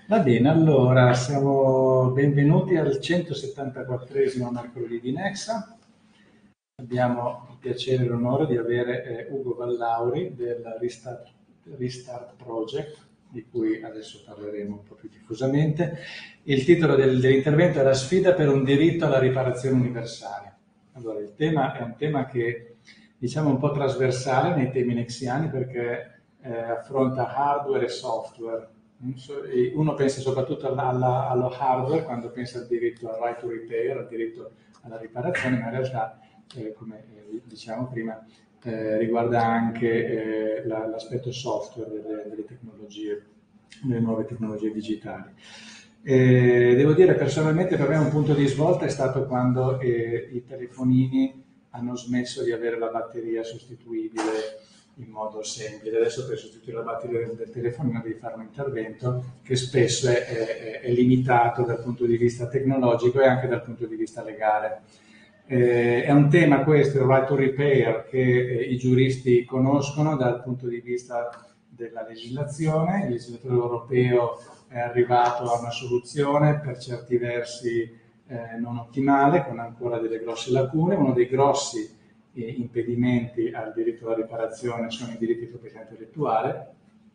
Va bene, allora siamo benvenuti al 174esimo mercoledì di Nexa. Abbiamo il piacere e l'onore di avere Ugo Vallauri del Restart Project, di cui adesso parleremo un po' più diffusamente. Il titolo dell'intervento è La sfida per un diritto alla riparazione universale. Allora, il tema è un tema che diciamo un po' trasversale nei temi nexiani perché affronta hardware e software. Uno pensa soprattutto allo hardware quando pensa al diritto al right to repair, al diritto alla riparazione, ma in realtà, come diciamo prima, riguarda anche l'aspetto software delle tecnologie, delle nuove tecnologie digitali. Devo dire personalmente per me un punto di svolta è stato quando i telefonini hanno smesso di avere la batteria sostituibile in modo semplice. Adesso per sostituire la batteria del telefonino devi fare un intervento che spesso è limitato dal punto di vista tecnologico e anche dal punto di vista legale. È un tema questo, il right to repair, che i giuristi conoscono dal punto di vista della legislazione. Il legislatore europeo è arrivato a una soluzione per certi versi non ottimale, con ancora delle grosse lacune. Uno dei grossi impedimenti al diritto alla riparazione sono i diritti di proprietà intellettuale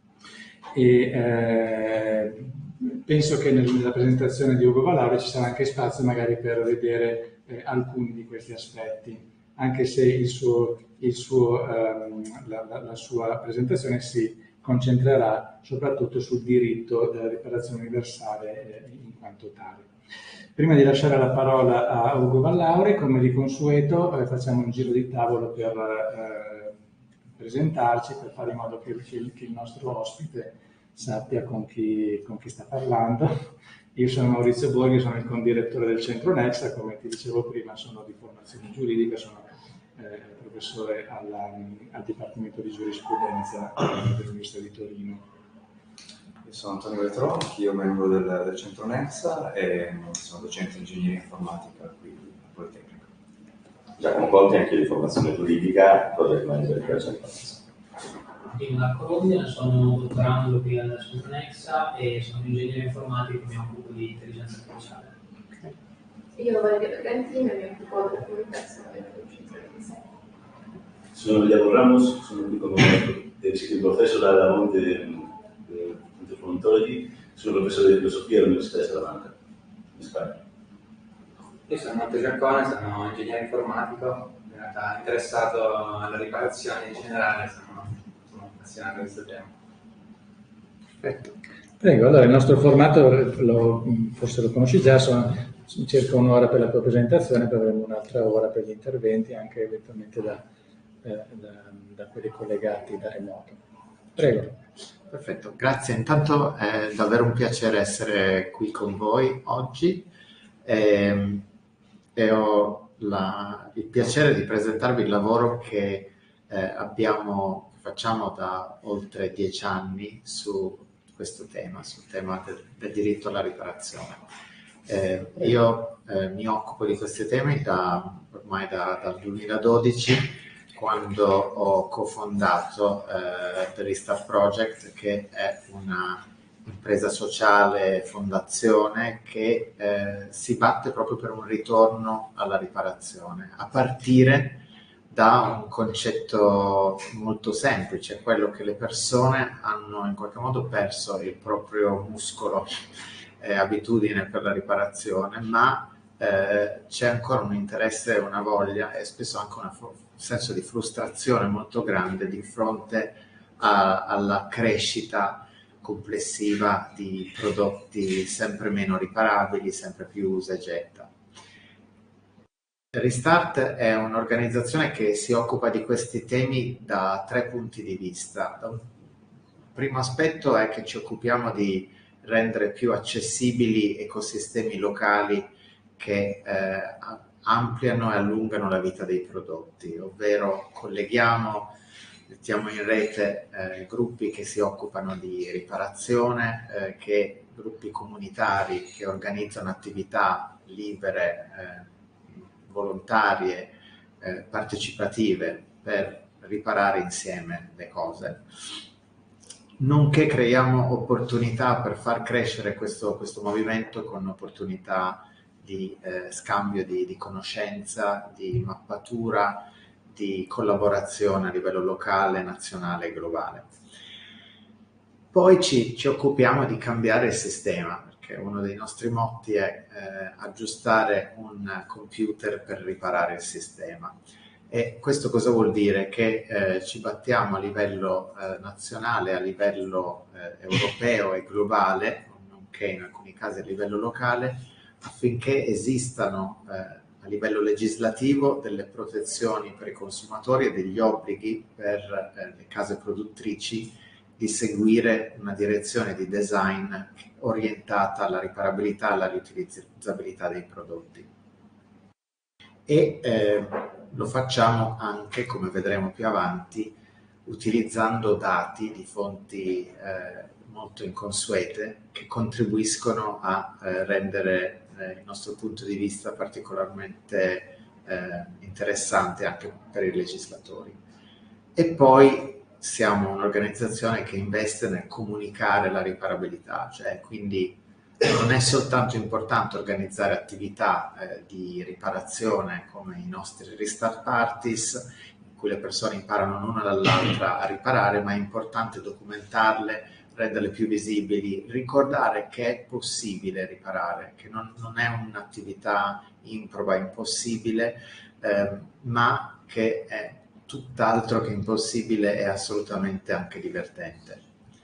e penso che nella presentazione di Ugo Vallauri ci sarà anche spazio magari per vedere alcuni di questi aspetti, anche se la sua presentazione si concentrerà soprattutto sul diritto della riparazione universale in quanto tale. Prima di lasciare la parola a Ugo Vallauri, come di consueto, facciamo un giro di tavolo per presentarci, per fare in modo che il nostro ospite sappia con chi sta parlando. Io sono Maurizio Borghi, sono il condirettore del Centro Nexa, come ti dicevo prima sono di formazione giuridica, sono professore al Dipartimento di Giurisprudenza dell'Università di Torino. Io sono Antonio Vetrò, io membro del Centro Nexa e sono docente di ingegneria informatica qui al Politecnico. Giacomo Conti, anche io di formazione giuridica, project manager per il Centro Nexa. Marco Rodina, sono dottorando qui al Centro Nexa e sono ingegnere informatico, mi occupo di intelligenza artificiale. Io Valeria Bergantini, mi occupo della comunicazione del Centro Nexa. Sono Diego Ramos, sono qui come professor dalla Monte Ontology, sono professore di filosofia all'Università di Salamanca, in Spagna. Io sono Matteo Giaccone, sono ingegnere informatico, in realtà interessato alla riparazione in generale, sono appassionato di questo tema. Perfetto. Prego, allora il nostro formato, forse lo conosci già, sono circa un'ora per la tua presentazione, poi avremo un'altra ora per gli interventi, anche eventualmente da quelli collegati da remoto. Prego. Perfetto, grazie. Intanto è davvero un piacere essere qui con voi oggi e ho il piacere di presentarvi il lavoro che facciamo da oltre 10 anni su questo tema, sul tema del diritto alla riparazione. Io mi occupo di questi temi ormai dal 2012, quando ho cofondato The Restart Project, che è una impresa sociale, fondazione che si batte proprio per un ritorno alla riparazione, a partire da un concetto molto semplice, quello che le persone hanno in qualche modo perso il proprio muscolo, abitudine per la riparazione, ma c'è ancora un interesse, una voglia e spesso anche un senso di frustrazione molto grande di fronte alla crescita complessiva di prodotti sempre meno riparabili, sempre più usa e getta. Restart è un'organizzazione che si occupa di questi temi da 3 punti di vista. Il primo aspetto è che ci occupiamo di rendere più accessibili ecosistemi locali che ampliano e allungano la vita dei prodotti, ovvero mettiamo in rete gruppi che si occupano di riparazione, gruppi comunitari che organizzano attività libere, volontarie, partecipative per riparare insieme le cose. nonché creiamo opportunità per far crescere questo movimento con opportunità di scambio di conoscenza, di mappatura, di collaborazione a livello locale, nazionale e globale. Poi ci occupiamo di cambiare il sistema, perché uno dei nostri motti è aggiustare un computer per riparare il sistema. E questo cosa vuol dire? Che ci battiamo a livello nazionale, a livello europeo e globale, nonché in alcuni casi a livello locale, affinché esistano a livello legislativo delle protezioni per i consumatori e degli obblighi per le case produttrici di seguire una direzione di design orientata alla riparabilità e alla riutilizzabilità dei prodotti. E lo facciamo anche, come vedremo più avanti, utilizzando dati di fonti molto inconsuete che contribuiscono a rendere il nostro punto di vista particolarmente interessante anche per i legislatori. E poi siamo un'organizzazione che investe nel comunicare la riparabilità, cioè quindi non è soltanto importante organizzare attività di riparazione come i nostri restart parties, in cui le persone imparano l'una dall'altra a riparare, ma è importante documentarle, renderle più visibili, ricordare che è possibile riparare, che non è un'attività improba, impossibile, ma che è tutt'altro che impossibile e assolutamente anche divertente.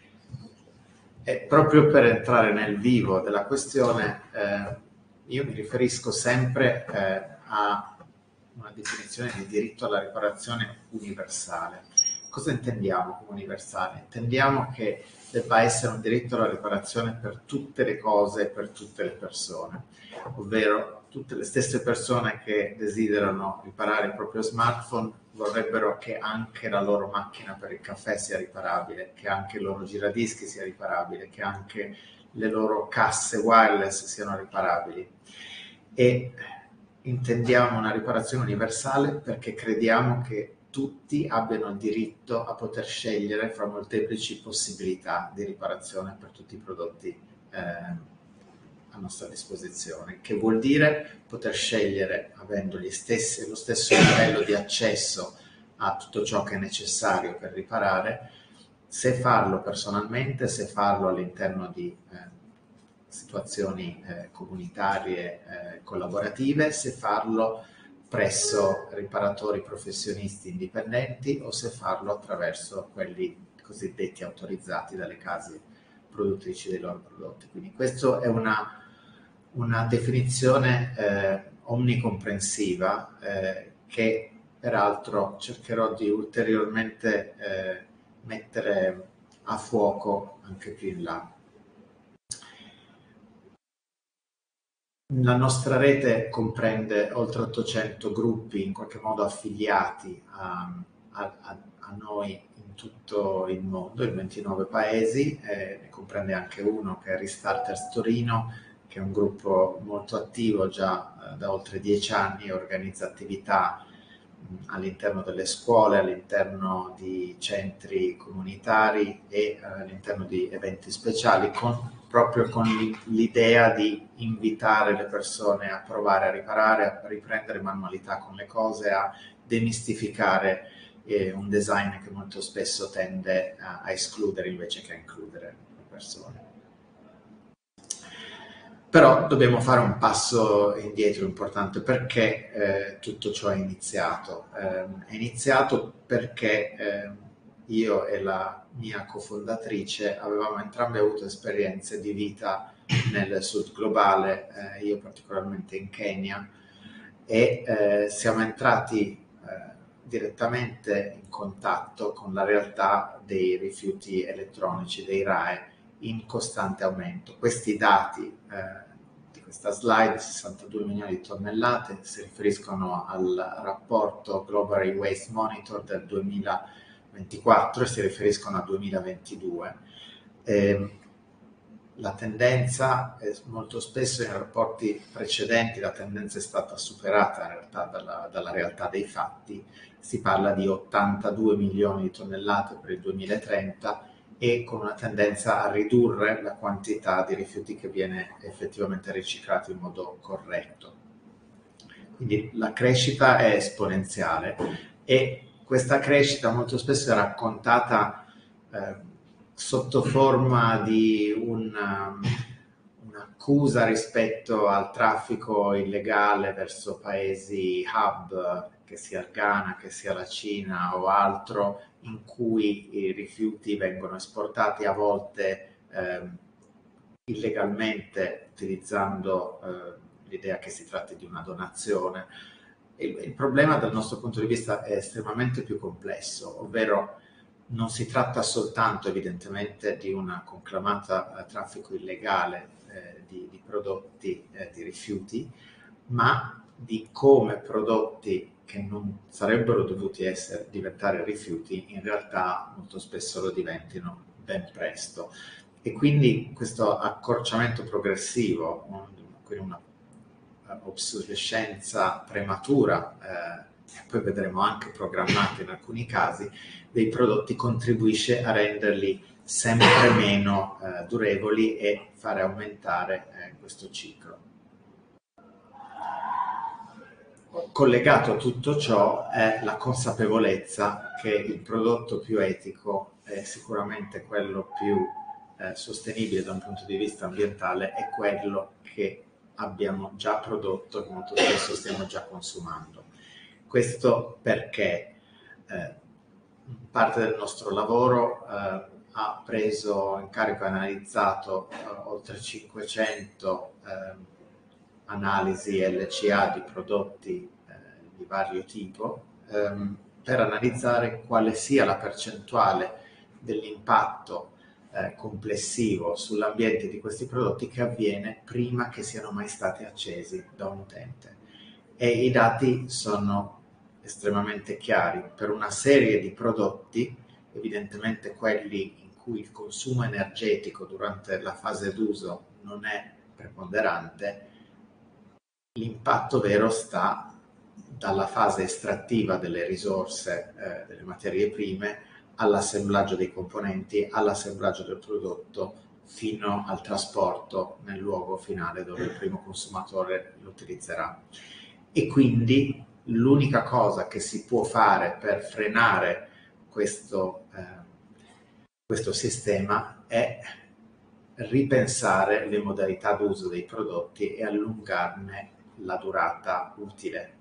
E proprio per entrare nel vivo della questione, io mi riferisco sempre a una definizione di diritto alla riparazione universale. Cosa intendiamo come universale? Intendiamo che debba essere un diritto alla riparazione per tutte le cose e per tutte le persone, ovvero tutte le stesse persone che desiderano riparare il proprio smartphone vorrebbero che anche la loro macchina per il caffè sia riparabile, che anche il loro giradischi sia riparabile, che anche le loro casse wireless siano riparabili. E intendiamo una riparazione universale perché crediamo che tutti abbiano il diritto a poter scegliere fra molteplici possibilità di riparazione per tutti i prodotti a nostra disposizione, che vuol dire poter scegliere avendo lo stesso livello di accesso a tutto ciò che è necessario per riparare, se farlo personalmente, se farlo all'interno di situazioni comunitarie collaborative, se farlo presso riparatori professionisti indipendenti o se farlo attraverso quelli cosiddetti autorizzati dalle case produttrici dei loro prodotti. Quindi questa è una definizione omnicomprensiva che peraltro cercherò di ulteriormente mettere a fuoco anche più in là. La nostra rete comprende oltre 800 gruppi in qualche modo affiliati a noi in tutto il mondo, in 29 paesi, ne comprende anche uno che è Restarters Torino, che è un gruppo molto attivo già da oltre 10 anni, organizza attività all'interno delle scuole, all'interno di centri comunitari e all'interno di eventi speciali, proprio con l'idea di invitare le persone a provare a riparare, a riprendere manualità con le cose, a demistificare un design che molto spesso tende a escludere invece che a includere le persone. Però dobbiamo fare un passo indietro importante. Perché tutto ciò è iniziato? È iniziato perché io e la mia cofondatrice avevamo entrambe avuto esperienze di vita nel sud globale, io particolarmente in Kenya, e siamo entrati direttamente in contatto con la realtà dei rifiuti elettronici, dei RAEE, in costante aumento. Questi dati di questa slide, 62 milioni di tonnellate, si riferiscono al rapporto Global Waste Monitor del 2024 e si riferiscono al 2022. La tendenza, molto spesso in rapporti precedenti, la tendenza è stata superata in realtà dalla realtà dei fatti. Si parla di 82 milioni di tonnellate per il 2030 e con una tendenza a ridurre la quantità di rifiuti che viene effettivamente riciclato in modo corretto. Quindi la crescita è esponenziale e questa crescita molto spesso è raccontata sotto forma di un'accusa rispetto al traffico illegale verso paesi hub, che sia il Ghana, che sia la Cina o altro, in cui i rifiuti vengono esportati a volte illegalmente, utilizzando l'idea che si tratti di una donazione. Il problema dal nostro punto di vista è estremamente più complesso, ovvero non si tratta soltanto evidentemente di una conclamata traffico illegale di prodotti di rifiuti, ma di come prodotti che non sarebbero dovuti diventare rifiuti in realtà molto spesso lo diventino ben presto. E quindi questo accorciamento progressivo, quindi una obsolescenza prematura, e poi vedremo anche programmata in alcuni casi, dei prodotti contribuisce a renderli sempre meno durevoli e fare aumentare questo ciclo. Collegato a tutto ciò è la consapevolezza che il prodotto più etico è sicuramente quello più sostenibile da un punto di vista ambientale, è quello che abbiamo già prodotto, che molto spesso stiamo già consumando. Questo perché parte del nostro lavoro ha preso in carico e analizzato oltre 500 analisi LCA di prodotti di vario tipo per analizzare quale sia la percentuale dell'impatto complessivo sull'ambiente di questi prodotti che avviene prima che siano mai stati accesi da un utente. E i dati sono estremamente chiari. Per una serie di prodotti, evidentemente quelli in cui il consumo energetico durante la fase d'uso non è preponderante, l'impatto vero sta dalla fase estrattiva delle risorse, delle materie prime, all'assemblaggio dei componenti, all'assemblaggio del prodotto, fino al trasporto nel luogo finale dove il primo consumatore lo utilizzerà. E quindi l'unica cosa che si può fare per frenare questo sistema è ripensare le modalità d'uso dei prodotti e allungarne la durata utile.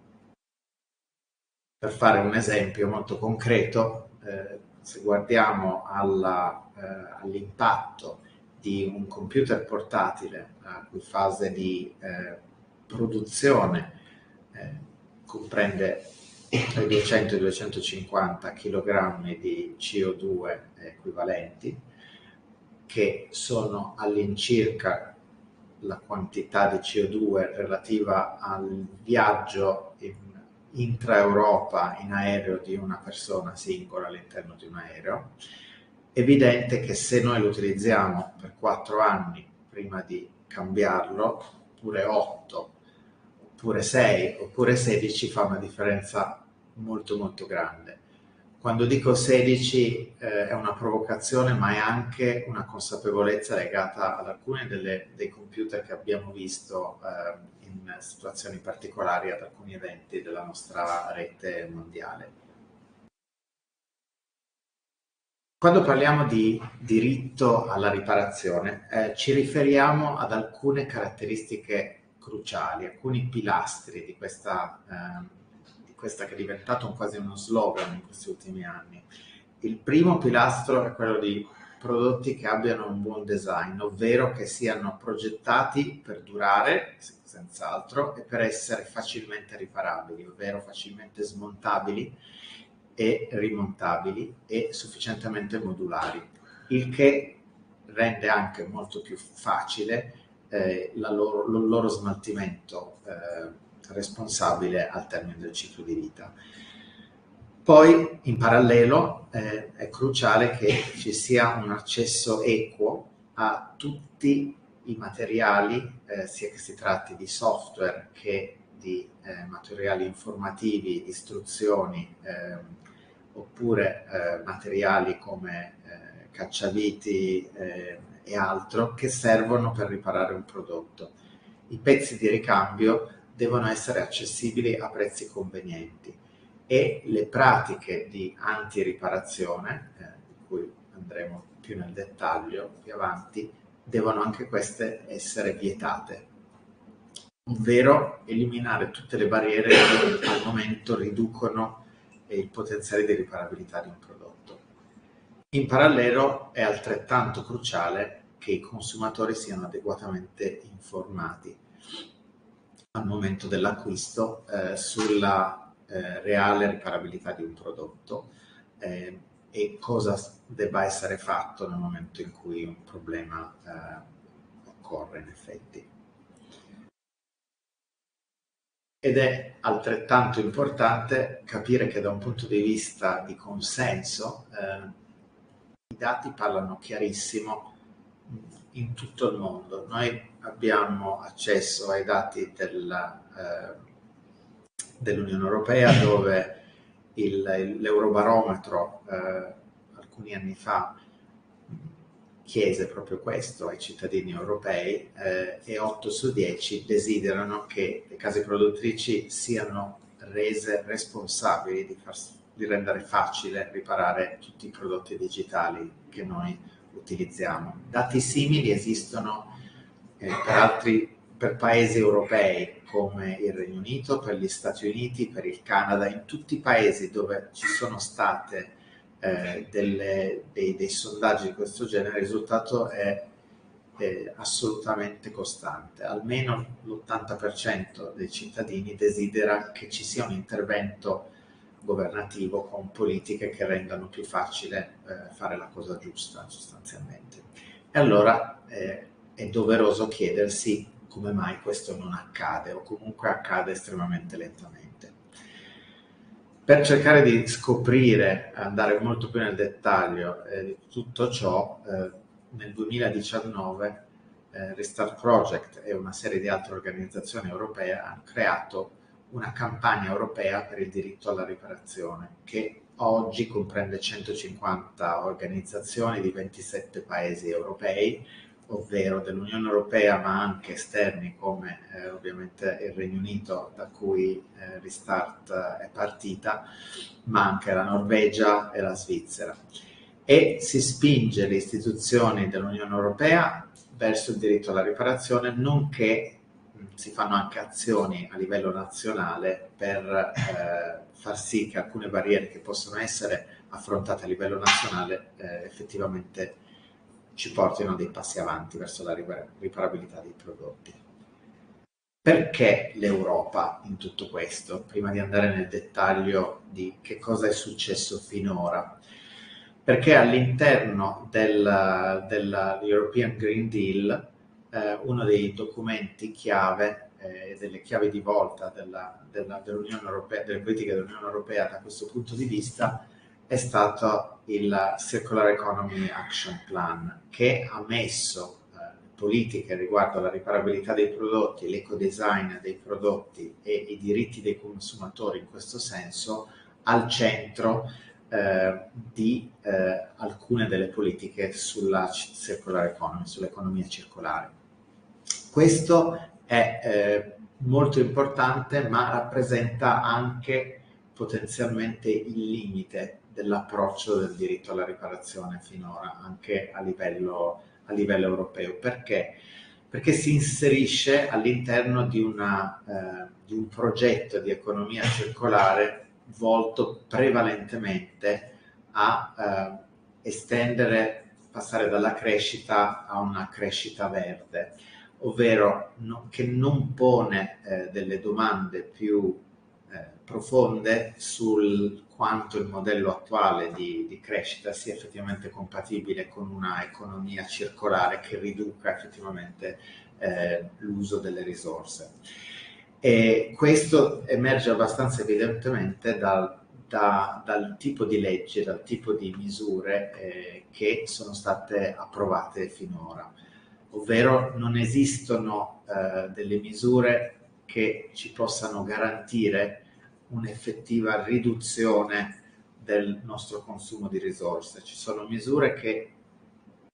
Per fare un esempio molto concreto, se guardiamo all'impatto di un computer portatile a cui fase di produzione comprende tra i 200 e i 250 kg di CO2 equivalenti, che sono all'incirca la quantità di CO2 relativa al viaggio intra-Europa in aereo di una persona singola all'interno di un aereo. Evidente che se noi lo utilizziamo per 4 anni prima di cambiarlo, oppure 8, oppure 6, oppure 16, fa una differenza molto molto grande. Quando dico 16 è una provocazione, ma è anche una consapevolezza legata ad alcuni dei computer che abbiamo visto in situazioni particolari ad alcuni eventi della nostra rete mondiale. Quando parliamo di diritto alla riparazione, ci riferiamo ad alcune caratteristiche cruciali, alcuni pilastri di questa che è diventato quasi uno slogan in questi ultimi anni. Il primo pilastro è quello di prodotti che abbiano un buon design, ovvero che siano progettati per durare, senz'altro, e per essere facilmente riparabili, ovvero facilmente smontabili e rimontabili e sufficientemente modulari, il che rende anche molto più facile il loro smaltimento responsabile al termine del ciclo di vita. Poi, in parallelo, è cruciale che ci sia un accesso equo a tutti i materiali, sia che si tratti di software che di materiali informativi, istruzioni, oppure materiali come cacciaviti e altro che servono per riparare un prodotto. I pezzi di ricambio devono essere accessibili a prezzi convenienti e le pratiche di antiriparazione, di cui andremo più nel dettaglio più avanti, devono anche queste essere vietate, ovvero eliminare tutte le barriere che al momento riducono il potenziale di riparabilità di un prodotto. In parallelo è altrettanto cruciale che i consumatori siano adeguatamente informati al momento dell'acquisto sulla reale riparabilità di un prodotto e cosa debba essere fatto nel momento in cui un problema occorre in effetti. Ed è altrettanto importante capire che da un punto di vista di consenso i dati parlano chiarissimo in tutto il mondo. Noi abbiamo accesso ai dati dell'Unione Europea, dove l'Eurobarometro alcuni anni fa chiese proprio questo ai cittadini europei e 8 su 10 desiderano che le case produttrici siano rese responsabili di rendere facile riparare tutti i prodotti digitali che noi utilizziamo. Dati simili esistono per paesi europei come il Regno Unito, per gli Stati Uniti, per il Canada. In tutti i paesi dove ci sono state dei sondaggi di questo genere, il risultato è assolutamente costante. Almeno l'80% dei cittadini desidera che ci sia un intervento governativo con politiche che rendano più facile fare la cosa giusta, sostanzialmente. E allora è doveroso chiedersi come mai questo non accade, o comunque accade estremamente lentamente. Per cercare di scoprire, andare molto più nel dettaglio di tutto ciò, nel 2019 Restart Project e una serie di altre organizzazioni europee hanno creato una campagna europea per il diritto alla riparazione, che oggi comprende 150 organizzazioni di 27 paesi europei, ovvero dell'Unione Europea, ma anche esterni come ovviamente il Regno Unito, da cui Restart è partita, ma anche la Norvegia e la Svizzera. E si spinge le istituzioni dell'Unione Europea verso il diritto alla riparazione, nonché si fanno anche azioni a livello nazionale per far sì che alcune barriere che possono essere affrontate a livello nazionale effettivamente ci portino a dei passi avanti verso la riparabilità dei prodotti. Perché l'Europa in tutto questo? Prima di andare nel dettaglio di che cosa è successo finora. Perché all'interno dell'European Green Deal uno dei documenti chiave, delle chiavi di volta dell'Unione Europea, delle politiche dell'Unione Europea da questo punto di vista, è stato il Circular Economy Action Plan, che ha messo politiche riguardo alla riparabilità dei prodotti, l'ecodesign dei prodotti e i diritti dei consumatori in questo senso al centro di alcune delle politiche sulla circular economy, sull'economia circolare. Questo è molto importante, ma rappresenta anche potenzialmente il limite dell'approccio del diritto alla riparazione finora, anche a livello europeo. Perché? Perché si inserisce all'interno di un progetto di economia circolare volto prevalentemente a passare dalla crescita a una crescita verde, ovvero che non pone delle domande più profonde sul quanto il modello attuale di crescita sia effettivamente compatibile con una economia circolare che riduca effettivamente l'uso delle risorse. E questo emerge abbastanza evidentemente dal tipo di legge, dal tipo di misure che sono state approvate finora, ovvero non esistono delle misure che ci possano garantire un'effettiva riduzione del nostro consumo di risorse. Ci sono misure che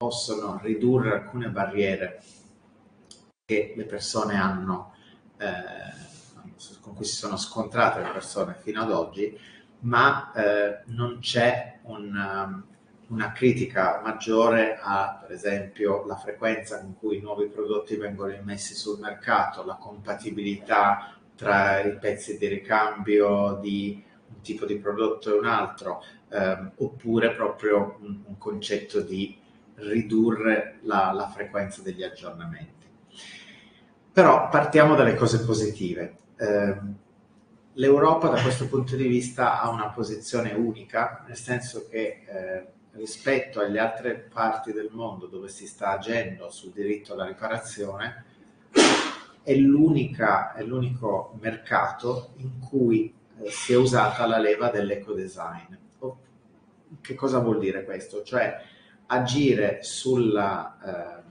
possono ridurre alcune barriere che le persone hanno, con cui si sono scontrate le persone fino ad oggi, ma non c'è una critica maggiore a, per esempio, la frequenza con cui i nuovi prodotti vengono immessi sul mercato, la compatibilità tra i pezzi di ricambio di un tipo di prodotto e un altro, oppure proprio un concetto di ridurre la frequenza degli aggiornamenti. Però partiamo dalle cose positive. L'Europa da questo punto di vista ha una posizione unica, nel senso che rispetto alle altre parti del mondo dove si sta agendo sul diritto alla riparazione, è l'unico mercato in cui si è usata la leva dell'ecodesign. Che cosa vuol dire questo? Cioè agire sull'impatto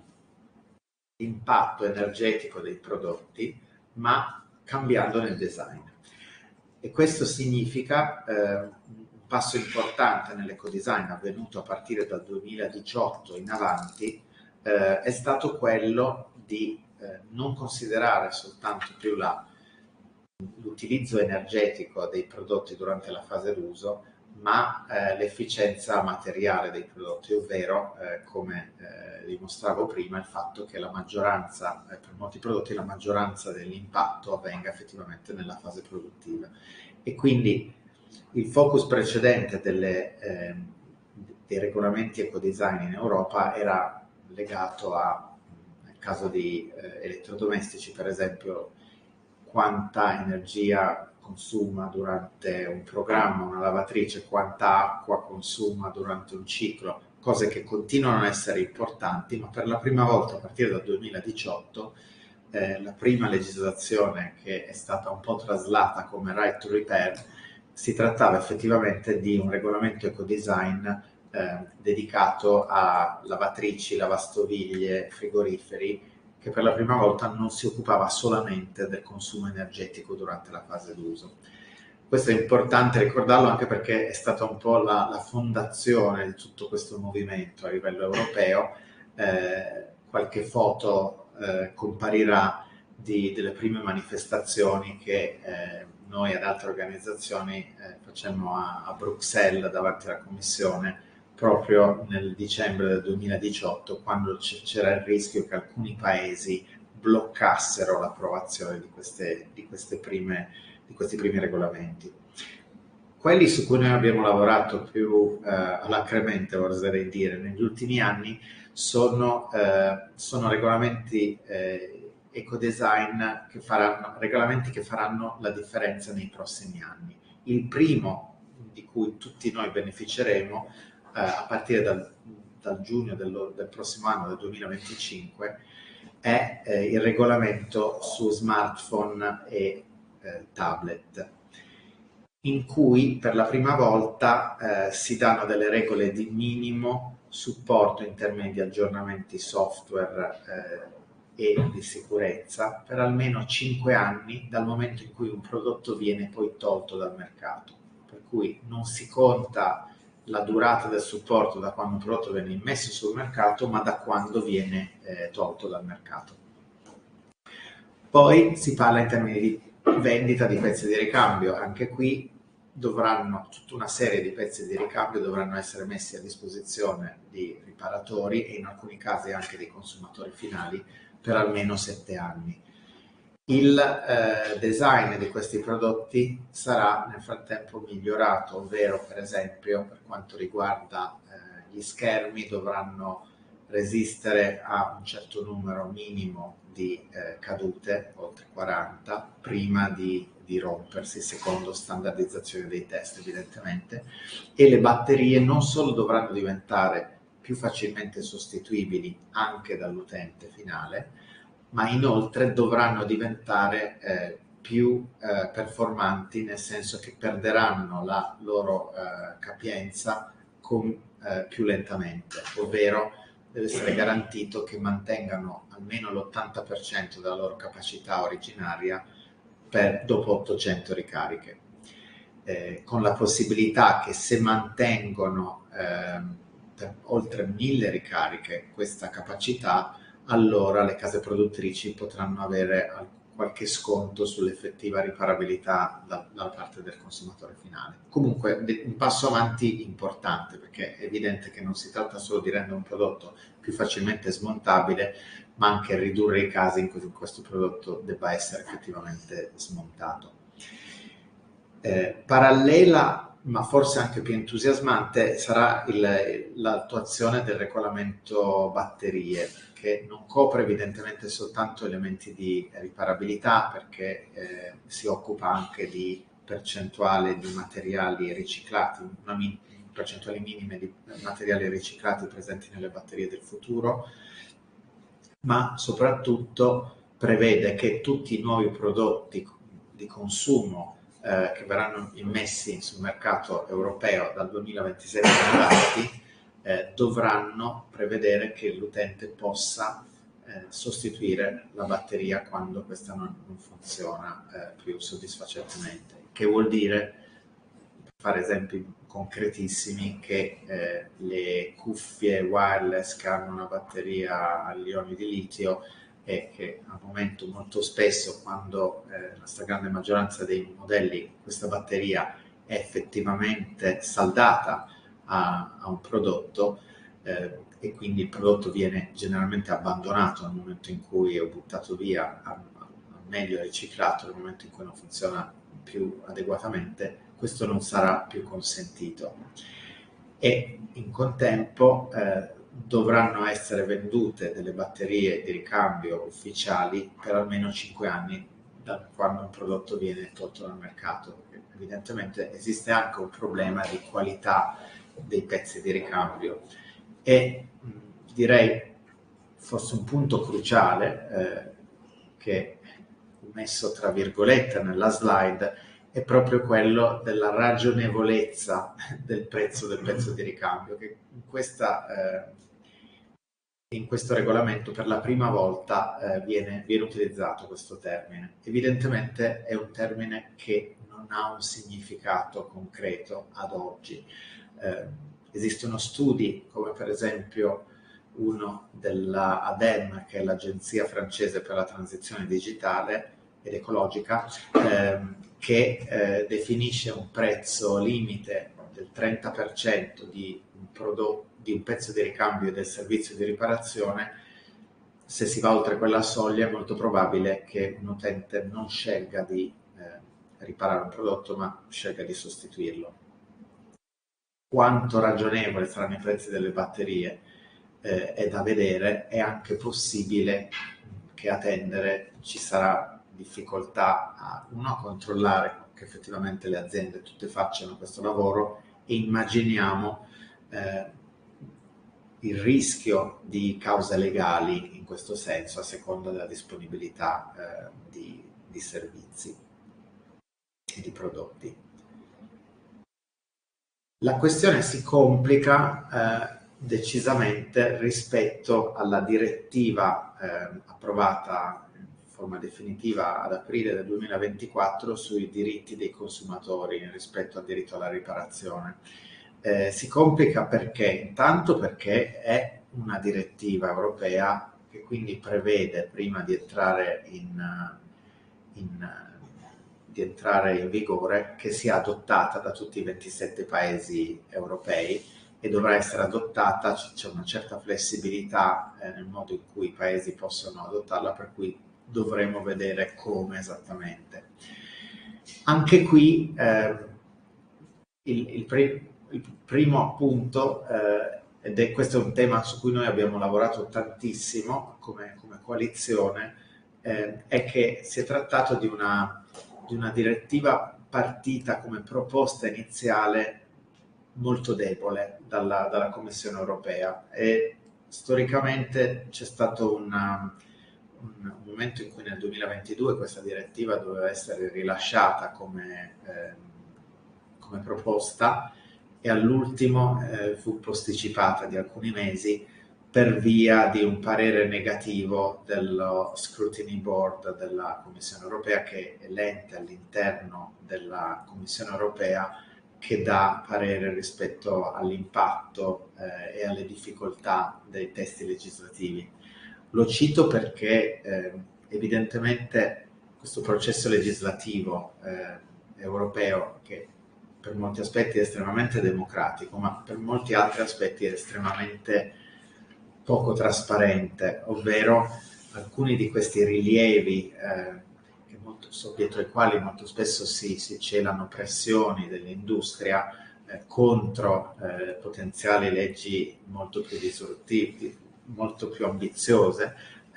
energetico dei prodotti, ma cambiandone il design. E questo significa un passo importante nell'ecodesign avvenuto a partire dal 2018 in avanti, è stato quello di non considerare soltanto più l'utilizzo energetico dei prodotti durante la fase d'uso, ma l'efficienza materiale dei prodotti, ovvero, come dimostravo prima, il fatto che la maggioranza, per molti prodotti, la maggioranza dell'impatto avvenga effettivamente nella fase produttiva. E quindi il focus precedente dei regolamenti ecodesign in Europa era legato nel caso di elettrodomestici, per esempio, quanta energia consuma durante un programma, una lavatrice, quanta acqua consuma durante un ciclo, cose che continuano a essere importanti, ma per la prima volta a partire dal 2018 la prima legislazione che è stata un po' traslata come right to repair, si trattava effettivamente di un regolamento ecodesign dedicato a lavatrici, lavastoviglie, frigoriferi, che per la prima volta non si occupava solamente del consumo energetico durante la fase d'uso. Questo è importante ricordarlo anche perché è stata un po' la fondazione di tutto questo movimento a livello europeo. Qualche foto comparirà delle prime manifestazioni che noi ed altre organizzazioni facemmo a Bruxelles davanti alla Commissione proprio nel dicembre del 2018, quando c'era il rischio che alcuni paesi bloccassero l'approvazione di questi primi regolamenti. Quelli su cui noi abbiamo lavorato più alacremente, oserei dire, negli ultimi anni sono regolamenti ecodesign regolamenti che faranno la differenza nei prossimi anni. Il primo di cui tutti noi beneficeremo a partire dal giugno del prossimo anno, del 2025, è il regolamento su smartphone e tablet, in cui per la prima volta si danno delle regole di minimo supporto in termini di aggiornamenti software e di sicurezza per almeno 5 anni dal momento in cui un prodotto viene poi tolto dal mercato. Per cui non si conta la durata del supporto da quando un prodotto viene immesso sul mercato, ma da quando viene tolto dal mercato. Poi si parla in termini di vendita di pezzi di ricambio. Anche qui tutta una serie di pezzi di ricambio dovranno essere messi a disposizione di riparatori e in alcuni casi anche dei consumatori finali per almeno 7 anni. Il design di questi prodotti sarà nel frattempo migliorato, ovvero per esempio per quanto riguarda gli schermi dovranno resistere a un certo numero minimo di cadute, oltre 40, prima di rompersi, secondo standardizzazione dei test evidentemente, e le batterie non solo dovranno diventare più facilmente sostituibili anche dall'utente finale, ma inoltre dovranno diventare più performanti, nel senso che perderanno la loro capienza più lentamente, ovvero deve essere garantito che mantengano almeno l'80% della loro capacità originaria dopo 800 ricariche, con la possibilità che se mantengono oltre 1000 ricariche questa capacità, allora le case produttrici potranno avere qualche sconto sull'effettiva riparabilità da parte del consumatore finale. Comunque un passo avanti importante, perché è evidente che non si tratta solo di rendere un prodotto più facilmente smontabile, ma anche ridurre i casi in cui questo prodotto debba essere effettivamente smontato. Parallela, ma forse anche più entusiasmante, sarà l'attuazione del regolamento batterie, che non copre evidentemente soltanto elementi di riparabilità, perché si occupa anche di percentuale di materiali riciclati, percentuali minime di materiali riciclati presenti nelle batterie del futuro, ma soprattutto prevede che tutti i nuovi prodotti di consumo che verranno immessi sul mercato europeo dal 2027 in avanti dovranno prevedere che l'utente possa sostituire la batteria quando questa non funziona più soddisfacentemente, che vuol dire, per fare esempi concretissimi, che le cuffie wireless che hanno una batteria agli ioni di litio e che al momento molto spesso, quando la stragrande maggioranza dei modelli questa batteria è effettivamente saldata a un prodotto e quindi il prodotto viene generalmente abbandonato nel momento in cui è buttato via, meglio riciclato nel momento in cui non funziona più adeguatamente, questo non sarà più consentito. E in contempo dovranno essere vendute delle batterie di ricambio ufficiali per almeno 5 anni da quando un prodotto viene tolto dal mercato. Evidentemente esiste anche un problema di qualità dei pezzi di ricambio e direi forse un punto cruciale che ho messo tra virgolette nella slide è proprio quello della ragionevolezza del prezzo del pezzo di ricambio, che in questo regolamento per la prima volta viene utilizzato questo termine. Evidentemente è un termine che non ha un significato concreto ad oggi. Esistono studi come per esempio uno della ADEME, che è l'agenzia francese per la transizione digitale ed ecologica, che definisce un prezzo limite del 30% di un pezzo di ricambio e del servizio di riparazione. Se si va oltre quella soglia è molto probabile che un utente non scelga di riparare un prodotto, ma scelga di sostituirlo. Quanto ragionevoli saranno i prezzi delle batterie è da vedere. È anche possibile che a tendere ci sarà difficoltà a controllare che effettivamente le aziende tutte facciano questo lavoro, e immaginiamo il rischio di cause legali in questo senso a seconda della disponibilità di servizi e di prodotti. La questione si complica decisamente rispetto alla direttiva approvata in forma definitiva ad aprile del 2024 sui diritti dei consumatori rispetto al diritto alla riparazione. Si complica perché? Intanto perché è una direttiva europea che quindi prevede, prima di entrare in vigore, che sia adottata da tutti i 27 paesi europei, e dovrà essere adottata, c'è una certa flessibilità nel modo in cui i paesi possono adottarla, per cui dovremo vedere come esattamente. Anche qui il primo appunto, questo è un tema su cui noi abbiamo lavorato tantissimo come coalizione, è che si è trattato di una direttiva partita come proposta iniziale molto debole dalla Commissione europea, e storicamente c'è stato un momento in cui nel 2022 questa direttiva doveva essere rilasciata come proposta, e all'ultimo fu posticipata di alcuni mesi per via di un parere negativo dello Scrutiny Board della Commissione europea, che è l'ente all'interno della Commissione europea che dà parere rispetto all'impatto e alle difficoltà dei testi legislativi. Lo cito perché evidentemente questo processo legislativo europeo, che per molti aspetti è estremamente democratico, ma per molti altri aspetti è estremamente poco trasparente, ovvero alcuni di questi rilievi dietro i quali molto spesso si celano pressioni dell'industria contro potenziali leggi molto più disruttive, molto più ambiziose,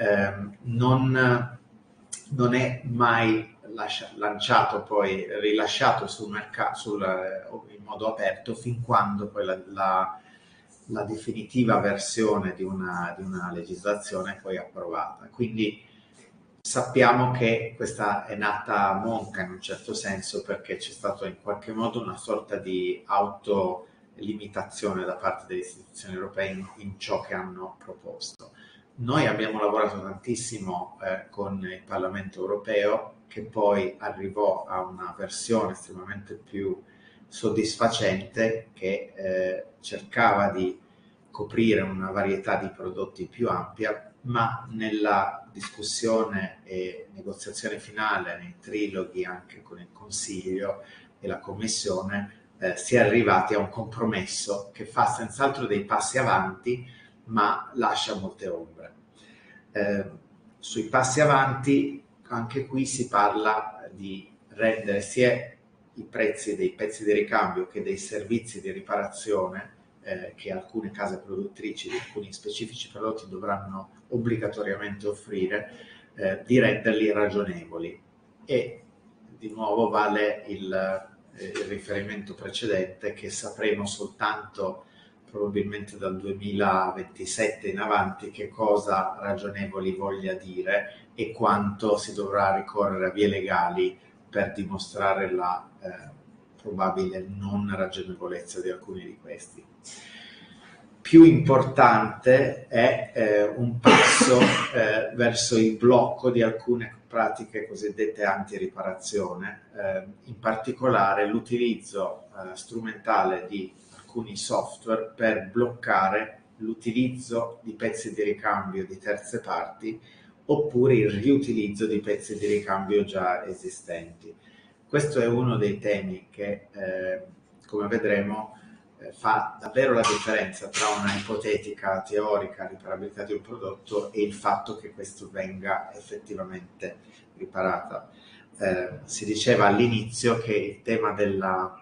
non è mai lanciato, poi rilasciato sul mercato in modo aperto, fin quando poi la definitiva versione di una legislazione è poi approvata. Quindi sappiamo che questa è nata a monca in un certo senso, perché c'è stato in qualche modo una sorta di autolimitazione da parte delle istituzioni europee in ciò che hanno proposto. Noi abbiamo lavorato tantissimo con il Parlamento europeo, che poi arrivò a una versione estremamente più soddisfacente, che cercava di coprire una varietà di prodotti più ampia, ma nella discussione e negoziazione finale, nei triloghi anche con il Consiglio e la Commissione, si è arrivati a un compromesso che fa senz'altro dei passi avanti, ma lascia molte ombre. Sui passi avanti, anche qui si parla di rendere sia i prezzi dei pezzi di ricambio che dei servizi di riparazione che alcune case produttrici di alcuni specifici prodotti dovranno obbligatoriamente offrire, di renderli ragionevoli. E di nuovo vale il riferimento precedente, che sapremo soltanto probabilmente dal 2027 in avanti che cosa ragionevoli voglia dire e quanto si dovrà ricorrere a vie legali per dimostrare la probabile non ragionevolezza di alcuni di questi. Più importante è un passo verso il blocco di alcune pratiche cosiddette anti-riparazione, in particolare l'utilizzo strumentale di alcuni software per bloccare l'utilizzo di pezzi di ricambio di terze parti oppure il riutilizzo di pezzi di ricambio già esistenti. Questo è uno dei temi che, come vedremo, fa davvero la differenza tra una ipotetica teorica riparabilità di un prodotto e il fatto che questo venga effettivamente riparato. Si diceva all'inizio che il tema della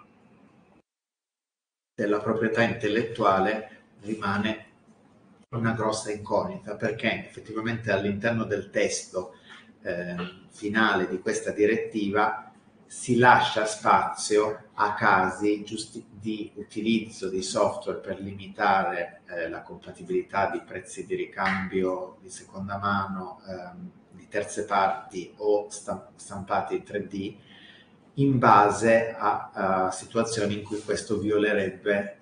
proprietà intellettuale rimane una grossa incognita, perché effettivamente all'interno del testo finale di questa direttiva si lascia spazio a casi di utilizzo di software per limitare la compatibilità di prezzi di ricambio di seconda mano, di terze parti o stampati in 3D, in base a situazioni in cui questo violerebbe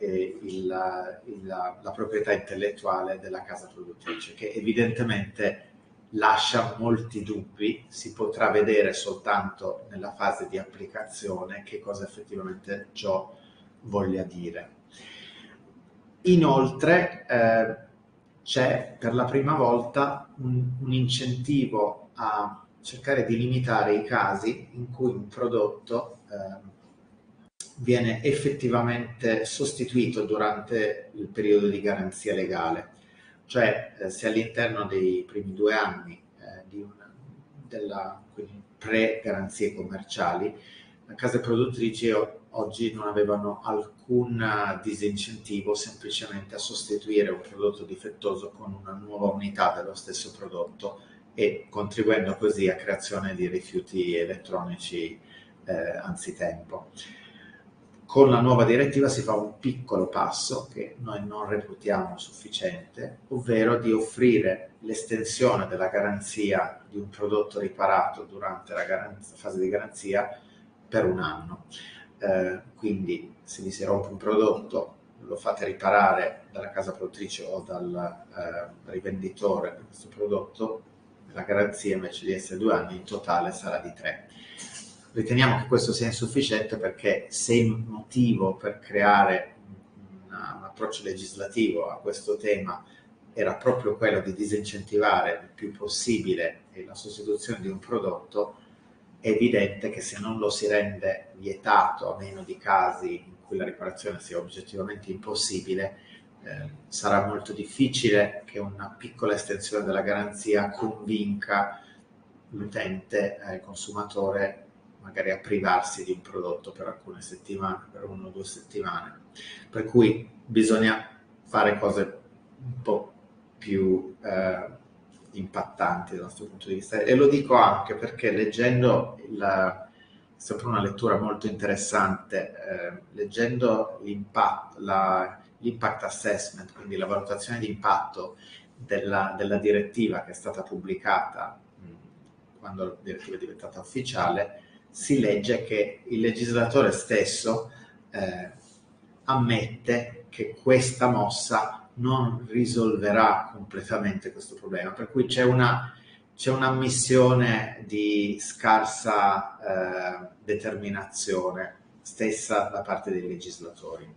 la proprietà intellettuale della casa produttrice, che evidentemente lascia molti dubbi. Si potrà vedere soltanto nella fase di applicazione che cosa effettivamente ciò voglia dire. Inoltre c'è per la prima volta un incentivo a cercare di limitare i casi in cui un prodotto viene effettivamente sostituito durante il periodo di garanzia legale. Cioè se all'interno dei primi 2 anni quindi pre-garanzie commerciali, le case produttrici oggi non avevano alcun disincentivo semplicemente a sostituire un prodotto difettoso con una nuova unità dello stesso prodotto, e contribuendo così a creazione di rifiuti elettronici anzitempo. Con la nuova direttiva si fa un piccolo passo che noi non reputiamo sufficiente, ovvero di offrire l'estensione della garanzia di un prodotto riparato durante la fase di garanzia per 1 anno. Quindi se vi si rompe un prodotto, lo fate riparare dalla casa produttrice o dal rivenditore di questo prodotto, la garanzia invece di essere 2 anni in totale sarà di 3. Riteniamo che questo sia insufficiente perché se il motivo per creare un approccio legislativo a questo tema era proprio quello di disincentivare il più possibile la sostituzione di un prodotto, è evidente che se non lo si rende vietato, a meno di casi in cui la riparazione sia oggettivamente impossibile, sarà molto difficile che una piccola estensione della garanzia convinca l'utente, il consumatore, magari a privarsi di un prodotto per alcune settimane, per 1 o 2 settimane. Per cui bisogna fare cose un po' più impattanti dal nostro punto di vista, e lo dico anche perché leggendo sempre una lettura molto interessante, leggendo l'impact assessment, quindi la valutazione di impatto della direttiva che è stata pubblicata quando la direttiva è diventata ufficiale, si legge che il legislatore stesso ammette che questa mossa non risolverà completamente questo problema, per cui c'è un'ammissione di scarsa determinazione stessa da parte dei legislatori.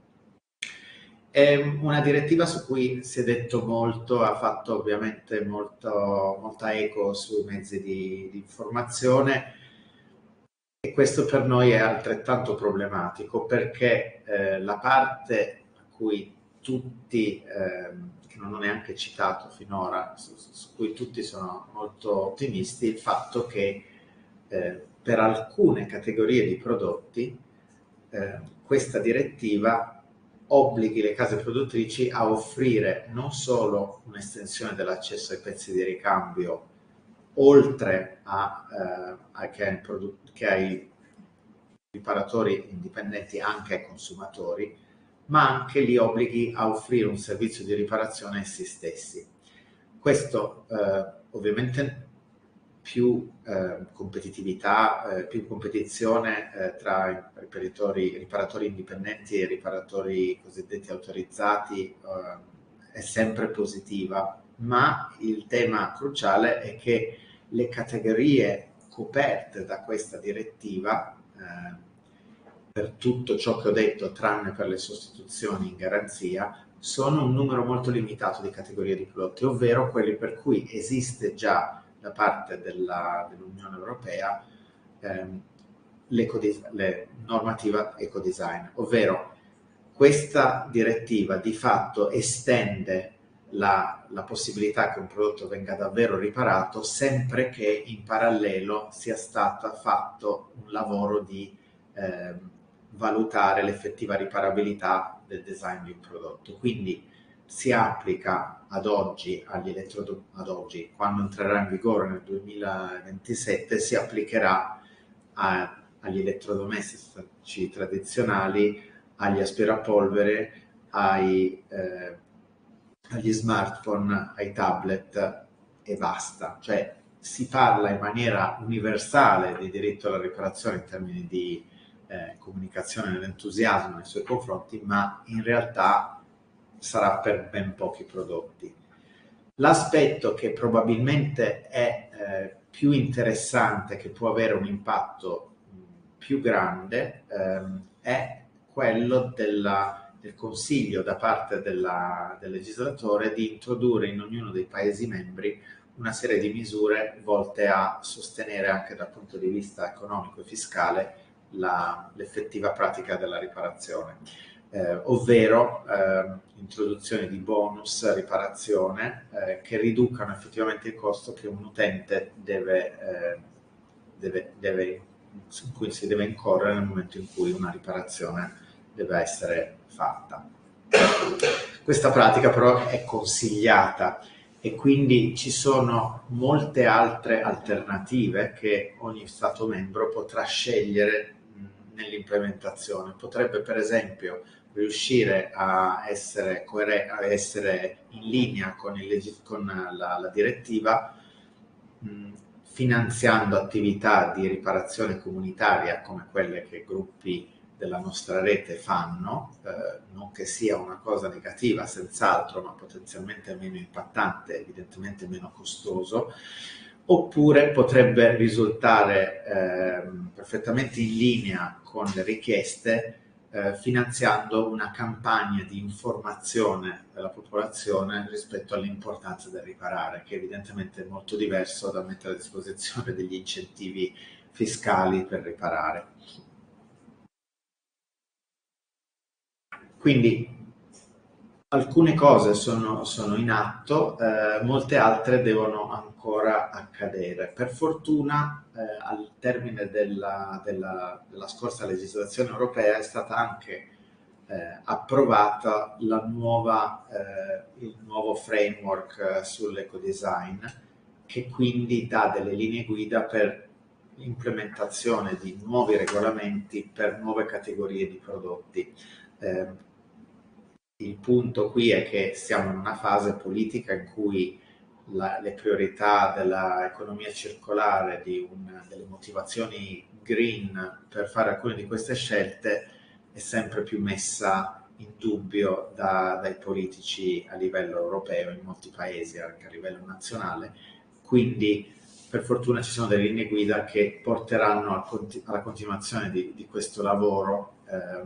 È una direttiva su cui si è detto molto, ha fatto ovviamente molta eco sui mezzi di informazione, e questo per noi è altrettanto problematico perché la parte a cui tutti, che non ho neanche citato finora, su cui tutti sono molto ottimisti, il fatto che per alcune categorie di prodotti questa direttiva obblighi le case produttrici a offrire non solo un'estensione dell'accesso ai pezzi di ricambio oltre che ai riparatori indipendenti, anche ai consumatori, ma anche li obblighi a offrire un servizio di riparazione a essi stessi. Questo ovviamente più competitività, più competizione tra riparatori indipendenti e riparatori cosiddetti autorizzati è sempre positiva, ma il tema cruciale è che le categorie coperte da questa direttiva, per tutto ciò che ho detto, tranne per le sostituzioni in garanzia, sono un numero molto limitato di categorie di prodotti, ovvero quelli per cui esiste già da parte dell'Unione Europea le normativa ecodesign, ovvero questa direttiva di fatto estende la possibilità che un prodotto venga davvero riparato sempre che in parallelo sia stato fatto un lavoro di valutare l'effettiva riparabilità del design di un prodotto. Quindi si applica ad oggi, quando entrerà in vigore nel 2027, si applicherà agli elettrodomestici tradizionali, agli aspirapolvere, agli smartphone, ai tablet e basta. Cioè si parla in maniera universale di diritto alla riparazione in termini di comunicazione dell'entusiasmo nei suoi confronti, ma in realtà sarà per ben pochi prodotti. L'aspetto che probabilmente è più interessante, che può avere un impatto più grande, è quello del consiglio da parte del legislatore di introdurre in ognuno dei Paesi membri una serie di misure volte a sostenere anche dal punto di vista economico e fiscale l'effettiva pratica della riparazione, ovvero introduzione di bonus riparazione che riducano effettivamente il costo che un utente su cui si deve incorrere nel momento in cui una riparazione deve essere fatta. Questa pratica però è consigliata e quindi ci sono molte altre alternative che ogni Stato membro potrà scegliere nell'implementazione. Potrebbe per esempio riuscire a essere in linea con la direttiva, finanziando attività di riparazione comunitaria come quelle che gruppi della nostra rete fanno, non che sia una cosa negativa senz'altro, ma potenzialmente meno impattante, evidentemente meno costoso, oppure potrebbe risultare perfettamente in linea con le richieste, finanziando una campagna di informazione della popolazione rispetto all'importanza del riparare, che evidentemente è molto diverso da mettere a disposizione degli incentivi fiscali per riparare. Quindi alcune cose sono in atto, molte altre devono ancora accadere. Per fortuna, al termine della scorsa legislazione europea è stata anche approvata il nuovo framework sull'ecodesign, che quindi dà delle linee guida per l'implementazione di nuovi regolamenti per nuove categorie di prodotti. Il punto qui è che siamo in una fase politica in cui le priorità dell'economia circolare, delle motivazioni green per fare alcune di queste scelte è sempre più messa in dubbio dai politici a livello europeo, in molti paesi anche a livello nazionale. Quindi per fortuna ci sono delle linee guida che porteranno alla continuazione di questo lavoro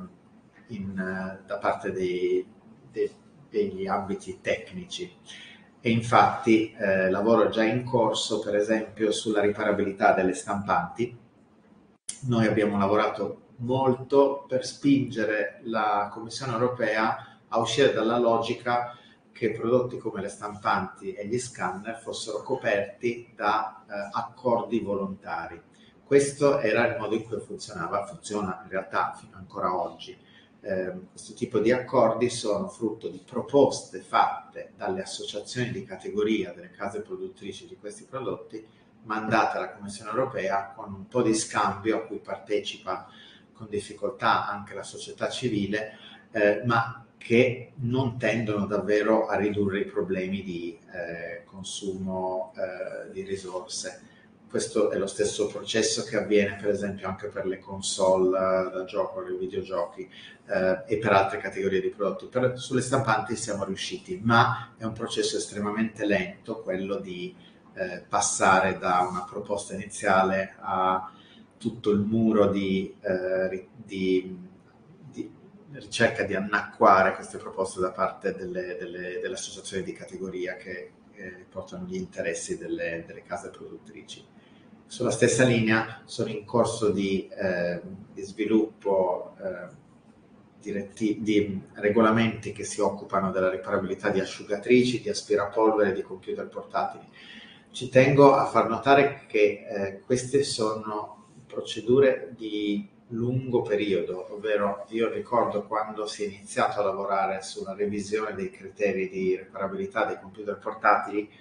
da parte degli ambiti tecnici. E infatti lavoro già in corso, per esempio, sulla riparabilità delle stampanti. Noi abbiamo lavorato molto per spingere la Commissione europea a uscire dalla logica che prodotti come le stampanti e gli scanner fossero coperti da accordi volontari. Questo era il modo in cui funziona in realtà fino ancora oggi. Questo tipo di accordi sono frutto di proposte fatte dalle associazioni di categoria delle case produttrici di questi prodotti, mandate alla Commissione europea con un po' di scambio a cui partecipa con difficoltà anche la società civile, ma che non tendono davvero a ridurre i problemi di consumo di risorse. Questo è lo stesso processo che avviene per esempio anche per le console da gioco, per i videogiochi e per altre categorie di prodotti. Sulle stampanti siamo riusciti, ma è un processo estremamente lento quello di passare da una proposta iniziale a tutto il muro di ricerca di annacquare queste proposte da parte delle associazioni di categoria che portano gli interessi delle case produttrici. Sulla stessa linea sono in corso di sviluppo di regolamenti che si occupano della riparabilità di asciugatrici, di aspirapolvere, di computer portatili. Ci tengo a far notare che queste sono procedure di lungo periodo, ovvero io ricordo quando si è iniziato a lavorare sulla revisione dei criteri di riparabilità dei computer portatili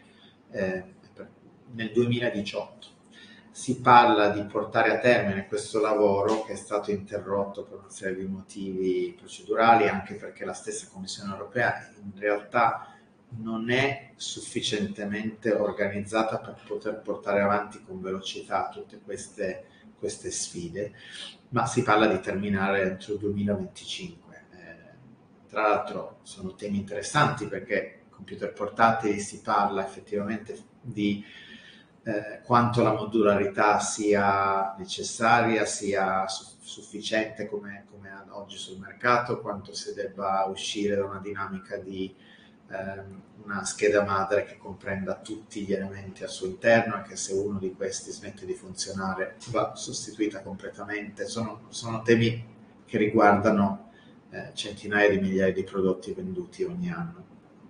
nel 2018. Si parla di portare a termine questo lavoro che è stato interrotto per una serie di motivi procedurali, anche perché la stessa Commissione europea in realtà non è sufficientemente organizzata per poter portare avanti con velocità tutte queste sfide, ma si parla di terminare entro il 2025. Tra l'altro sono temi interessanti perché computer portatili si parla effettivamente di quanto la modularità sia necessaria, sia sufficiente come ad oggi sul mercato, quanto si debba uscire da una dinamica di una scheda madre che comprenda tutti gli elementi al suo interno e che se uno di questi smette di funzionare va sostituita completamente. Sono temi che riguardano centinaia di migliaia di prodotti venduti ogni anno.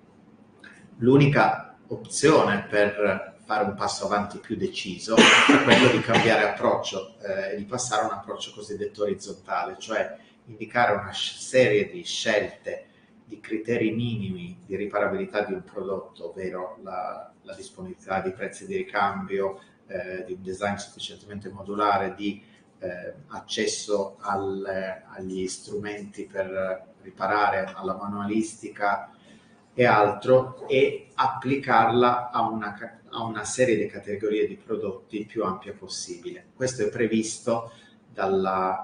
L'unica opzione per fare un passo avanti più deciso è quello di cambiare approccio e di passare a un approccio cosiddetto orizzontale, cioè indicare una serie di scelte, di criteri minimi di riparabilità di un prodotto, ovvero la disponibilità di prezzi di ricambio, di un design sufficientemente modulare, di accesso agli strumenti per riparare, alla manualistica e altro, e applicarla a una serie di categorie di prodotti più ampia possibile. Questo è previsto dalla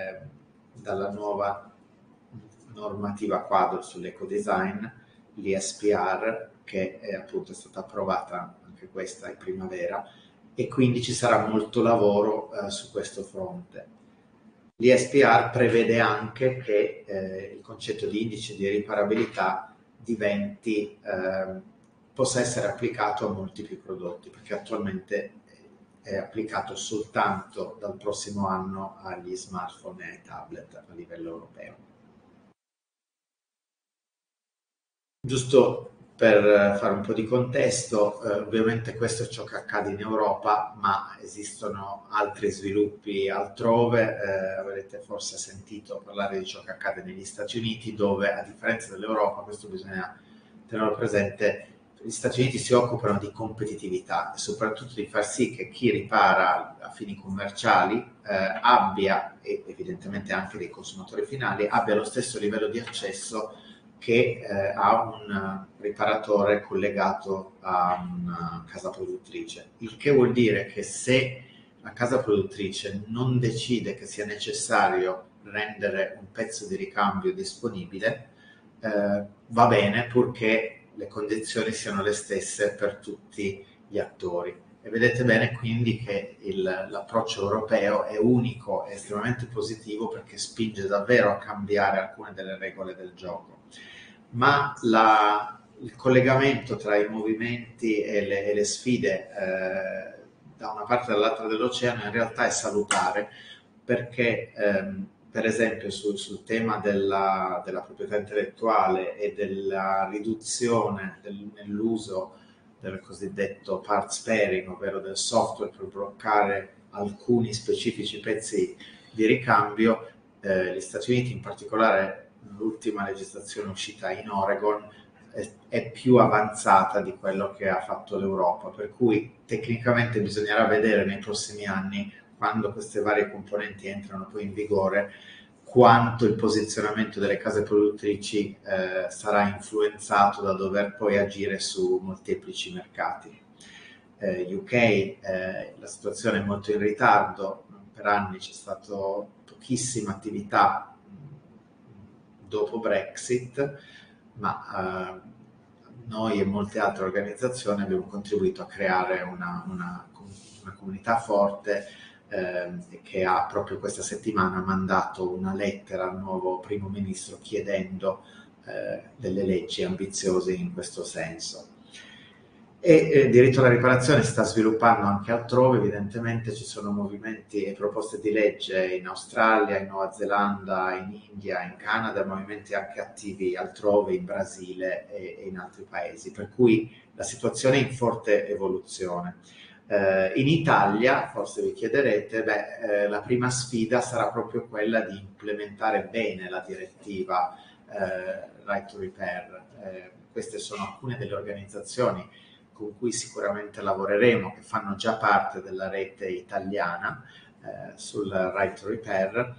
nuova normativa quadro sull'ecodesign, l'ESPR, che è appunto stata approvata anche questa in primavera e quindi ci sarà molto lavoro su questo fronte. L'ISPR prevede anche che il concetto di indice di riparabilità possa essere applicato a molti più prodotti, perché attualmente è applicato soltanto dal prossimo anno agli smartphone e ai tablet a livello europeo. Giusto per fare un po' di contesto, ovviamente questo è ciò che accade in Europa, ma esistono altri sviluppi altrove. Avrete forse sentito parlare di ciò che accade negli Stati Uniti, dove a differenza dell'Europa, questo bisogna tenerlo presente, gli Stati Uniti si occupano di competitività e soprattutto di far sì che chi ripara a fini commerciali abbia, e evidentemente anche dei consumatori finali, abbia lo stesso livello di accesso che ha un riparatore collegato a una casa produttrice, il che vuol dire che se la casa produttrice non decide che sia necessario rendere un pezzo di ricambio disponibile, va bene, purché le condizioni siano le stesse per tutti gli attori. E vedete bene quindi che l'approccio europeo è unico, è estremamente positivo, perché spinge davvero a cambiare alcune delle regole del gioco. Ma il collegamento tra i movimenti e le sfide da una parte e dall'altra dell'oceano in realtà è salutare, perché per esempio sul tema della proprietà intellettuale e della riduzione nell'uso del cosiddetto part sparing, ovvero del software per bloccare alcuni specifici pezzi di ricambio, gli Stati Uniti, in particolare l'ultima legislazione uscita in Oregon, è più avanzata di quello che ha fatto l'Europa, per cui tecnicamente bisognerà vedere nei prossimi anni, quando queste varie componenti entrano poi in vigore, quanto il posizionamento delle case produttrici sarà influenzato da dover poi agire su molteplici mercati. UK, la situazione è molto in ritardo, per anni c'è stata pochissima attività dopo Brexit, ma noi e molte altre organizzazioni abbiamo contribuito a creare una comunità forte che ha proprio questa settimana mandato una lettera al nuovo primo ministro chiedendo delle leggi ambiziose in questo senso. E il diritto alla riparazione si sta sviluppando anche altrove, evidentemente ci sono movimenti e proposte di legge in Australia, in Nuova Zelanda, in India, in Canada, movimenti anche attivi altrove, in Brasile e in altri paesi, per cui la situazione è in forte evoluzione. In Italia, forse vi chiederete, la prima sfida sarà proprio quella di implementare bene la direttiva Right to Repair. Queste sono alcune delle organizzazioni con cui sicuramente lavoreremo, che fanno già parte della rete italiana sul Right to Repair,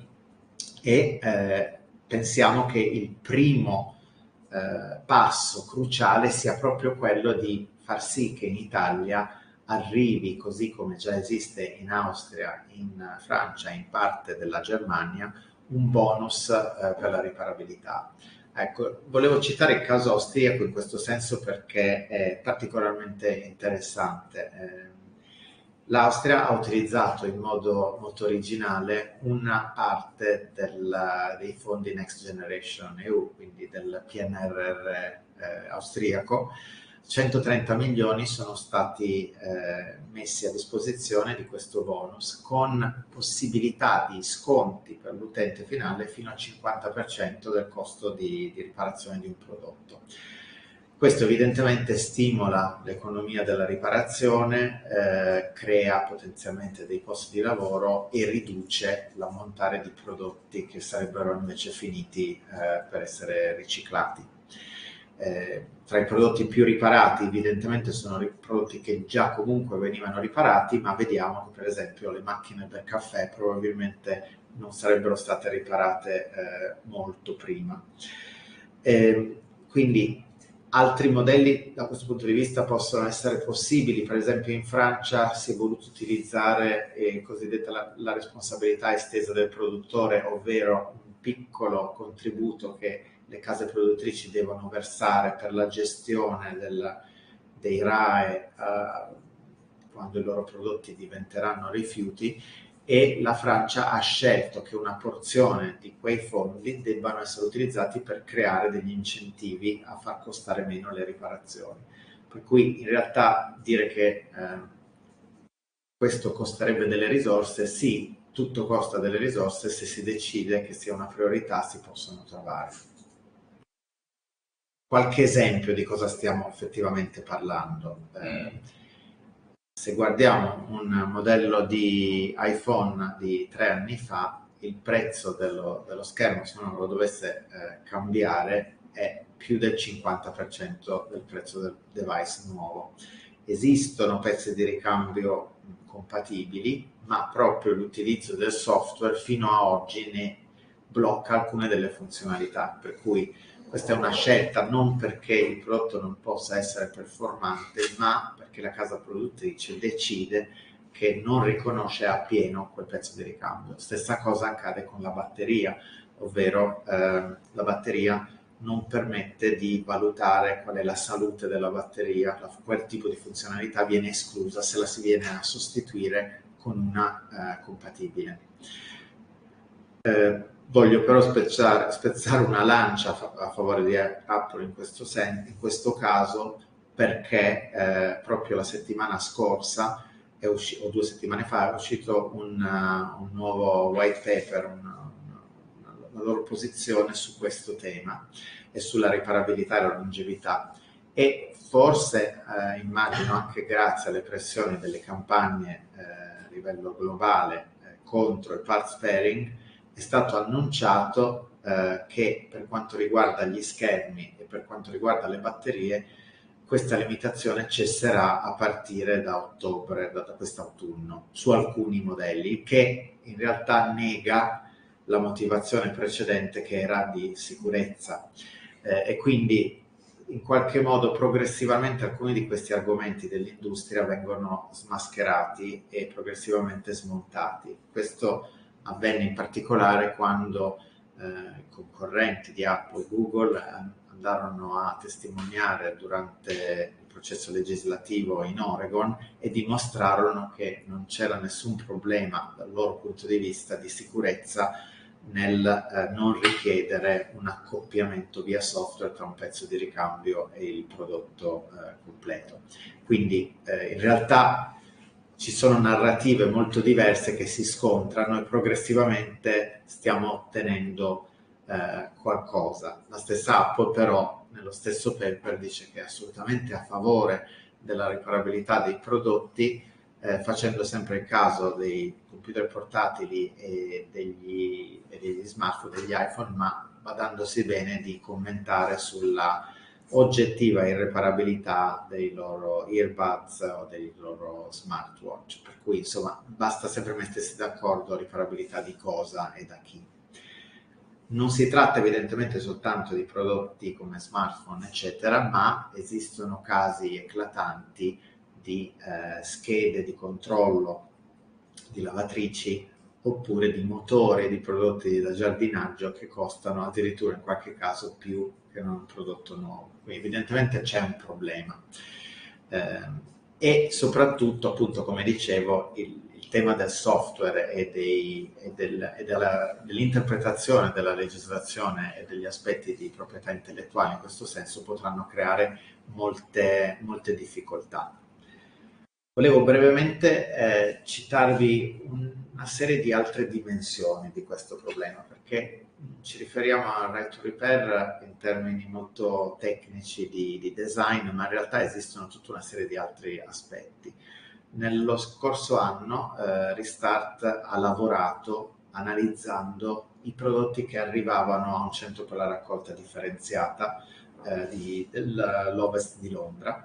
e pensiamo che il primo passo cruciale sia proprio quello di far sì che in Italia arrivi, così come già esiste in Austria, in Francia e in parte della Germania, un bonus per la riparabilità. Ecco, volevo citare il caso austriaco in questo senso perché è particolarmente interessante. L'Austria ha utilizzato in modo molto originale una parte dei fondi Next Generation EU, quindi del PNRR austriaco. 130 milioni sono stati messi a disposizione di questo bonus, con possibilità di sconti per l'utente finale fino al 50% del costo di riparazione di un prodotto. Questo evidentemente stimola l'economia della riparazione, crea potenzialmente dei posti di lavoro e riduce l'ammontare di prodotti che sarebbero invece finiti per essere riciclati. Tra i prodotti più riparati evidentemente sono prodotti che già comunque venivano riparati, ma vediamo che per esempio le macchine del caffè probabilmente non sarebbero state riparate molto prima. Quindi altri modelli da questo punto di vista possono essere possibili. Per esempio in Francia si è voluto utilizzare cosiddetta la responsabilità estesa del produttore, ovvero un piccolo contributo che le case produttrici devono versare per la gestione dei RAEE quando i loro prodotti diventeranno rifiuti, e la Francia ha scelto che una porzione di quei fondi debbano essere utilizzati per creare degli incentivi a far costare meno le riparazioni. Per cui in realtà dire che questo costerebbe delle risorse, sì, tutto costa delle risorse, se si decide che sia una priorità si possono trovare. Qualche esempio di cosa stiamo effettivamente parlando. Se guardiamo un modello di iPhone di 3 anni fa, il prezzo dello schermo, se non lo dovesse cambiare, è più del 50% del prezzo del device nuovo. Esistono pezzi di ricambio compatibili, ma proprio l'utilizzo del software fino a oggi ne blocca alcune delle funzionalità, per cui questa è una scelta non perché il prodotto non possa essere performante, ma perché la casa produttrice decide che non riconosce appieno quel pezzo di ricambio. Stessa cosa accade con la batteria, ovvero la batteria non permette di valutare qual è la salute della batteria, quel tipo di funzionalità viene esclusa se la si viene a sostituire con una compatibile. Voglio però spezzare una lancia a favore di Apple in questo caso, perché proprio la settimana scorsa o 2 settimane fa è uscito un nuovo white paper, la loro posizione su questo tema e sulla riparabilità e la longevità, e forse immagino anche grazie alle pressioni delle campagne a livello globale contro il part sparing, è stato annunciato che per quanto riguarda gli schermi e per quanto riguarda le batterie, questa limitazione cesserà a partire da ottobre, da quest'autunno, su alcuni modelli, che in realtà nega la motivazione precedente che era di sicurezza. E quindi in qualche modo progressivamente alcuni di questi argomenti dell'industria vengono smascherati e progressivamente smontati. Questo avvenne in particolare quando i concorrenti di Apple e Google andarono a testimoniare durante il processo legislativo in Oregon e dimostrarono che non c'era nessun problema dal loro punto di vista di sicurezza nel non richiedere un accoppiamento via software tra un pezzo di ricambio e il prodotto completo. Quindi in realtà ci sono narrative molto diverse che si scontrano e progressivamente stiamo ottenendo qualcosa. La stessa Apple però nello stesso paper dice che è assolutamente a favore della riparabilità dei prodotti, facendo sempre il caso dei computer portatili e degli smartphone, degli iPhone, ma badandosi bene di commentare sulla oggettiva irreparabilità dei loro earbuds o dei loro smartwatch, per cui insomma basta sempre mettersi d'accordo riparabilità di cosa e da chi. Non si tratta evidentemente soltanto di prodotti come smartphone eccetera, ma esistono casi eclatanti di schede di controllo di lavatrici oppure di motori di prodotti da giardinaggio che costano addirittura in qualche caso più che un prodotto nuovo. Quindi evidentemente c'è un problema e soprattutto, appunto, come dicevo, il tema del software e dell'interpretazione della legislazione e degli aspetti di proprietà intellettuale in questo senso potranno creare molte difficoltà. Volevo brevemente citarvi una serie di altre dimensioni di questo problema, perché ci riferiamo al right to repair in termini molto tecnici di design, ma in realtà esistono tutta una serie di altri aspetti. Nello scorso anno Restart ha lavorato analizzando i prodotti che arrivavano a un centro per la raccolta differenziata dell'Ovest di Londra,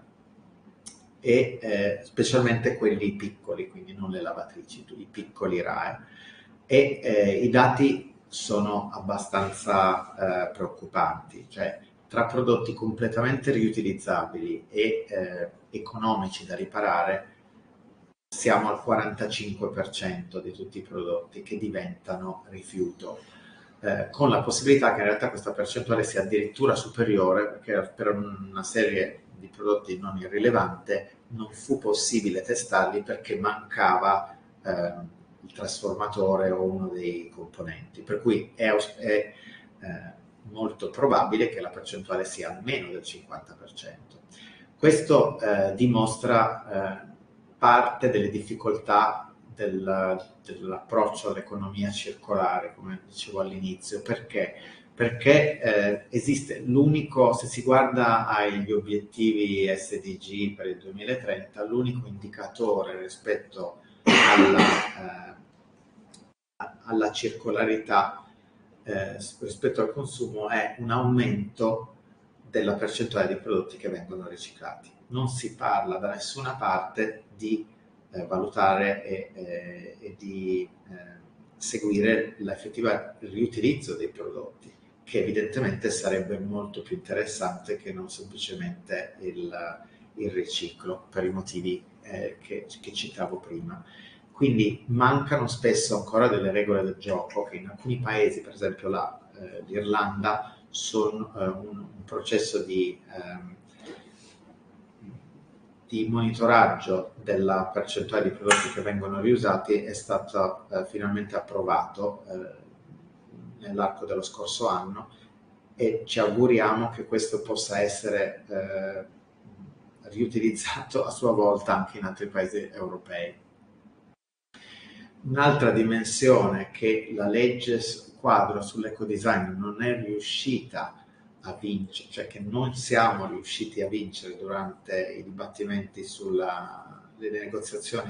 e specialmente quelli piccoli, quindi non le lavatrici, i piccoli RAEE, e i dati sono abbastanza preoccupanti, cioè tra prodotti completamente riutilizzabili e economici da riparare siamo al 45% di tutti i prodotti che diventano rifiuto, con la possibilità che in realtà questa percentuale sia addirittura superiore, perché per una serie di prodotti non irrilevante non fu possibile testarli perché mancava il trasformatore o uno dei componenti, per cui è molto probabile che la percentuale sia almeno del 50%. Questo dimostra parte delle difficoltà dell'approccio all'economia circolare, come dicevo all'inizio. Perché esiste l'unico, se si guarda agli obiettivi SDG per il 2030, l'unico indicatore rispetto alla circolarità rispetto al consumo è un aumento della percentuale di prodotti che vengono riciclati. Non si parla da nessuna parte di valutare e di seguire l'effettivo riutilizzo dei prodotti, che evidentemente sarebbe molto più interessante che non semplicemente il riciclo, per i motivi che citavo prima. Quindi mancano spesso ancora delle regole del gioco che in alcuni paesi, per esempio l'Irlanda, sono un processo di monitoraggio della percentuale di prodotti che vengono riusati è stato finalmente approvato nell'arco dello scorso anno, e ci auguriamo che questo possa essere riutilizzato a sua volta anche in altri paesi europei. Un'altra dimensione che la legge quadro sull'ecodesign non è riuscita a vincere, cioè che non siamo riusciti a vincere durante i dibattimenti le negoziazioni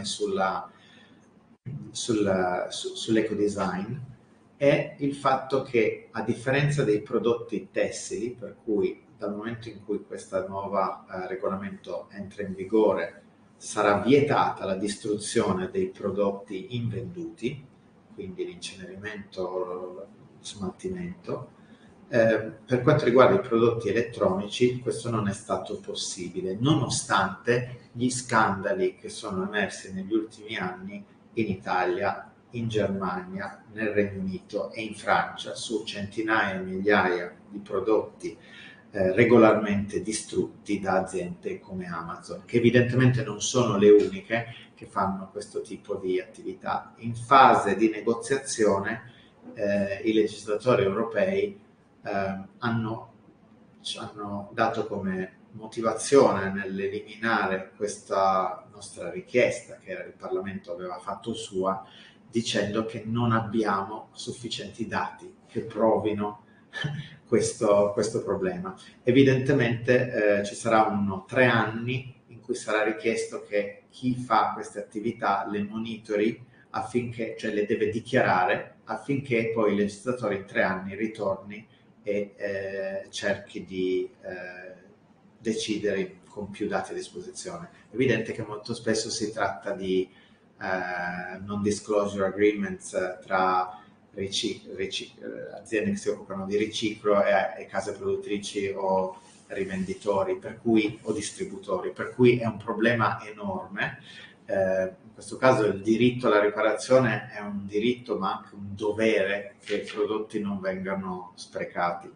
sull'ecodesign, è il fatto che, a differenza dei prodotti tessili, per cui dal momento in cui questo nuovo regolamento entra in vigore sarà vietata la distruzione dei prodotti invenduti, quindi l'incenerimento, lo smaltimento. Per quanto riguarda i prodotti elettronici, questo non è stato possibile, nonostante gli scandali che sono emersi negli ultimi anni in Italia, in Germania, nel Regno Unito e in Francia su centinaia e migliaia di prodotti regolarmente distrutti da aziende come Amazon, che evidentemente non sono le uniche che fanno questo tipo di attività. In fase di negoziazione i legislatori europei hanno dato come motivazione nell'eliminare questa nostra richiesta, che il Parlamento aveva fatto sua, dicendo che non abbiamo sufficienti dati che provino questo problema. Evidentemente ci saranno 3 anni in cui sarà richiesto che chi fa queste attività le monitori, affinché, cioè le deve dichiarare, affinché poi il legislatore in 3 anni ritorni e cerchi di decidere con più dati a disposizione. È evidente che molto spesso si tratta di non disclosure agreements tra aziende che si occupano di riciclo e case produttrici o rivenditori, o distributori, per cui è un problema enorme. In questo caso il diritto alla riparazione è un diritto, ma anche un dovere, che i prodotti non vengano sprecati.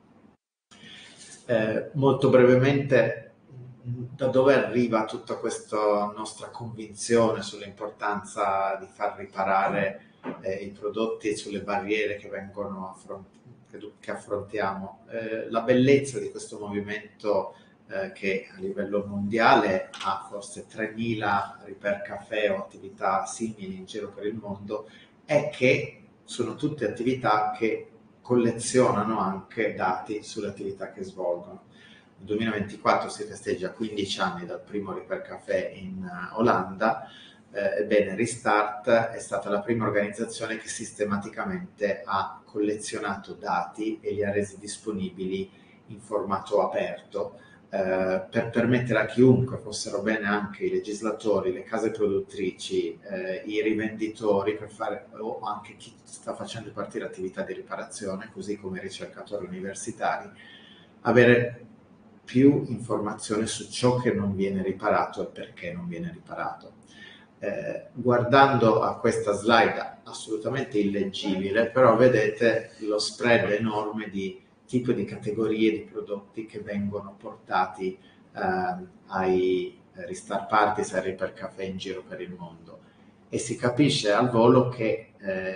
Molto brevemente, da dove arriva tutta questa nostra convinzione sull'importanza di far riparare i prodotti e sulle barriere che che affrontiamo? La bellezza di questo movimento, che a livello mondiale ha forse 3.000 repair café o attività simili in giro per il mondo, è che sono tutte attività che collezionano anche dati sulle attività che svolgono. Nel 2024 si festeggia 15 anni dal primo repair café in Olanda. Ebbene, Restart è stata la prima organizzazione che sistematicamente ha collezionato dati e li ha resi disponibili in formato aperto, per permettere a chiunque, fossero bene anche i legislatori, le case produttrici, i rivenditori, o anche chi sta facendo partire attività di riparazione, così come i ricercatori universitari, avere più informazioni su ciò che non viene riparato e perché non viene riparato. Guardando a questa slide assolutamente illeggibile, però vedete lo spread enorme di tipo di categorie di prodotti che vengono portati ai Restart Parties e Reaper Café in giro per il mondo, e si capisce al volo che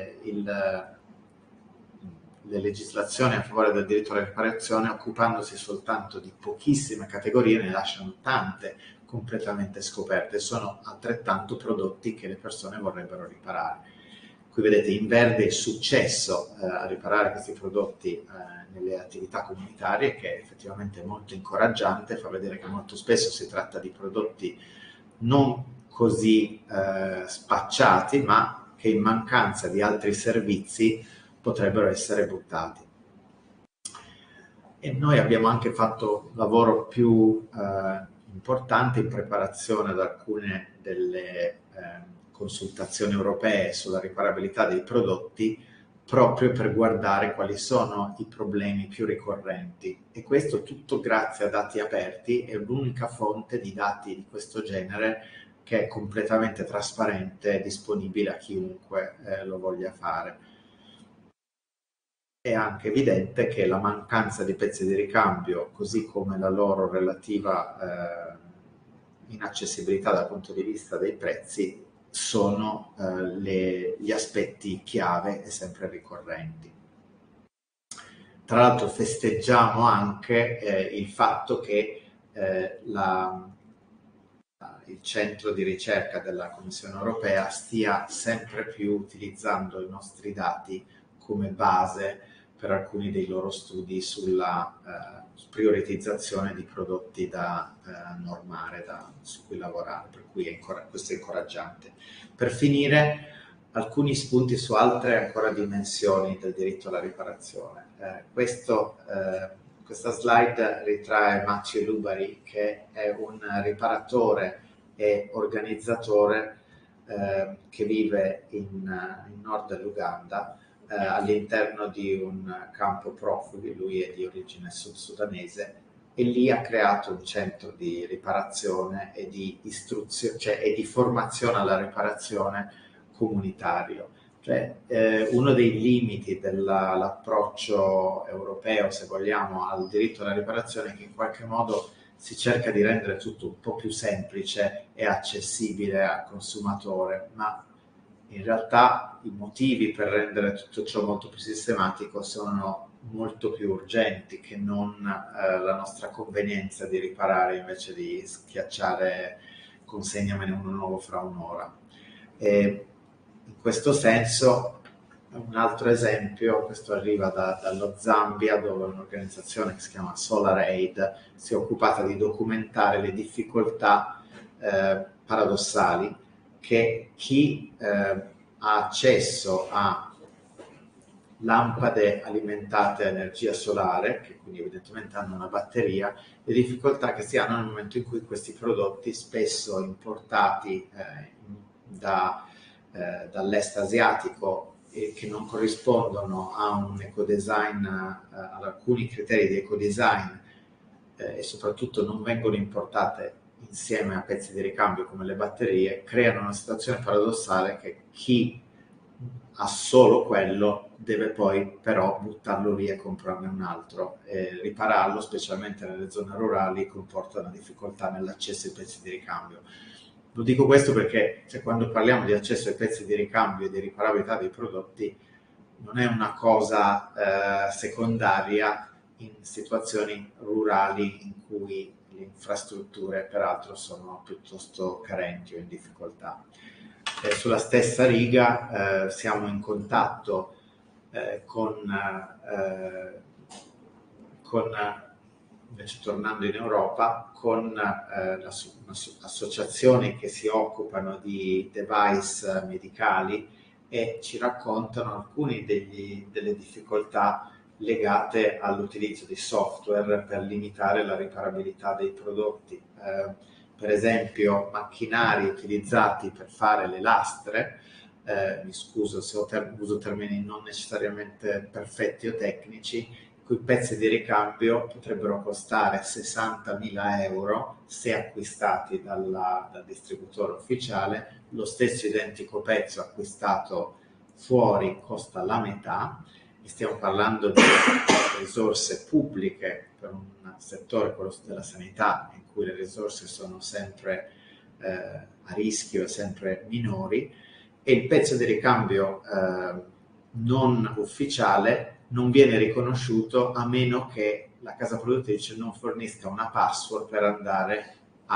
le legislazioni a favore del diritto alla riparazione, occupandosi soltanto di pochissime categorie, ne lasciano tante completamente scoperte. Sono altrettanto prodotti che le persone vorrebbero riparare. Qui vedete in verde il successo a riparare questi prodotti nelle attività comunitarie, che è effettivamente molto incoraggiante, fa vedere che molto spesso si tratta di prodotti non così spacciati, ma che in mancanza di altri servizi potrebbero essere buttati. E noi abbiamo anche fatto lavoro più importante in preparazione ad alcune delle consultazioni europee sulla riparabilità dei prodotti, proprio per guardare quali sono i problemi più ricorrenti, e questo tutto grazie a dati aperti. È l'unica fonte di dati di questo genere che è completamente trasparente e disponibile a chiunque lo voglia fare. È anche evidente che la mancanza di pezzi di ricambio, così come la loro relativa inaccessibilità dal punto di vista dei prezzi, sono gli aspetti chiave e sempre ricorrenti. Tra l'altro festeggiamo anche il fatto che il centro di ricerca della Commissione europea stia sempre più utilizzando i nostri dati come base per alcuni dei loro studi sulla prioritizzazione di prodotti da normare, su cui lavorare, per cui questo è incoraggiante. Per finire, alcuni spunti su altre ancora dimensioni del diritto alla riparazione. Questa slide ritrae Mathieu Lubary, che è un riparatore e organizzatore che vive in nord dell'Uganda, all'interno di un campo profughi. Lui è di origine sud-sudanese e lì ha creato un centro di riparazione e di istruzione, e di formazione alla riparazione comunitario. Uno dei limiti dell'approccio europeo, se vogliamo, al diritto alla riparazione è che in qualche modo si cerca di rendere tutto un po' più semplice e accessibile al consumatore, ma in realtà i motivi per rendere tutto ciò molto più sistematico sono molto più urgenti che non la nostra convenienza di riparare invece di schiacciare consegnamene uno nuovo fra un'ora. E in questo senso, un altro esempio, questo arriva dallo Zambia, dove un'organizzazione che si chiama Solar Aid si è occupata di documentare le difficoltà paradossali che chi ha accesso a lampade alimentate a energia solare, che quindi evidentemente hanno una batteria, le difficoltà che si hanno nel momento in cui questi prodotti, spesso importati dall'est asiatico e che non corrispondono a un ecodesign, ad alcuni criteri di ecodesign, e soprattutto non vengono importate insieme a pezzi di ricambio come le batterie, creano una situazione paradossale che chi ha solo quello deve poi però buttarlo via e comprarne un altro. Ripararlo, specialmente nelle zone rurali, comporta una difficoltà nell'accesso ai pezzi di ricambio. Lo dico questo perché quando parliamo di accesso ai pezzi di ricambio e di riparabilità dei prodotti, non è una cosa secondaria in situazioni rurali in cui le infrastrutture peraltro sono piuttosto carenti o in difficoltà. Sulla stessa riga siamo in contatto invece tornando in Europa, con associazioni che si occupano di device medicali e ci raccontano alcune delle difficoltà legate all'utilizzo di software per limitare la riparabilità dei prodotti. Per esempio, macchinari utilizzati per fare le lastre, mi scuso se uso termini non necessariamente perfetti o tecnici, cui pezzi di ricambio potrebbero costare 60.000 euro se acquistati dal distributore ufficiale. Lo stesso identico pezzo acquistato fuori costa la metà, stiamo parlando di risorse pubbliche per un settore, quello della sanità, in cui le risorse sono sempre a rischio e sempre minori, e il pezzo di ricambio non ufficiale non viene riconosciuto a meno che la casa produttrice non fornisca una password per andare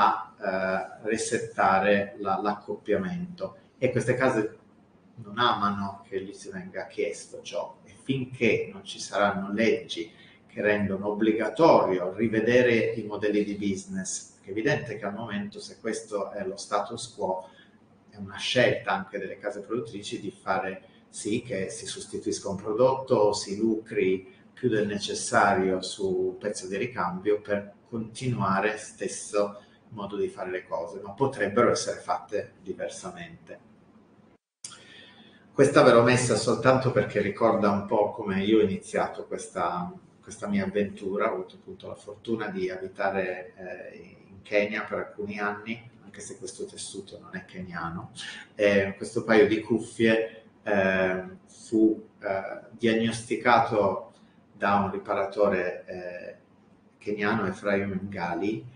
a resettare l'accoppiamento, e queste case non amano che gli si venga chiesto ciò, e finché non ci saranno leggi che rendono obbligatorio rivedere i modelli di business, è evidente che al momento, se questo è lo status quo, è una scelta anche delle case produttrici di fare sì che si sostituisca un prodotto o si lucri più del necessario su pezzo di ricambio per continuare stesso modo di fare le cose, ma potrebbero essere fatte diversamente. Questa ve l'ho messa soltanto perché ricorda un po' come io ho iniziato questa mia avventura. Ho avuto appunto la fortuna di abitare in Kenya per alcuni anni, anche se questo tessuto non è keniano. Questo paio di cuffie fu diagnosticato da un riparatore keniano, Ephraim Ngali,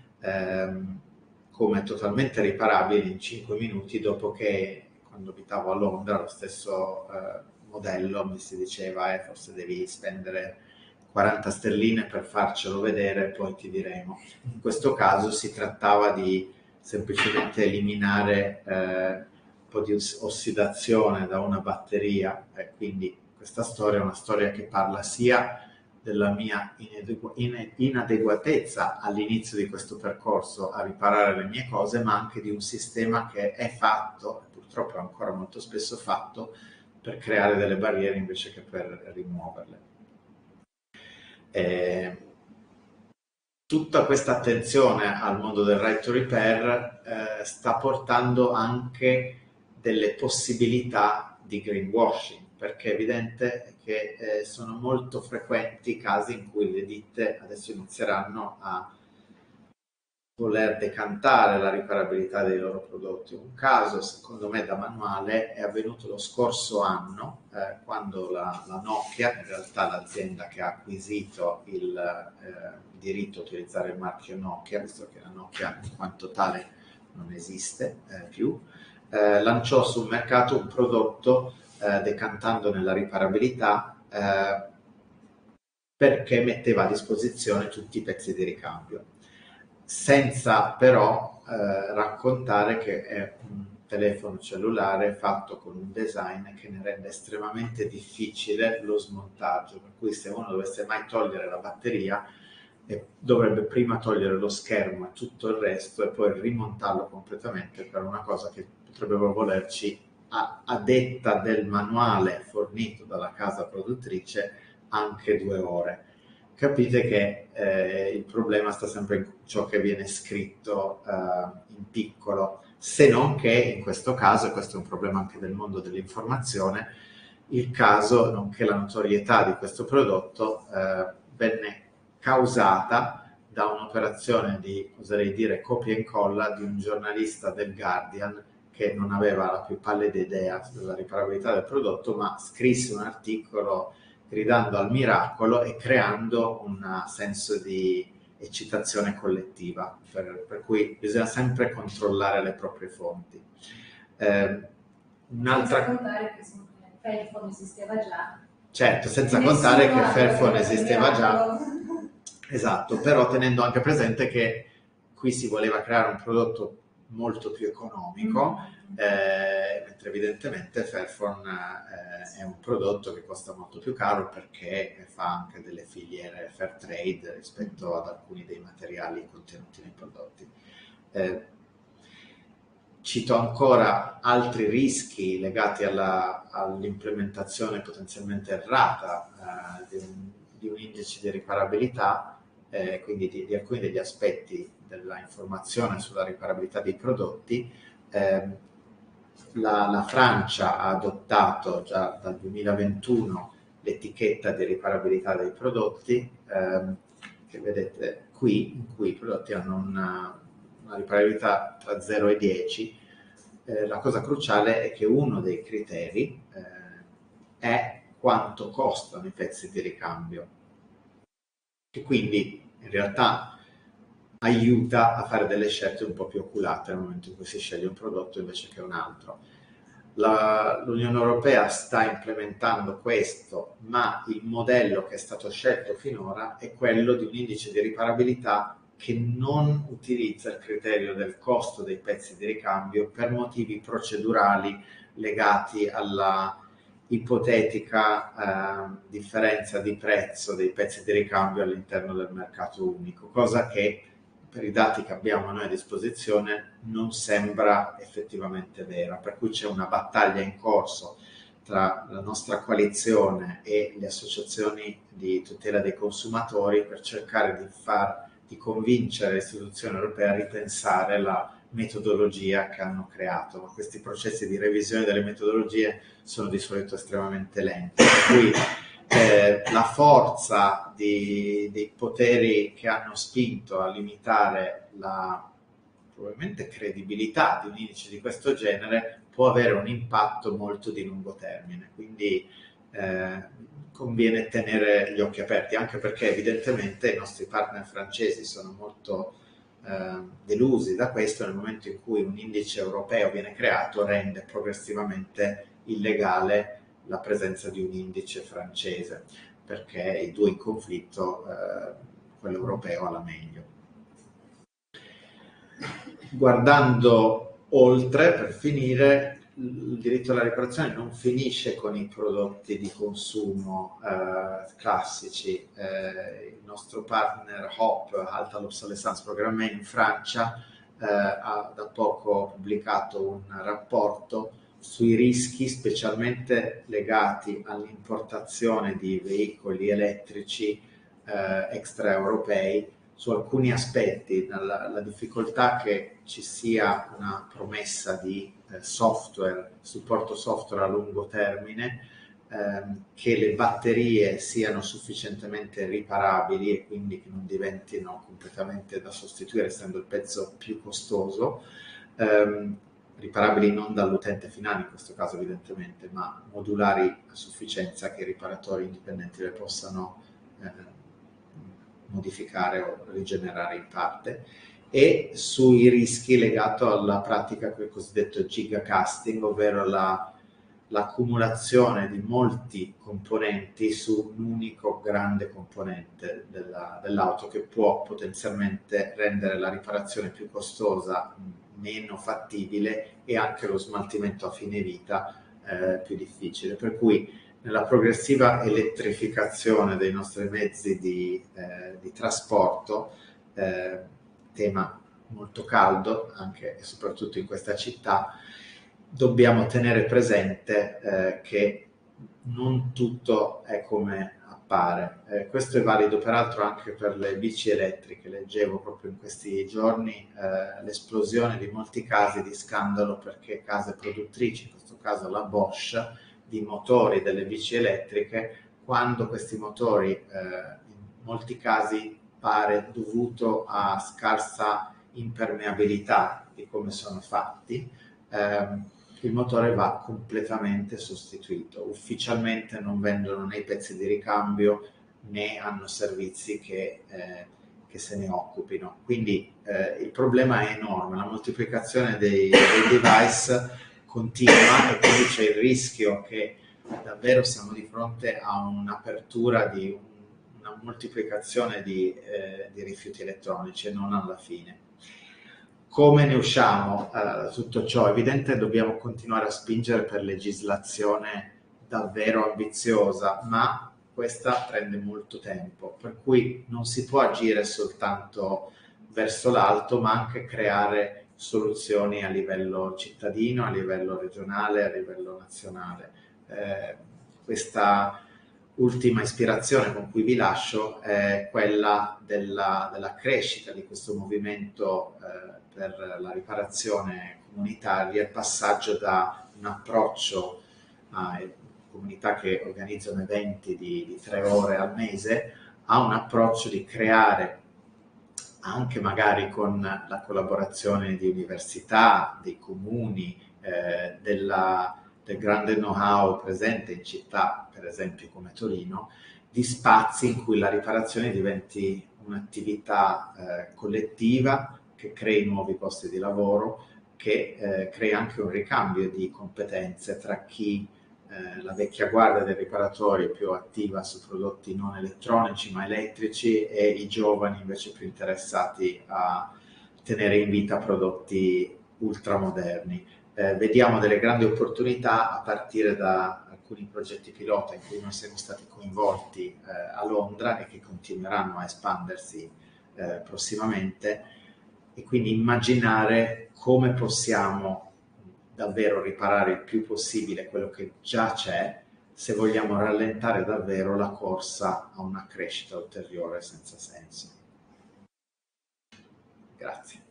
come totalmente riparabili in 5 minuti, dopo che, quando abitavo a Londra, lo stesso modello mi si diceva forse devi spendere 40 sterline per farcelo vedere, poi ti diremo. In questo caso si trattava di semplicemente eliminare un po' di ossidazione da una batteria, quindi questa storia è una storia che parla sia della mia inadeguatezza all'inizio di questo percorso a riparare le mie cose, ma anche di un sistema che è fatto, purtroppo è ancora molto spesso fatto, per creare delle barriere invece che per rimuoverle. Tutta questa attenzione al mondo del right to repair sta portando anche delle possibilità di greenwashing, perché è evidente che sono molto frequenti i casi in cui le ditte adesso inizieranno a voler decantare la riparabilità dei loro prodotti. Un caso, secondo me, da manuale è avvenuto lo scorso anno, quando la Nokia, in realtà l'azienda che ha acquisito il diritto a utilizzare il marchio Nokia, visto che la Nokia in quanto tale non esiste più, lanciò sul mercato un prodotto decantando nella riparabilità perché metteva a disposizione tutti i pezzi di ricambio, senza però raccontare che è un telefono cellulare fatto con un design che ne rende estremamente difficile lo smontaggio, per cui se uno dovesse mai togliere la batteria dovrebbe prima togliere lo schermo e tutto il resto e poi rimontarlo completamente, per una cosa che potrebbero volerci, a detta del manuale fornito dalla casa produttrice, anche 2 ore. Capite che il problema sta sempre in ciò che viene scritto in piccolo, se non che in questo caso, e questo è un problema anche del mondo dell'informazione, il caso, nonché la notorietà di questo prodotto venne causata da un'operazione di, oserei dire, copia e incolla di un giornalista del Guardian che non aveva la più pallida idea della riparabilità del prodotto, ma scrisse un articolo gridando al miracolo e creando un senso di eccitazione collettiva, per cui bisogna sempre controllare le proprie fonti. Senza contare che Fairphone esisteva già. Certo, senza contare che Fairphone esisteva già. Esatto, però tenendo anche presente che qui si voleva creare un prodotto molto più economico, mentre evidentemente Fairphone è un prodotto che costa molto più caro perché fa anche delle filiere fair trade rispetto ad alcuni dei materiali contenuti nei prodotti. Cito ancora altri rischi legati all'implementazione potenzialmente errata di un indice di riparabilità, quindi di alcuni degli aspetti della informazione sulla riparabilità dei prodotti. La Francia ha adottato già dal 2021 l'etichetta di riparabilità dei prodotti, che vedete qui, in cui i prodotti hanno una riparabilità tra 0 e 10. La cosa cruciale è che uno dei criteri è quanto costano i pezzi di ricambio, e quindi in realtà aiuta a fare delle scelte un po' più oculate nel momento in cui si sceglie un prodotto invece che un altro. L'Unione Europea sta implementando questo, ma il modello che è stato scelto finora è quello di un indice di riparabilità che non utilizza il criterio del costo dei pezzi di ricambio per motivi procedurali legati alla ipotetica differenza di prezzo dei pezzi di ricambio all'interno del mercato unico, cosa che per i dati che abbiamo noi a disposizione non sembra effettivamente vera, per cui c'è una battaglia in corso tra la nostra coalizione e le associazioni di tutela dei consumatori per cercare di convincere le istituzioni europee a ripensare la metodologia che hanno creato. Ma questi processi di revisione delle metodologie sono di solito estremamente lenti, per cui la forza dei poteri che hanno spinto a limitare la probabilmente credibilità di un indice di questo genere può avere un impatto molto di lungo termine, quindi conviene tenere gli occhi aperti, anche perché evidentemente i nostri partner francesi sono molto delusi da questo. Nel momento in cui un indice europeo viene creato, rende progressivamente illegale la presenza di un indice francese, perché i due in conflitto, quello europeo ha la meglio. Guardando oltre, per finire, il diritto alla riparazione non finisce con i prodotti di consumo classici. Il nostro partner HOP, Halte à l'Obsolescence Programmée in Francia, ha da poco pubblicato un rapporto sui rischi specialmente legati all'importazione di veicoli elettrici extraeuropei, su alcuni aspetti, la difficoltà che ci sia una promessa di supporto software a lungo termine, che le batterie siano sufficientemente riparabili e quindi che non diventino completamente da sostituire, essendo il pezzo più costoso, riparabili non dall'utente finale in questo caso evidentemente, ma modulari a sufficienza che i riparatori indipendenti le possano modificare o rigenerare in parte, e sui rischi legati alla pratica del cosiddetto gigacasting, ovvero l'accumulazione di molti componenti su un unico grande componente dell'auto, che può potenzialmente rendere la riparazione più costosa, meno fattibile, e anche lo smaltimento a fine vita più difficile. Per cui nella progressiva elettrificazione dei nostri mezzi di trasporto, tema molto caldo anche e soprattutto in questa città, dobbiamo tenere presente che non tutto è come appare. Questo è valido peraltro anche per le bici elettriche. Leggevo proprio in questi giorni l'esplosione di molti casi di scandalo perché case produttrici, in questo caso la Bosch, di motori delle bici elettriche, quando questi motori in molti casi pare dovuto a scarsa impermeabilità di come sono fatti, il motore va completamente sostituito. Ufficialmente non vendono né i pezzi di ricambio né hanno servizi che se ne occupino. Quindi il problema è enorme, la moltiplicazione dei device continua, e quindi c'è il rischio che davvero siamo di fronte a un'apertura di una moltiplicazione di rifiuti elettronici e non alla fine. Come ne usciamo da tutto ciò? È evidente che dobbiamo continuare a spingere per legislazione davvero ambiziosa, ma questa prende molto tempo, per cui non si può agire soltanto verso l'alto, ma anche creare soluzioni a livello cittadino, a livello regionale, a livello nazionale. Questa ultima ispirazione con cui vi lascio è quella della crescita di questo movimento per la riparazione comunitaria, il passaggio da un approccio a comunità che organizzano eventi di 3 ore al mese a un approccio di creare, anche magari con la collaborazione di università, dei comuni, grande know-how presente in città, per esempio come Torino, di spazi in cui la riparazione diventi un'attività collettiva che crei nuovi posti di lavoro, che crea anche un ricambio di competenze tra chi la vecchia guardia dei riparatori è più attiva su prodotti non elettronici ma elettrici e i giovani invece più interessati a tenere in vita prodotti ultramoderni. Vediamo delle grandi opportunità a partire da alcuni progetti pilota in cui noi siamo stati coinvolti a Londra e che continueranno a espandersi prossimamente, e quindi immaginare come possiamo davvero riparare il più possibile quello che già c'è, se vogliamo rallentare davvero la corsa a una crescita ulteriore senza senso. Grazie.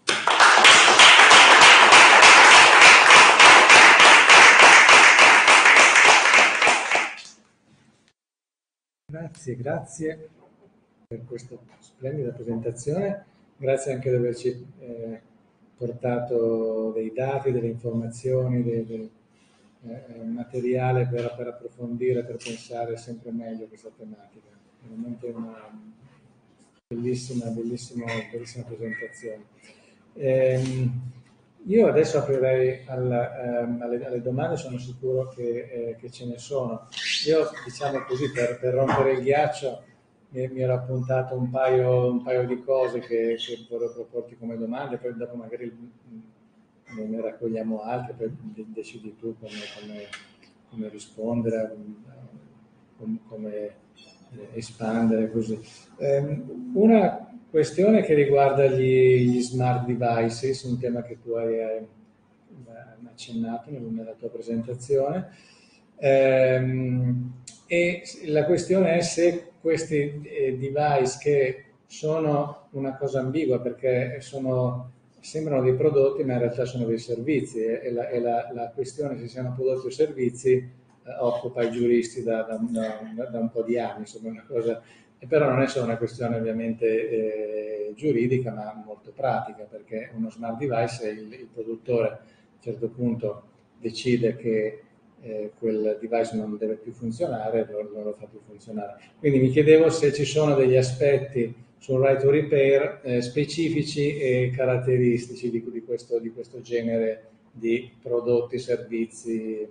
Grazie per questa splendida presentazione, grazie anche di averci portato dei dati, delle informazioni, del materiale per approfondire, per pensare sempre meglio questa tematica. Veramente una bellissima presentazione. Io adesso aprirei alle domande, sono sicuro che ce ne sono. Io, diciamo così, per rompere il ghiaccio mi ero appuntato un paio di cose che vorrei proporti come domande, poi dopo magari ne raccogliamo altre, poi decidi tu come rispondere, come espandere così. Una questione che riguarda gli smart devices, un tema che tu hai accennato nella tua presentazione, e la questione è se questi device, che sono una cosa ambigua perché sembrano dei prodotti ma in realtà sono dei servizi, e la questione se siano prodotti o servizi occupa i giuristi da un po' di anni, insomma, una cosa. E però non è solo una questione ovviamente giuridica, ma molto pratica, perché uno smart device, il produttore a un certo punto decide che quel device non deve più funzionare, non lo fa più funzionare. Quindi mi chiedevo se ci sono degli aspetti sul right to repair specifici e caratteristici di questo genere di prodotti, servizi.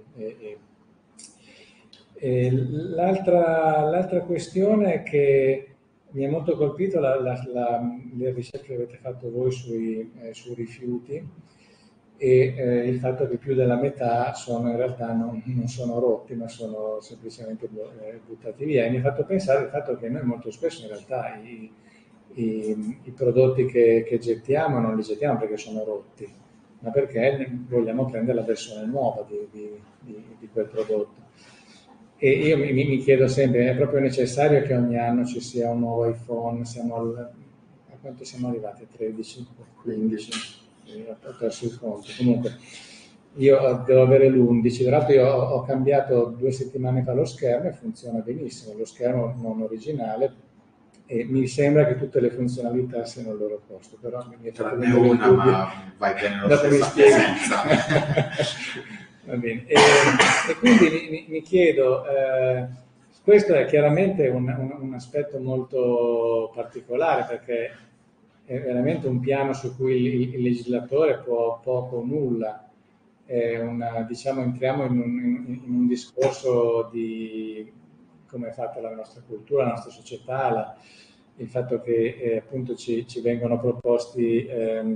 L'altra questione che mi ha molto colpito le ricerche che avete fatto voi sui rifiuti, e il fatto che più della metà in realtà non sono rotti, ma sono semplicemente buttati via. E mi ha fatto pensare il fatto che noi molto spesso in realtà i prodotti che gettiamo non li gettiamo perché sono rotti, ma perché vogliamo prendere la versione nuova di quel prodotto. E io mi chiedo sempre, è proprio necessario che ogni anno ci sia un nuovo iPhone? A quanto siamo arrivati? 13? 15? Ho perso il conto. Comunque, io devo avere l'11. Tra l'altro io ho cambiato 2 settimane fa lo schermo e funziona benissimo, lo schermo non originale, e mi sembra che tutte le funzionalità siano al loro posto, però mi è fatto venire una, ma vai bene lo stesso senza. Va bene. E quindi mi chiedo, questo è chiaramente un aspetto molto particolare, perché è veramente un piano su cui il legislatore può poco o nulla. Diciamo, entriamo in un discorso di come è fatta la nostra cultura, la nostra società, il fatto che appunto ci vengono proposti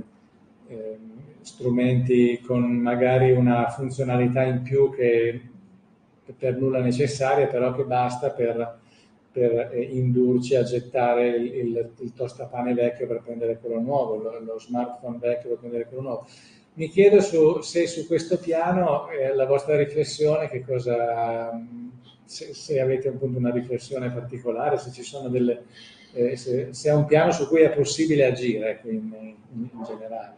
strumenti con magari una funzionalità in più che per nulla necessaria, però che basta per indurci a gettare il tostapane vecchio per prendere quello nuovo, lo smartphone vecchio per prendere quello nuovo. Mi chiedo se su questo piano la vostra riflessione, che cosa, se avete appunto una riflessione particolare, se ci sono se è un piano su cui è possibile agire in generale.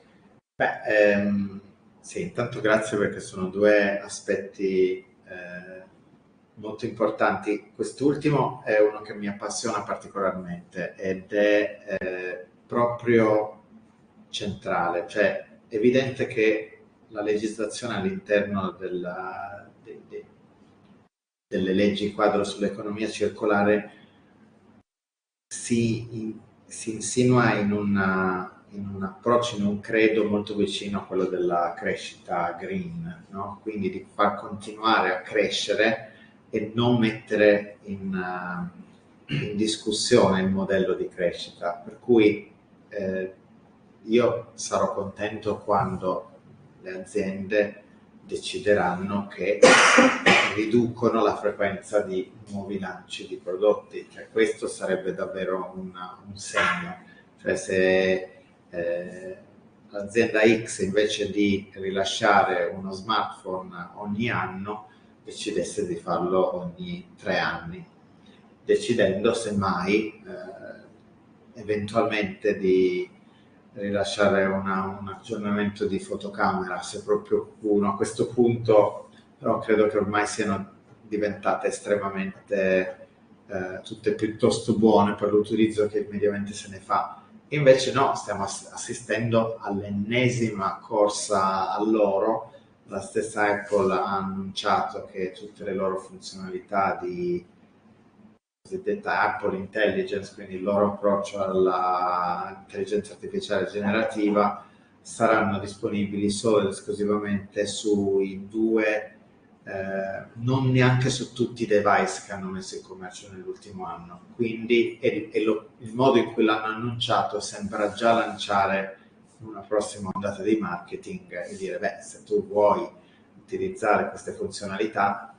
Sì, intanto grazie, perché sono 2 aspetti molto importanti. Quest'ultimo è uno che mi appassiona particolarmente ed è proprio centrale, cioè è evidente che la legislazione all'interno delle leggi quadro sull'economia circolare si insinua in un approccio, in un credo molto vicino a quello della crescita green, no? Quindi di far continuare a crescere e non mettere in discussione il modello di crescita. Per cui io sarò contento quando le aziende decideranno che riducono la frequenza di nuovi lanci di prodotti, cioè questo sarebbe davvero un segno. Cioè se l'azienda X invece di rilasciare uno smartphone ogni anno decidesse di farlo ogni 3 anni, decidendo semmai eventualmente di rilasciare un aggiornamento di fotocamera, se proprio uno a questo punto, però credo che ormai siano diventate estremamente tutte piuttosto buone per l'utilizzo che mediamente se ne fa. Invece no, stiamo assistendo all'ennesima corsa all'oro. La stessa Apple ha annunciato che tutte le loro funzionalità di cosiddetta Apple Intelligence, quindi il loro approccio all'intelligenza artificiale generativa, saranno disponibili solo ed esclusivamente sui 2, non neanche su tutti i device che hanno messo in commercio nell'ultimo anno. Quindi il modo in cui l'hanno annunciato sembra già lanciare una prossima ondata di marketing e dire, beh, se tu vuoi utilizzare queste funzionalità,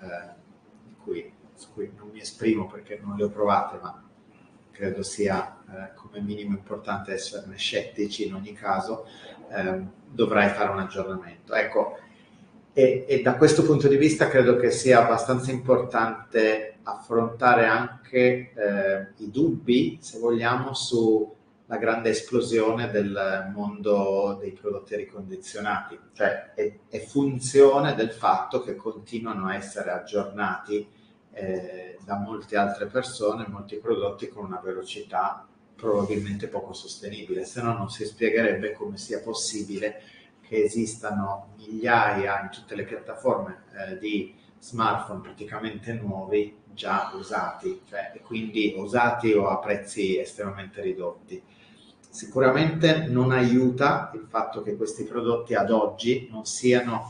su cui non mi esprimo perché non le ho provate, ma credo sia come minimo importante esserne scettici in ogni caso, dovrai fare un aggiornamento. Ecco, e da questo punto di vista credo che sia abbastanza importante affrontare anche i dubbi, se vogliamo, sulla grande esplosione del mondo dei prodotti ricondizionati, cioè è funzione del fatto che continuano a essere aggiornati da molte altre persone, molti prodotti con una velocità probabilmente poco sostenibile, se no non si spiegherebbe come sia possibile che esistano migliaia in tutte le piattaforme di smartphone praticamente nuovi già usati, cioè, e quindi usati o a prezzi estremamente ridotti. Sicuramente non aiuta il fatto che questi prodotti ad oggi non siano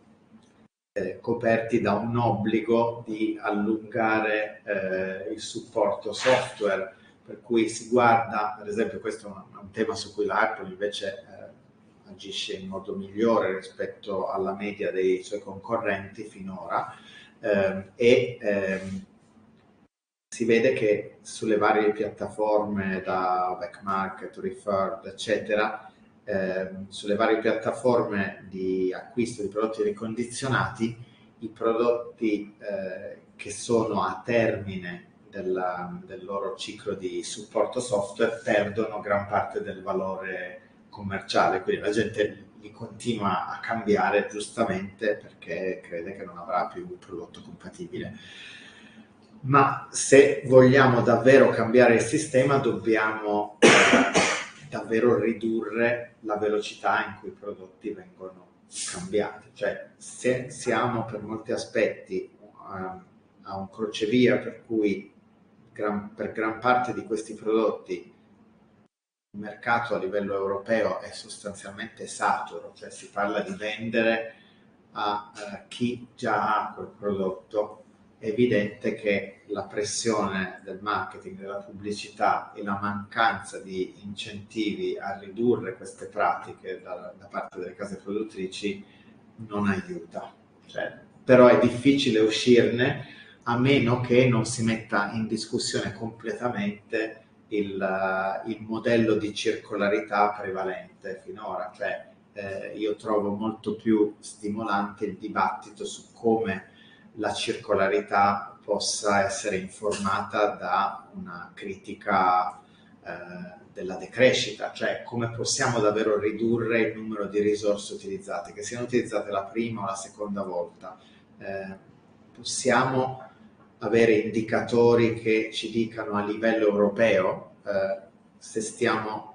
coperti da un obbligo di allungare il supporto software, per cui si guarda, ad esempio questo è un tema su cui l'Apple invece agisce in modo migliore rispetto alla media dei suoi concorrenti finora, si vede che sulle varie piattaforme da Backmarket, Referred, eccetera, sulle varie piattaforme di acquisto di prodotti ricondizionati, i prodotti che sono a termine del loro ciclo di supporto software perdono gran parte del valore commerciale, quindi la gente li continua a cambiare giustamente perché crede che non avrà più un prodotto compatibile. Ma se vogliamo davvero cambiare il sistema dobbiamo davvero ridurre la velocità in cui i prodotti vengono cambiati, cioè se siamo per molti aspetti a un crocevia per cui per gran parte di questi prodotti il mercato a livello europeo è sostanzialmente saturo, cioè si parla di vendere a chi già ha quel prodotto. È evidente che la pressione del marketing, della pubblicità e la mancanza di incentivi a ridurre queste pratiche da parte delle case produttrici non aiuta. Cioè, però è difficile uscirne a meno che non si metta in discussione completamente il modello di circolarità prevalente finora. Cioè, io trovo molto più stimolante il dibattito su come la circolarità possa essere informata da una critica della decrescita, cioè come possiamo davvero ridurre il numero di risorse utilizzate, che siano utilizzate la prima o la seconda volta. Possiamo avere indicatori che ci dicano a livello europeo se stiamo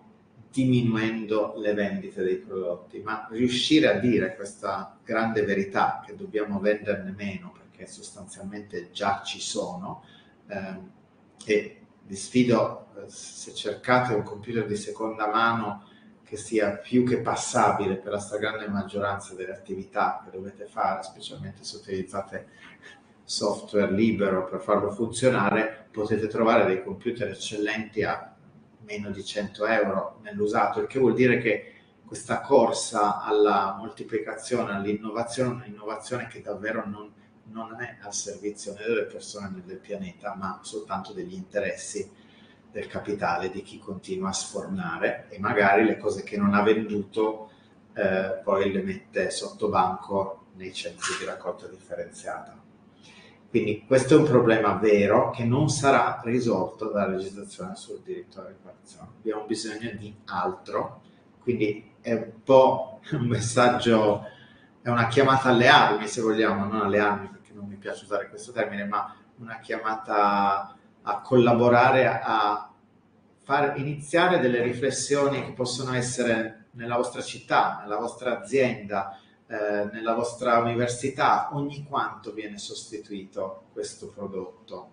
diminuendo le vendite dei prodotti, ma riuscire a dire questa grande verità che dobbiamo venderne meno perché sostanzialmente già ci sono, e vi sfido, se cercate un computer di seconda mano che sia più che passabile per la stragrande maggioranza delle attività che dovete fare, specialmente se utilizzate software libero per farlo funzionare, potete trovare dei computer eccellenti a meno di 100 euro nell'usato, il che vuol dire che questa corsa alla moltiplicazione, all'innovazione, un'innovazione che davvero non è al servizio né delle persone né del pianeta, ma soltanto degli interessi del capitale, di chi continua a sfornare e magari le cose che non ha venduto poi le mette sotto banco nei centri di raccolta differenziata. Quindi questo è un problema vero che non sarà risolto dalla legislazione sul diritto alla riparazione. Abbiamo bisogno di altro, quindi è un po' un messaggio, è una chiamata alle armi, se vogliamo, non alle armi perché non mi piace usare questo termine, ma una chiamata a collaborare, a far iniziare delle riflessioni che possono essere nella vostra città, nella vostra azienda, nella vostra università, ogni quanto viene sostituito questo prodotto.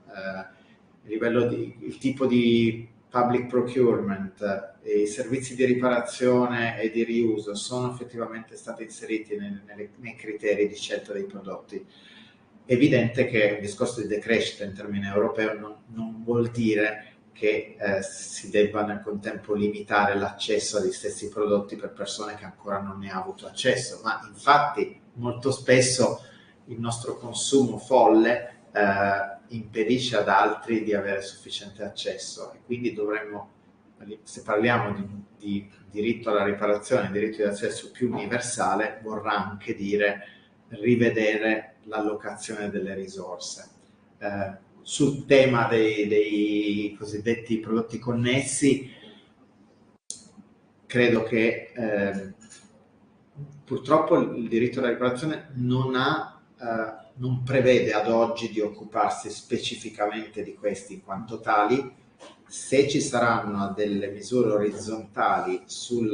Il tipo di public procurement, i servizi di riparazione e di riuso sono effettivamente stati inseriti nei criteri di scelta dei prodotti. È evidente che il discorso di decrescita in termini europei non vuol dire che si debba nel contempo limitare l'accesso agli stessi prodotti per persone che ancora non ne hanno avuto accesso, ma infatti molto spesso il nostro consumo folle impedisce ad altri di avere sufficiente accesso e quindi dovremmo, se parliamo di diritto alla riparazione, diritto di accesso più universale, vorrà anche dire rivedere l'allocazione delle risorse. Sul tema dei cosiddetti prodotti connessi, credo che purtroppo il diritto alla riparazione non prevede ad oggi di occuparsi specificamente di questi in quanto tali. Se ci saranno delle misure orizzontali su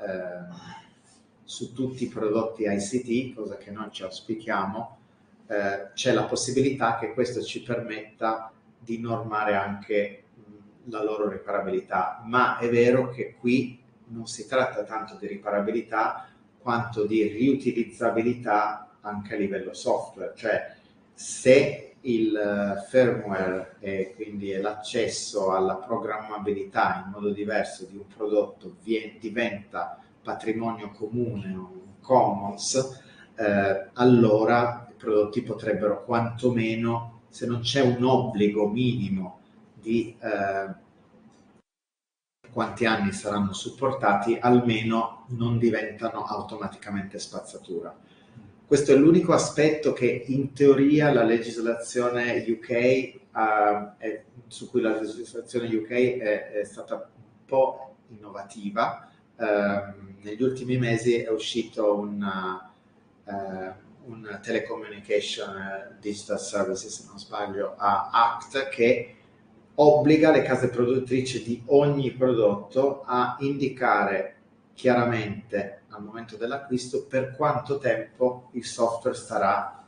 tutti i prodotti ICT, cosa che non ci auspichiamo, c'è la possibilità che questo ci permetta di normare anche la loro riparabilità, ma è vero che qui non si tratta tanto di riparabilità quanto di riutilizzabilità anche a livello software, cioè se il firmware e quindi l'accesso alla programmabilità in modo diverso di un prodotto diventa patrimonio comune, un commons, allora i prodotti potrebbero quantomeno, se non c'è un obbligo minimo di quanti anni saranno supportati, almeno non diventano automaticamente spazzatura. Questo è l'unico aspetto che in teoria la legislazione UK, su cui la legislazione UK è stata un po' innovativa. Negli ultimi mesi è uscito un Telecommunication Digital Services, se non sbaglio, Act, che obbliga le case produttrici di ogni prodotto a indicare chiaramente al momento dell'acquisto per quanto tempo il software sarà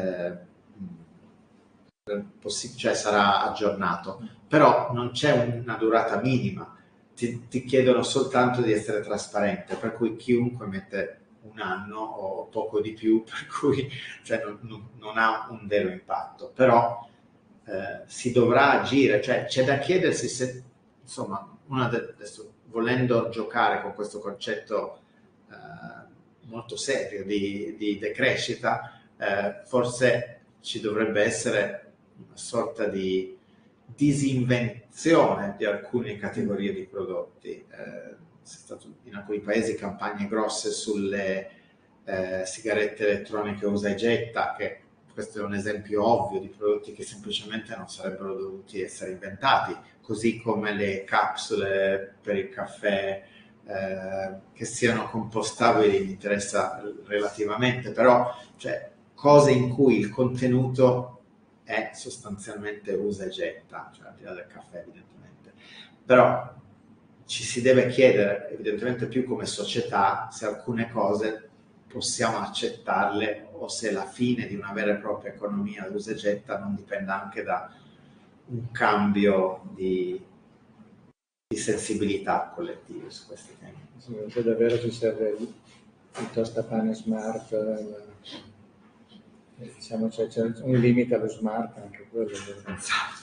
cioè sarà aggiornato, però non c'è una durata minima, ti chiedono soltanto di essere trasparente, per cui chiunque mette un anno o poco di più, per cui cioè, non ha un vero impatto, però si dovrà agire, cioè c'è da chiedersi se, insomma, adesso, volendo giocare con questo concetto molto serio di decrescita, forse ci dovrebbe essere una sorta di disinvenzione di alcune categorie di prodotti. C'è stato in alcuni paesi campagne grosse sulle sigarette elettroniche usa e getta, che questo è un esempio ovvio di prodotti che semplicemente non sarebbero dovuti essere inventati, così come le capsule per il caffè che siano compostabili mi interessa relativamente, però cioè, cose in cui il contenuto è sostanzialmente usa e getta, cioè al di là del caffè evidentemente. Però ci si deve chiedere, evidentemente più come società, se alcune cose possiamo accettarle o se la fine di una vera e propria economia d'usa e getta non dipenda anche da un cambio di sensibilità collettive su questi temi. Sì, se davvero ci serve il tostapane smart, diciamo c'è un limite allo smart, anche quello. Esatto.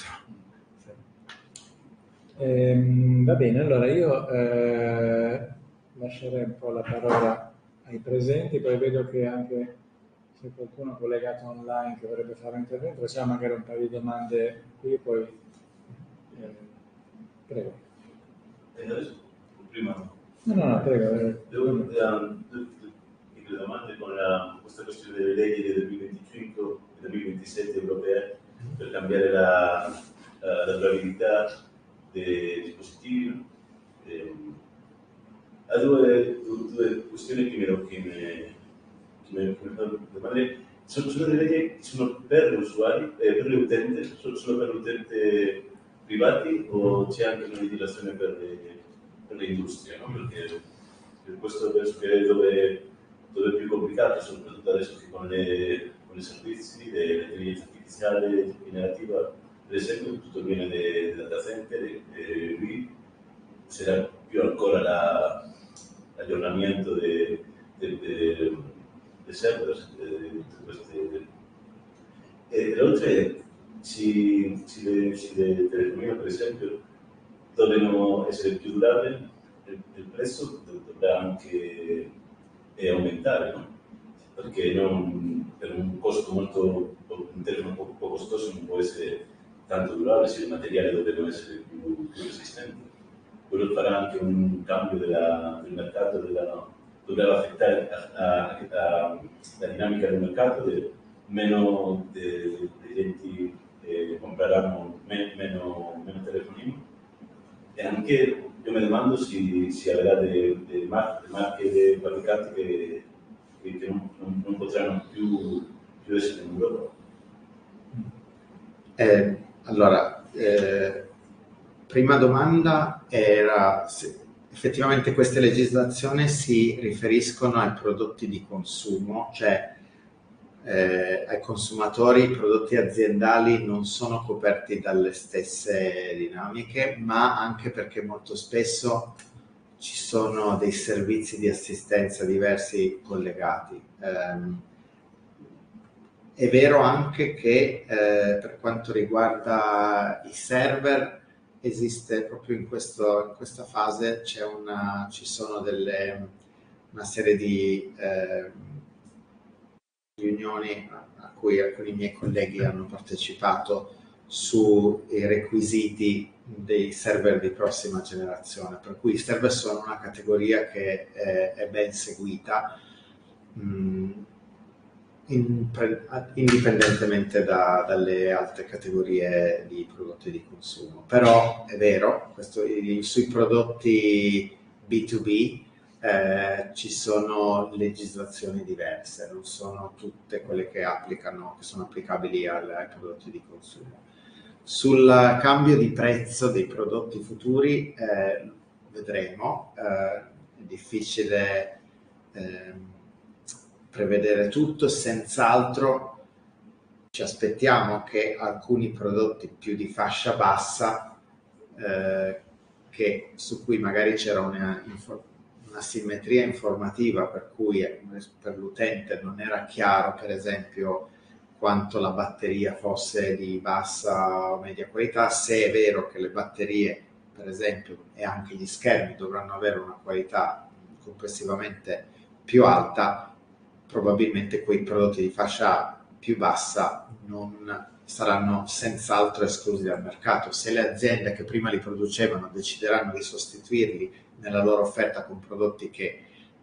Va bene, allora io lascerei un po' la parola ai presenti, poi vedo che anche se qualcuno collegato online che vorrebbe fare un intervento, facciamo magari un paio di domande qui, poi prego. Prima. No, prego. Devo due domande con questa questione delle leggi del 2025 e del 2027 europee per cambiare la durabilità dei dispositivi. Ha due questioni che mi fanno domandare. Sono delle leggi che sono per l'usuario, per l'utente, sono per l'utente privati o c'è anche una legislazione per l'industria, no? Perché questo penso che è dove è più complicato, soprattutto adesso che con i servizi dell'intelligenza artificiale generativa, per esempio, tutto viene dai data center e lì sarà più ancora l'aggiornamento dei server, e l'altro è se le telefonie, per esempio, devono essere più durabili, il prezzo dovrà anche aumentare, no? Perché per un costo un telefono un po' costoso non può essere tanto durabile se i materiali dovrebbero essere più resistenti. Quello farà anche un cambio del mercato, dovrebbe affettare la dinamica del mercato, meno clienti compreranno meno telefonini. E anche io mi domando se avrà delle marche dei fabbricanti che non potranno più essere in Europa. Allora, prima domanda era se effettivamente queste legislazioni si riferiscono ai prodotti di consumo, cioè ai consumatori. I prodotti aziendali non sono coperti dalle stesse dinamiche, ma anche perché molto spesso ci sono dei servizi di assistenza diversi collegati. È vero anche che per quanto riguarda i server esiste proprio in questa fase ci sono una serie di riunioni a cui alcuni miei colleghi hanno partecipato sui requisiti dei server di prossima generazione, per cui i server sono una categoria che è ben seguita indipendentemente dalle altre categorie di prodotti di consumo. Però è vero, sui prodotti B2B ci sono legislazioni diverse, non sono tutte quelle che sono applicabili ai prodotti di consumo. Sul cambio di prezzo dei prodotti futuri vedremo, è difficile prevedere tutto. Senz'altro ci aspettiamo che alcuni prodotti più di fascia bassa, su cui magari c'era una simmetria informativa, per cui per l'utente non era chiaro, per esempio, quanto la batteria fosse di bassa o media qualità. Se è vero che le batterie, per esempio, e anche gli schermi dovranno avere una qualità complessivamente più alta, probabilmente quei prodotti di fascia più bassa non saranno senz'altro esclusi dal mercato. Se le aziende che prima li producevano decideranno di sostituirli nella loro offerta con prodotti che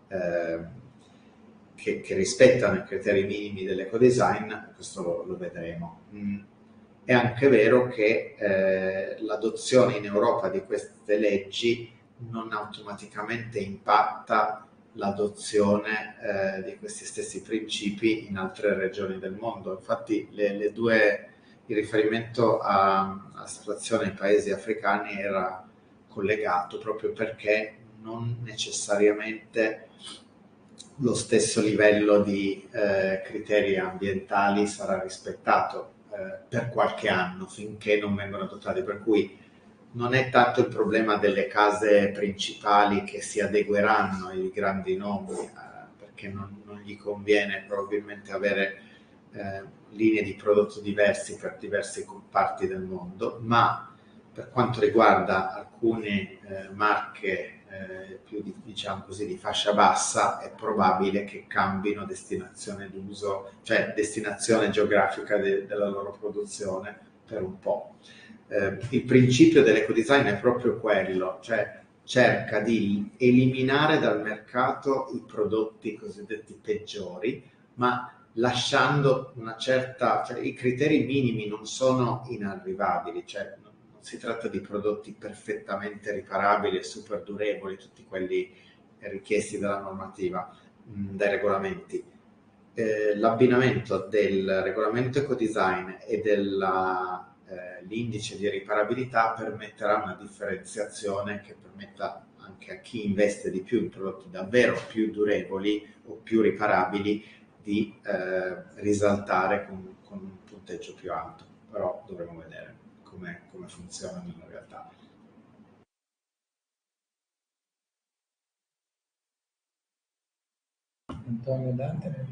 rispettano i criteri minimi dell'ecodesign, questo lo vedremo. È anche vero che l'adozione in Europa di queste leggi non automaticamente impatta l'adozione di questi stessi principi in altre regioni del mondo. Infatti il riferimento alla situazione nei paesi africani era collegato, proprio perché non necessariamente lo stesso livello di criteri ambientali sarà rispettato per qualche anno finché non vengono adottati, per cui non è tanto il problema delle case principali che si adegueranno ai grandi nomi, perché non gli conviene probabilmente avere linee di prodotto diversi per diverse parti del mondo, ma per quanto riguarda alcune marche più diciamo così, di fascia bassa, è probabile che cambino destinazione d'uso, cioè destinazione geografica della loro produzione per un po'. Il principio dell'ecodesign è proprio quello, cioè cerca di eliminare dal mercato i prodotti cosiddetti peggiori, ma lasciando una certa, cioè i criteri minimi non sono inarrivabili, cioè non si tratta di prodotti perfettamente riparabili e super durevoli, tutti quelli richiesti dalla normativa, dai regolamenti. L'abbinamento del regolamento ecodesign e dell'indice di riparabilità permetterà una differenziazione che permetta anche a chi investe di più in prodotti davvero più durevoli o più riparabili di risaltare con un punteggio più alto, però dovremo vedere come funziona nella realtà. Antonio Dante.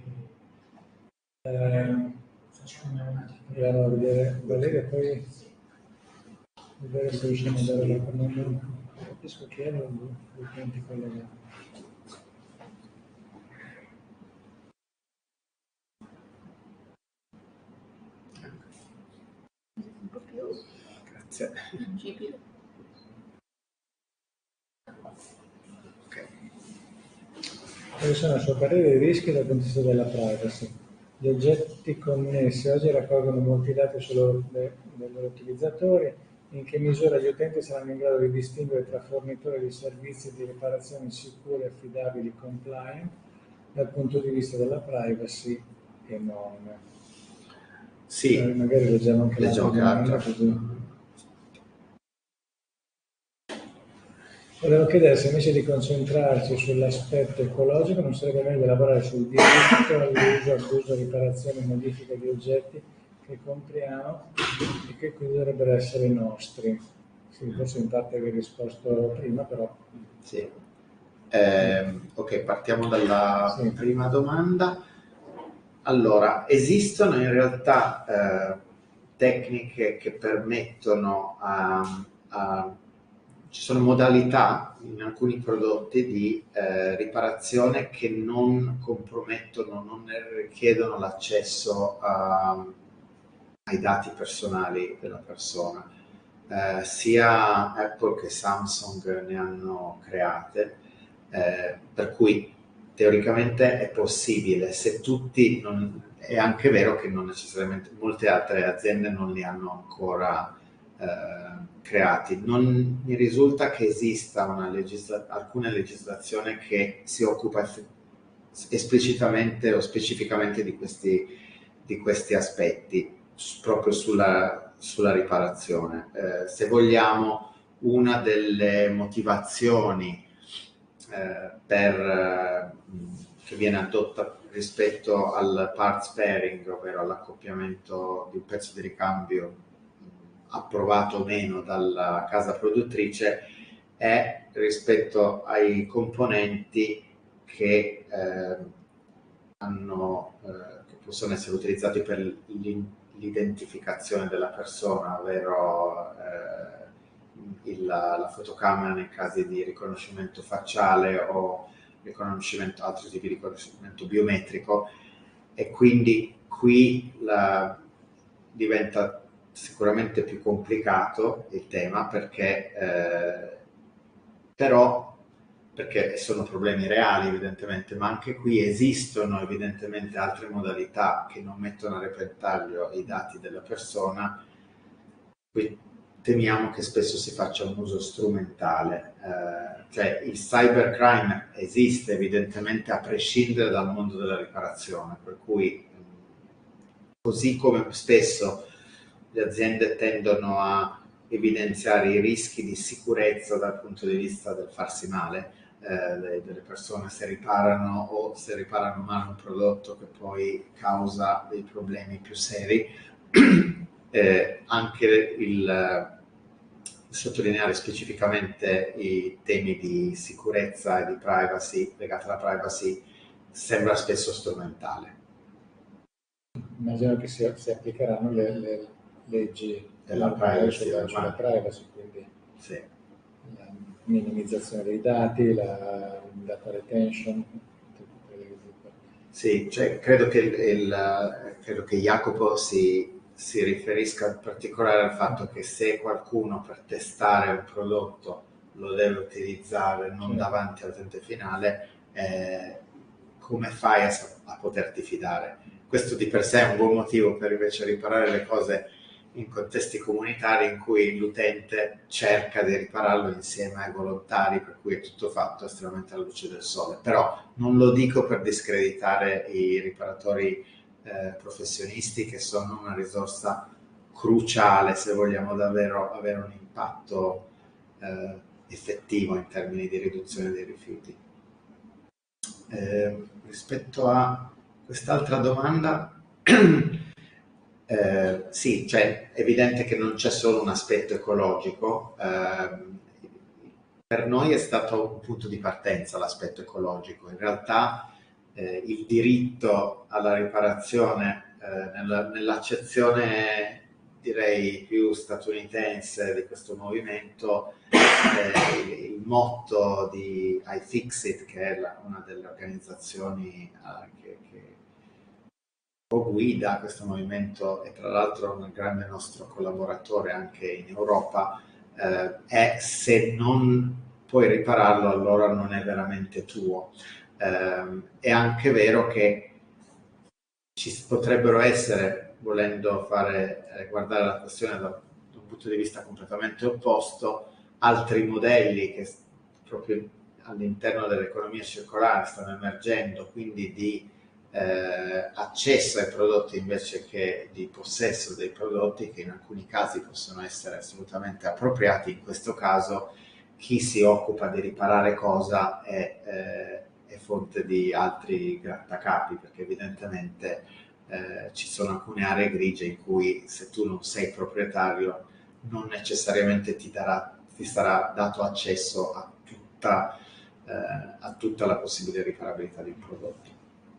Andiamo a vedere Valeria, poi vedere se riusciamo a dare la comanda. Non capisco chi è l'utente collegato. Un po' più Grazie. tangibile. Okay. Quali sono a suo parere i rischi dal punto di vista della privacy? Gli oggetti connessi oggi raccolgono molti dati dei loro utilizzatori. In che misura gli utenti saranno in grado di distinguere tra fornitori di servizi di riparazione sicuri, affidabili, compliant dal punto di vista della privacy e non? Sì, magari leggiamo anche l'altra. Volevo chiedere se invece di concentrarci sull'aspetto ecologico non sarebbe meglio lavorare sul diritto all'uso, abuso, riparazione e modifica di oggetti che compriamo e che quindi dovrebbero essere nostri. Sì, forse in parte avevi risposto prima, però. Sì. Ok, partiamo dalla prima domanda. Allora, esistono in realtà tecniche che permettono ci sono modalità in alcuni prodotti di riparazione che non compromettono, non richiedono l'accesso ai dati personali della persona. Sia Apple che Samsung ne hanno create, per cui teoricamente è possibile, se tutti è anche vero che non necessariamente molte altre aziende non li hanno ancora creati. Non mi risulta che esista alcuna legislazione che si occupa esplicitamente o specificamente di questi aspetti, proprio sulla riparazione. Se vogliamo, una delle motivazioni che viene adotta rispetto al parts pairing, ovvero all'accoppiamento di un pezzo di ricambio approvato o meno dalla casa produttrice, è rispetto ai componenti che possono essere utilizzati per l'identificazione della persona, ovvero la fotocamera nei casi di riconoscimento facciale o altri tipi di riconoscimento biometrico, e quindi qui diventa sicuramente più complicato il tema perché sono problemi reali evidentemente, ma anche qui esistono evidentemente altre modalità che non mettono a repentaglio i dati della persona. Qui temiamo che spesso si faccia un uso strumentale, cioè il cybercrime esiste evidentemente a prescindere dal mondo della riparazione, per cui così come spesso le aziende tendono a evidenziare i rischi di sicurezza dal punto di vista del farsi male delle persone se riparano o se riparano male un prodotto che poi causa dei problemi più seri. Anche il sottolineare specificamente i temi di sicurezza e di privacy, legati alla privacy, sembra spesso strumentale. Immagino che si applicheranno le leggi della privacy, sulla privacy, quindi sì. la minimizzazione dei dati, la data retention. Sì, cioè, credo che Jacopo si riferisca in particolare al fatto che se qualcuno per testare un prodotto lo deve utilizzare non davanti all'utente finale, come fai a poterti fidare? Questo di per sé è un buon motivo per invece riparare le cose in contesti comunitari in cui l'utente cerca di ripararlo insieme ai volontari, per cui è tutto fatto estremamente alla luce del sole. Però non lo dico per discreditare i riparatori professionisti, che sono una risorsa cruciale se vogliamo davvero avere un impatto effettivo in termini di riduzione dei rifiuti. Rispetto a quest'altra domanda, sì, cioè, è evidente che non c'è solo un aspetto ecologico. Per noi è stato un punto di partenza l'aspetto ecologico. In realtà il diritto alla riparazione, nell'accezione direi più statunitense di questo movimento, il motto di iFixit, che è una delle organizzazioni che guida questo movimento e tra l'altro un grande nostro collaboratore anche in Europa, è: se non puoi ripararlo allora non è veramente tuo. È anche vero che ci potrebbero essere, volendo guardare la questione da un punto di vista completamente opposto, altri modelli che proprio all'interno dell'economia circolare stanno emergendo, quindi di accesso ai prodotti invece che di possesso dei prodotti, che in alcuni casi possono essere assolutamente appropriati. In questo caso chi si occupa di riparare cosa è fonte di altri grattacapi, perché evidentemente ci sono alcune aree grigie in cui, se tu non sei proprietario, non necessariamente ti sarà dato accesso a tutta la possibile riparabilità di un prodotto.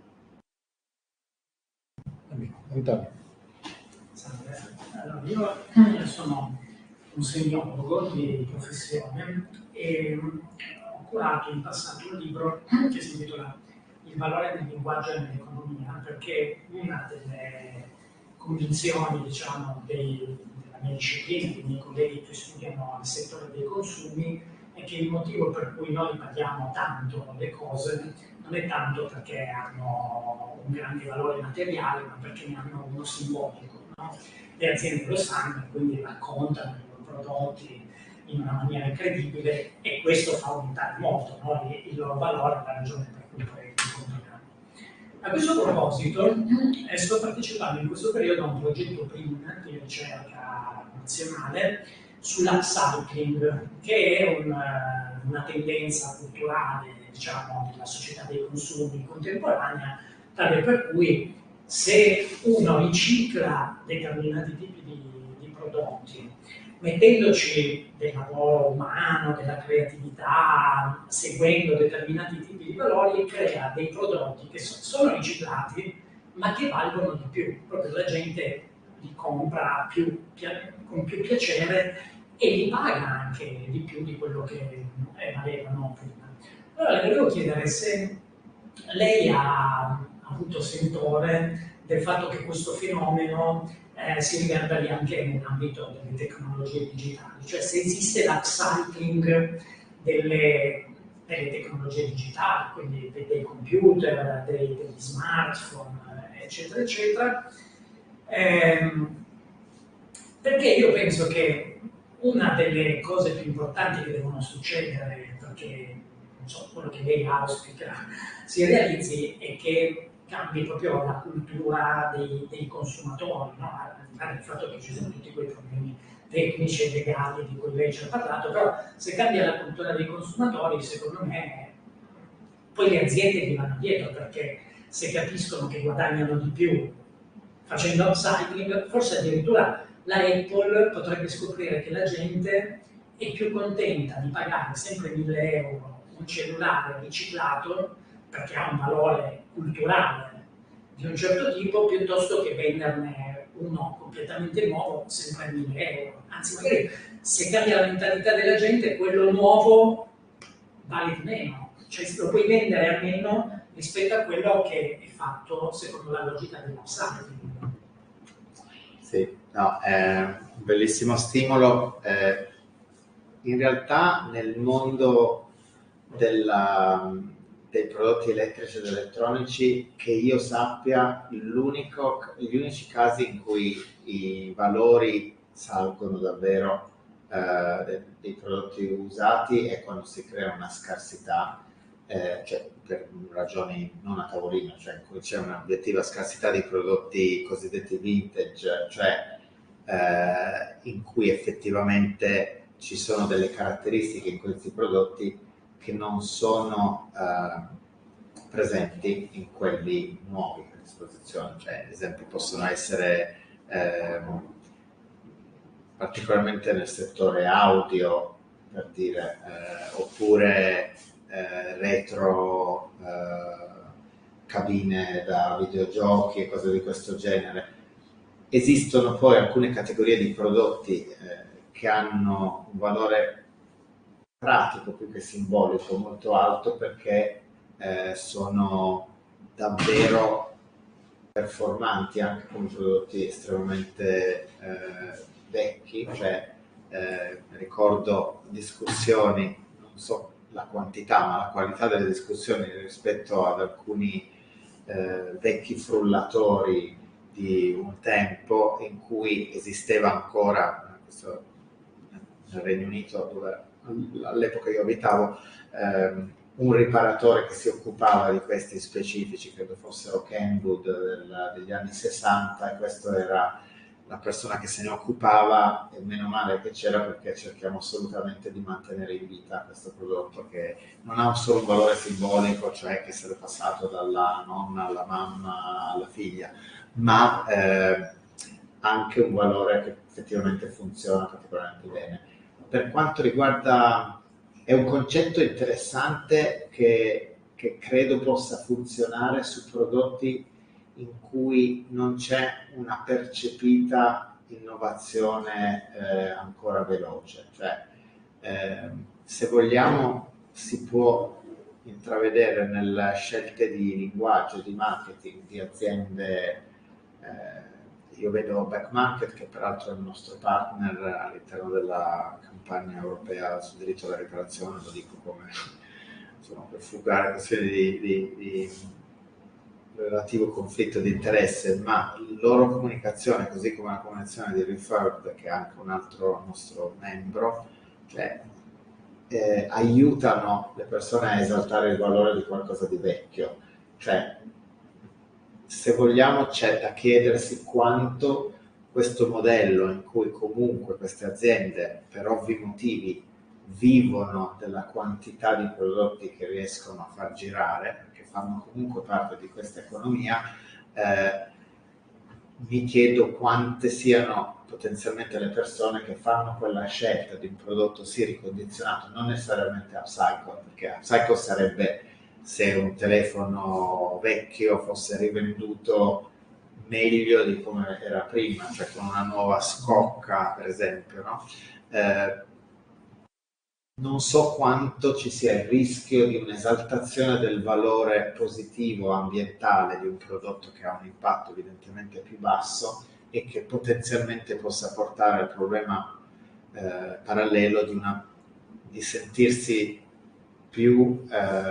Antonio. Allora, io sono un semiologo di professione e ho curato in passato un libro che si intitola Il valore del linguaggio nell'economia, perché una delle convinzioni, diciamo, della mia disciplina, dei miei colleghi che studiano il settore dei consumi, è che il motivo per cui noi paghiamo tanto le cose non è tanto perché hanno un grande valore materiale, ma perché ne hanno uno simbolico, no? Le aziende lo sanno, quindi raccontano i loro prodotti in una maniera incredibile e questo fa aumentare molto, no? Il loro valore, la ragione per cui poi li compriamo. A questo proposito, sto partecipando in questo periodo a un progetto PRIN di ricerca nazionale sull'upcycling, che è una tendenza culturale, diciamo, della società dei consumi contemporanea, tale per cui se uno ricicla determinati tipi di prodotti, mettendoci del lavoro umano, della creatività, seguendo determinati tipi di valori, crea dei prodotti che sono riciclati, ma che valgono di più. Proprio la gente li compra con più piacere e li paga anche di più di quello che valevano prima. Allora le volevo chiedere se lei ha avuto sentore del fatto che questo fenomeno si riverberi anche nell'ambito delle tecnologie digitali, cioè se esiste l'upcycling delle tecnologie digitali, quindi dei computer, degli smartphone, eccetera, eccetera, perché io penso che una delle cose più importanti che devono succedere, perché non so, quello che lei auspica si realizzi, è che cambi proprio la cultura dei consumatori, no? Al di là del fatto che ci sono tutti quei problemi tecnici e legali di cui lei ci ha parlato, però se cambia la cultura dei consumatori, secondo me poi le aziende gli vanno dietro, perché se capiscono che guadagnano di più facendo upcycling, forse addirittura la Apple potrebbe scoprire che la gente è più contenta di pagare sempre 1.000 euro un cellulare riciclato, perché ha un valore culturale di un certo tipo, piuttosto che venderne uno completamente nuovo sempre a 1.000 euro. Anzi, magari se cambia la mentalità della gente, quello nuovo vale di meno, cioè lo puoi vendere a meno rispetto a quello che è fatto secondo la logica dell'upcycling. Sì, no, è un bellissimo stimolo. In realtà nel mondo dei prodotti elettrici ed elettronici, che io sappia, gli unici casi in cui i valori salgono davvero dei prodotti usati è quando si crea una scarsità, cioè per ragioni non a tavolino, cioè in cui c'è un'obiettiva scarsità di prodotti cosiddetti vintage, cioè in cui effettivamente ci sono delle caratteristiche in questi prodotti che non sono presenti in quelli nuovi a disposizione. Cioè, ad esempio, possono essere particolarmente nel settore audio, per dire, oppure retro cabine da videogiochi e cose di questo genere. Esistono poi alcune categorie di prodotti che hanno un valore pratico più che simbolico molto alto, perché sono davvero performanti anche con prodotti estremamente vecchi, cioè ricordo discussioni, non so la quantità ma la qualità delle discussioni rispetto ad alcuni vecchi frullatori di un tempo in cui esisteva ancora, questo nel Regno Unito dove all'epoca io abitavo, un riparatore che si occupava di questi specifici, credo fossero Kenwood degli anni 60, e questo era la persona che se ne occupava, e meno male che c'era, perché cerchiamo assolutamente di mantenere in vita questo prodotto che non ha solo un valore simbolico, cioè che sarebbe passato dalla nonna alla mamma alla figlia, ma anche un valore che effettivamente funziona particolarmente bene. Per quanto riguarda, è un concetto interessante che credo possa funzionare su prodotti in cui non c'è una percepita innovazione ancora veloce. Cioè, se vogliamo, si può intravedere nelle scelte di linguaggio, di marketing, di aziende. Io vedo Backmarket, che peraltro è il nostro partner all'interno della campagna europea sul diritto alla riparazione, lo dico come, insomma, per fugare questioni di relativo conflitto di interesse, ma la loro comunicazione, così come la comunicazione di Refurbed, che è anche un altro nostro membro, cioè, aiutano le persone a esaltare il valore di qualcosa di vecchio. Cioè, se vogliamo, c'è da chiedersi quanto questo modello, in cui comunque queste aziende per ovvi motivi vivono della quantità di prodotti che riescono a far girare, perché fanno comunque parte di questa economia, mi chiedo quante siano potenzialmente le persone che fanno quella scelta di un prodotto sì ricondizionato, non necessariamente upcycle, perché upcycle sarebbe se un telefono vecchio fosse rivenduto meglio di come era prima, cioè con una nuova scocca, per esempio, no? Non so quanto ci sia il rischio di un'esaltazione del valore positivo ambientale di un prodotto che ha un impatto evidentemente più basso e che potenzialmente possa portare al problema parallelo di sentirsi più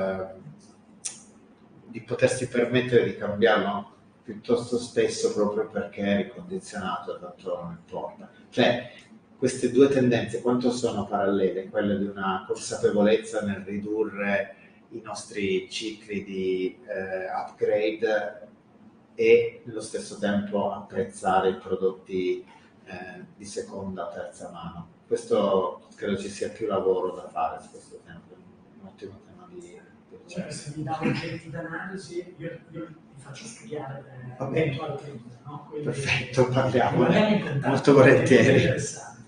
di potersi permettere di cambiarlo piuttosto spesso proprio perché è ricondizionato e tanto non importa. Cioè, queste due tendenze quanto sono parallele? Quella di una consapevolezza nel ridurre i nostri cicli di upgrade e allo stesso tempo apprezzare i prodotti di seconda o terza mano. Questo credo ci sia più lavoro da fare su questo tema, un ottimo tema di Cioè, se mi dà oggetti d'analisi, io li faccio studiare per eventuali critiche, no? Quindi, perfetto, parliamo in contatto, molto volentieri. Interessante.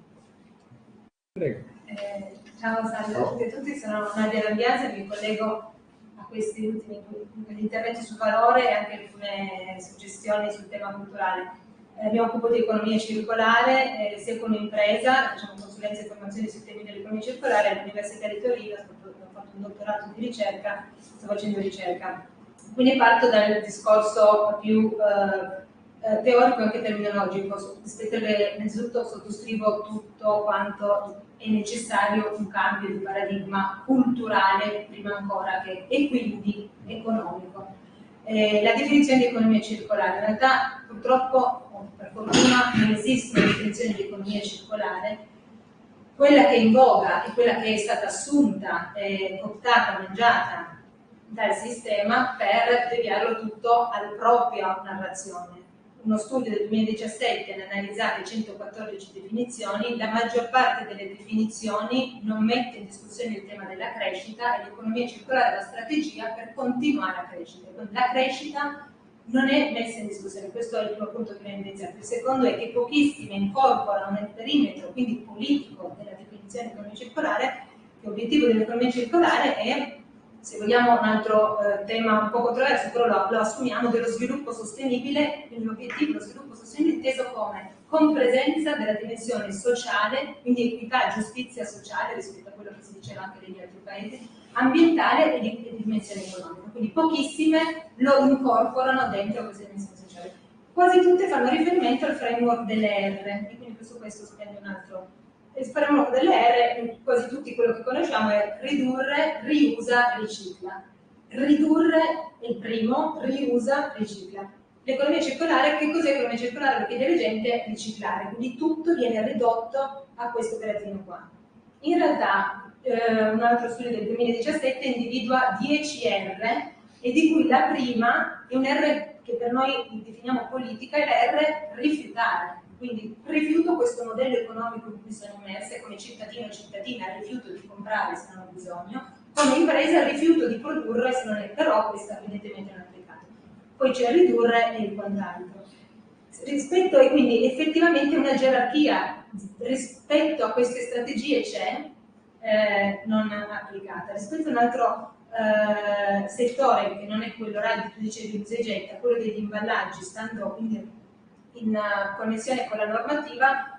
Prego. Ciao, salve a tutti e tutti, sono Nadia Rambiase e mi collego a questi ultimi interventi sul valore e anche alcune suggestioni sul tema culturale. Mi occupo di economia circolare, sia con un'impresa, facciamo consulenza e formazione sui temi dell'economia circolare all'Università di Torino, ho fatto un dottorato di ricerca, sto facendo ricerca. Quindi parto dal discorso più teorico e anche terminologico. Innanzitutto sottoscrivo tutto quanto è necessario un cambio di paradigma culturale prima ancora che e quindi economico. La definizione di economia circolare, in realtà purtroppo o per fortuna non esiste una definizione di economia circolare. Quella che è in voga e quella che è stata assunta, optata, mangiata dal sistema per deviarlo tutto alla propria narrazione. Uno studio del 2017 ne ha analizzate 114 definizioni, la maggior parte delle definizioni non mette in discussione il tema della crescita e l'economia circolare è la strategia per continuare a crescere. Quindi la crescita non è messa in discussione, questo è il primo punto che viene evidenziato. Il secondo è che pochissime incorporano nel perimetro, quindi politico, della definizione di economia circolare, che l'obiettivo dell'economia circolare è, se vogliamo un altro tema un po' controverso, però lo assumiamo, dello sviluppo sostenibile, quindi l'obiettivo dello sviluppo sostenibile inteso come compresenza della dimensione sociale, quindi equità e giustizia sociale rispetto a quello che si diceva anche negli altri paesi, ambientale e di dimensione economica. Quindi pochissime lo incorporano dentro queste dimensioni sociali. Quasi tutte fanno riferimento al framework delle R, e quindi su questo spendo un altro. Il framework delle R, quasi tutti quello che conosciamo, è ridurre, riusa, ricicla. Ridurre è il primo, riusa, ricicla. L'economia circolare, che cos'è l'economia circolare? Lo chiede la gente, riciclare, quindi tutto viene ridotto a questo operativo qua. In realtà un altro studio del 2017 individua 10 R e di cui la prima è un R che per noi definiamo politica, è la R rifiutare. Quindi rifiuto questo modello economico in cui sono immerse come cittadino o cittadina, rifiuto di comprare se non ho bisogno, come impresa rifiuto di produrre se non è, però questo evidentemente non è applicato. Poi c'è ridurre e il quant'altro. Rispetto e quindi effettivamente una gerarchia rispetto a queste strategie c'è, non applicata. Rispetto a un altro settore che non è quello radio, tu dicevi usa e getta, quello degli imballaggi, stando quindi in connessione con la normativa,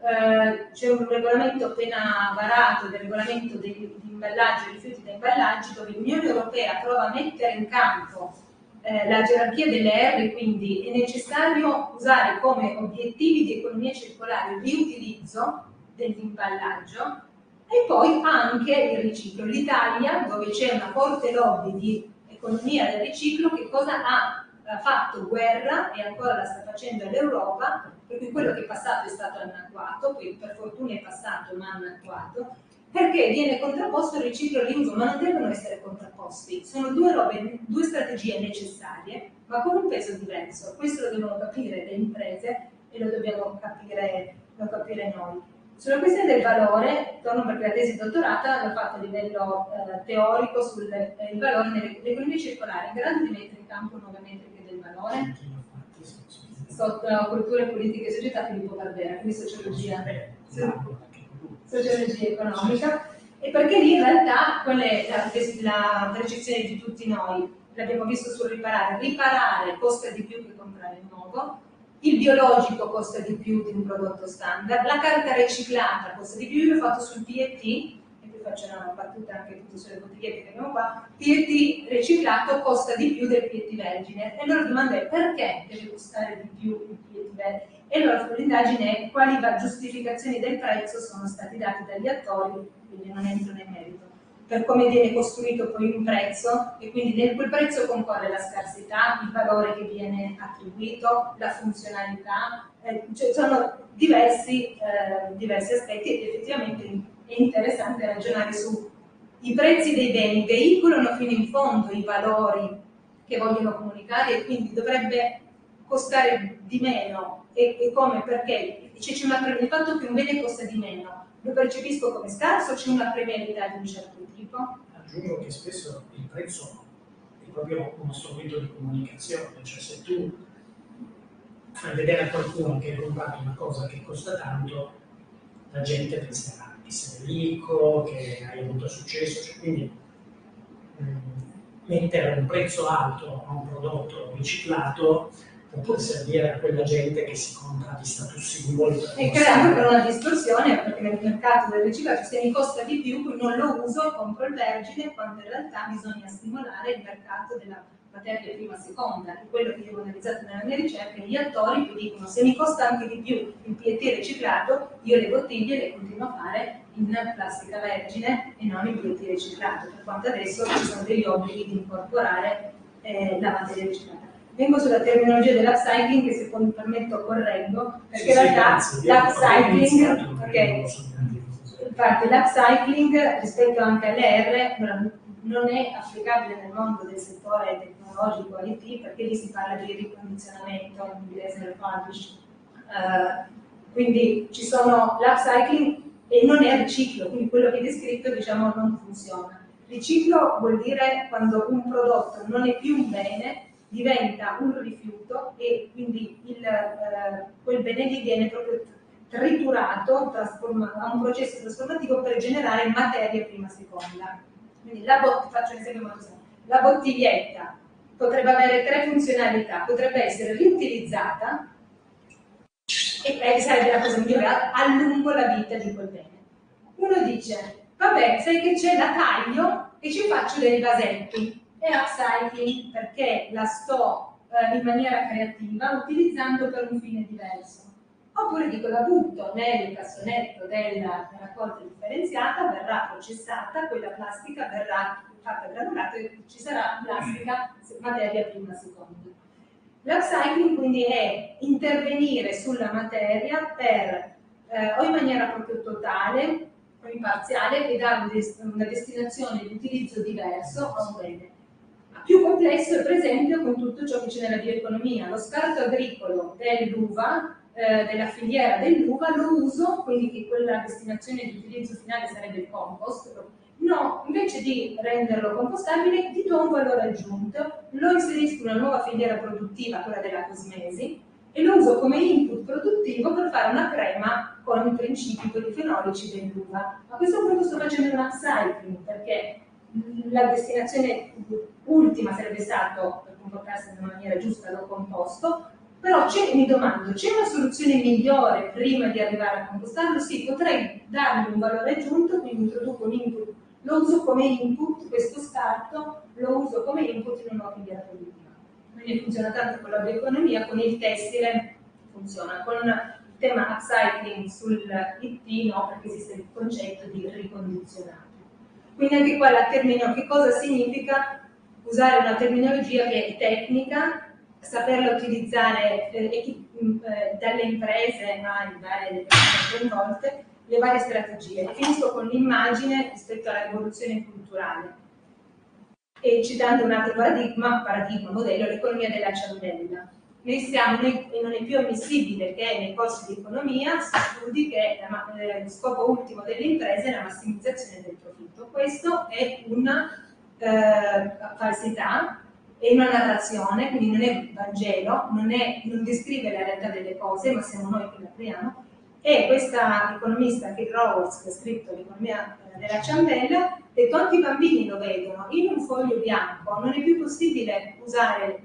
c'è un regolamento appena varato del regolamento degli imballaggi e rifiuti da imballaggi, dove l'Unione Europea prova a mettere in campo la gerarchia delle R, quindi è necessario usare come obiettivi di economia circolare il riutilizzo dell'imballaggio e poi anche il riciclo. L'Italia, dove c'è una forte lobby di economia del riciclo, che cosa ha fatto guerra e ancora la sta facendo all'Europa, per cui quello che è passato è stato annacquato, poi per fortuna è passato ma annacquato, perché viene contrapposto il riciclo e il riuso, ma non devono essere contrapposti, sono due strategie necessarie, ma con un peso diverso. Questo lo devono capire le imprese e lo dobbiamo capire noi. Sulla questione del valore, torno perché la tesi di dottorata l'ho fatta a livello teorico sul valore nell'economia circolare, in grado di mettere in campo nuove metriche del valore, sotto cultura, politica e società, Filippo Barbera, quindi sociologia economica, e perché lì in realtà qual è la percezione di tutti noi, l'abbiamo visto sul riparare costa di più che comprare nuovo, il biologico costa di più di un prodotto standard, la carta riciclata costa di più. Io l'ho fatto sul PET, e poi faccio una battuta anche tutto sulle bottigliette che abbiamo qua. PET riciclato costa di più del PET vergine, e allora la domanda è: perché deve costare di più il PET vergine? E allora l'indagine è quali giustificazioni del prezzo sono stati dati dagli attori, quindi non entro nel merito, per come viene costruito poi un prezzo, e quindi in quel prezzo concorre la scarsità, il valore che viene attribuito, la funzionalità, cioè sono diversi aspetti, ed effettivamente è interessante ragionare su i prezzi dei beni veicolano fino in fondo i valori che vogliono comunicare e quindi dovrebbe costare di meno. E come? Perché c'è il fatto che un bene costa di meno, lo percepisco come scarso o c'è una premialità di un certo tipo? Aggiungo che spesso il prezzo è proprio uno strumento di comunicazione, cioè se tu fai vedere a qualcuno che hai comprato una cosa che costa tanto, la gente penserà che sei ricco, che hai avuto successo, cioè, quindi mettere un prezzo alto a un prodotto riciclato può pure servire a quella gente che si compra di status symbol. E crea per una distorsione, perché nel mercato del riciclaggio se mi costa di più, poi non lo uso e compro il vergine, quando in realtà bisogna stimolare il mercato della materia prima seconda, che è quello che io ho analizzato nella mia ricerca. Gli attori che dicono se mi costa anche di più il PET riciclato, io le bottiglie le continuo a fare in plastica vergine e non in PET riciclato, per quanto adesso ci sono degli obblighi di incorporare la materia riciclata. Vengo sulla terminologia dell'upcycling, che se mi permetto correggo, perché in realtà l'upcycling, infatti l'upcycling rispetto anche all'R non è applicabile nel mondo del settore tecnologico IT, perché lì si parla di ricondizionamento, in inglese refurbish. Quindi ci sono l'upcycling e non è riciclo, quindi quello che è descritto diciamo non funziona. Riciclo vuol dire quando un prodotto non è più un bene, diventa un rifiuto e quindi quel bene lì viene proprio triturato, ha un processo trasformativo per generare materia prima seconda. Quindi faccio un esempio molto semplice. La bottiglietta potrebbe avere 3 funzionalità, potrebbe essere riutilizzata e sarebbe la cosa migliore, allungo la vita di quel bene. Uno dice, vabbè, sai che c'è, la taglio e ci faccio dei vasetti. È upcycling perché la sto in maniera creativa utilizzando per un fine diverso. Oppure dico la butto nel cassonetto della raccolta differenziata, verrà processata, quella plastica verrà fatta granulata e ci sarà plastica, materia prima seconda. L'upcycling quindi è intervenire sulla materia per o in maniera proprio totale o in parziale e dare una destinazione di utilizzo diverso a un bene. Più complesso è per esempio con tutto ciò che c'è nella bioeconomia. Lo scarto agricolo dell'uva, della filiera dell'uva, lo uso, quindi che quella destinazione di utilizzo finale sarebbe il compost. No, invece di renderlo compostabile, gli do un valore aggiunto, lo inserisco in una nuova filiera produttiva, quella della cosmesi, e lo uso come input produttivo per fare una crema con i principi polifenolici dell'uva. A questo punto sto facendo un upcycling, perché la destinazione ultima sarebbe stato, per comportarsi in una maniera giusta, lo composto, però mi domando, c'è una soluzione migliore prima di arrivare a compostarlo? Sì, potrei dargli un valore aggiunto, quindi introduco un input, lo uso come input, questo scarto lo uso come input in una nuova filiera produttiva. Quindi funziona tanto con la bioeconomia, con il tessile funziona, con il tema upcycling sul IT no, perché esiste il concetto di ricondizionato. Quindi anche qua che cosa significa usare una terminologia che è tecnica, saperla utilizzare dalle imprese ai varie persone coinvolte, le varie strategie. Finisco con l'immagine rispetto alla rivoluzione culturale e citando un altro paradigma, modello, l'economia della ciambella. Non è più ammissibile che nei corsi di economia si studi che lo scopo ultimo delle imprese è la massimizzazione del profitto. Questo è una falsità, è una narrazione, quindi non è Vangelo, non descrive la realtà delle cose, ma siamo noi che la creiamo. E questa economista, Kate Raworth, che ha scritto l'economia della ciambella, ha detto anche i bambini lo vedono, in un foglio bianco non è più possibile usare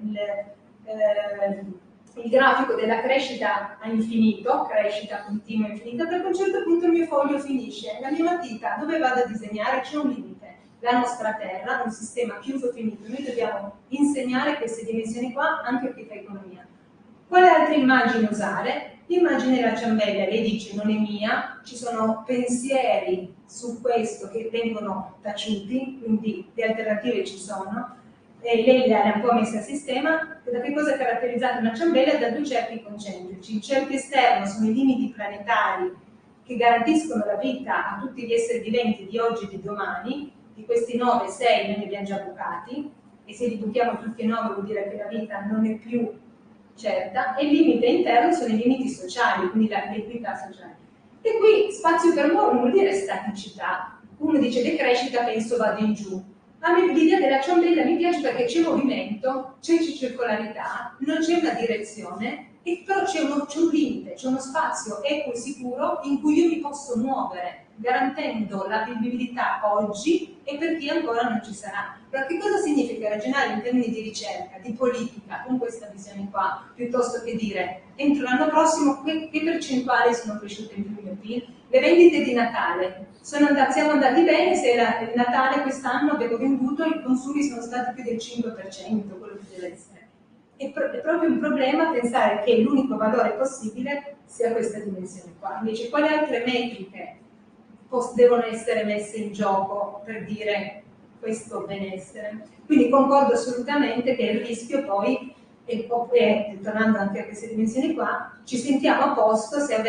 il grafico della crescita a infinito, crescita continua infinita, perché a un certo punto il mio foglio finisce, la mia matita dove vado a disegnare c'è un limite, la nostra terra è un sistema chiuso finito, noi dobbiamo insegnare queste dimensioni qua anche a chi fa economia. Quale altra immagine usare? L'immagine della ciambella, lei dice non è mia, ci sono pensieri su questo che vengono taciuti, quindi le alternative ci sono, e lei le ha un po' messe a sistema. Da che cosa è caratterizzata una ciambella? Da 2 cerchi concentrici. Il cerchio esterno sono i limiti planetari che garantiscono la vita a tutti gli esseri viventi di oggi e di domani, di questi 9, 6 noi li abbiamo già bucati, e se li buchiamo tutti e 9 vuol dire che la vita non è più certa, e il limite interno sono i limiti sociali, quindi l'equità sociale. E qui spazio per voi non vuol dire staticità. Uno dice decrescita, penso vado in giù. A me l'idea della ciondella mi piace perché c'è movimento, c'è circolarità, non c'è una direzione, e però c'è un limite, c'è uno spazio equo e sicuro in cui io mi posso muovere, garantendo la vivibilità oggi e per chi ancora non ci sarà. Però che cosa significa ragionare in termini di ricerca, di politica, con questa visione qua, piuttosto che dire entro l'anno prossimo che percentuali sono cresciute in più PIL? Le vendite di Natale siamo andati bene se il Natale quest'anno abbiamo venduto, i consumi sono stati più del 5%, quello che deve essere. È proprio un problema pensare che l'unico valore possibile sia questa dimensione qua. Invece, quali altre metriche devono essere messe in gioco per dire questo benessere? Quindi concordo assolutamente che il rischio poi, e tornando anche a queste dimensioni qua, ci sentiamo a posto se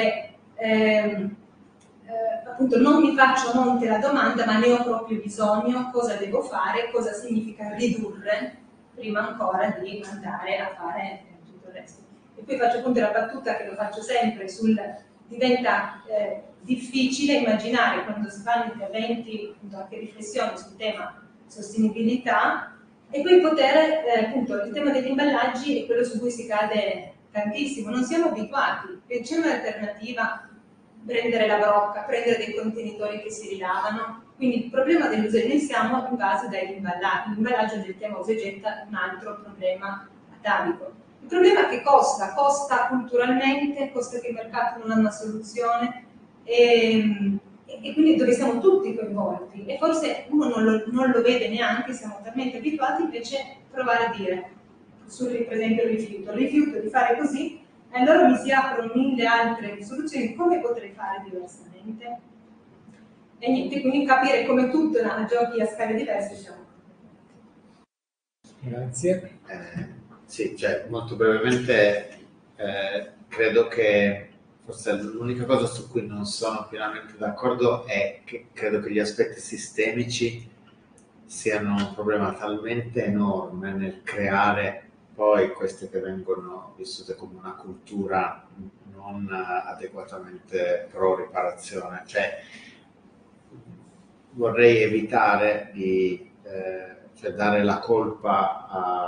appunto non mi faccio a monte la domanda, ma ne ho proprio bisogno, cosa devo fare, cosa significa ridurre prima ancora di andare a fare tutto il resto. E poi faccio appunto la battuta che lo faccio sempre diventa difficile immaginare quando si fanno interventi, anche riflessioni sul tema sostenibilità, e poi appunto il tema degli imballaggi è quello su cui si cade tantissimo, non siamo abituati, c'è un'alternativa, prendere la brocca, prendere dei contenitori che si rilavano. Quindi il problema dell'uso, noi siamo in base dagli imballaggi, l'imballaggio del tema usa e getta, un altro problema atavico. Il problema è che costa culturalmente, costa che il mercato non ha una soluzione, e quindi dove siamo tutti coinvolti, e forse uno non lo vede neanche, siamo talmente abituati invece a provare a dire, per esempio il rifiuto di fare così, e allora mi si aprono 1000 altre soluzioni, come potrei fare diversamente? E niente, quindi capire come tutto giochi a scale diverse, diciamo. Grazie. Sì, cioè, molto brevemente, credo che forse l'unica cosa su cui non sono pienamente d'accordo è che credo che gli aspetti sistemici siano un problema talmente enorme nel creare poi queste che vengono vissute come una cultura non adeguatamente pro riparazione. Cioè, vorrei evitare di dare la colpa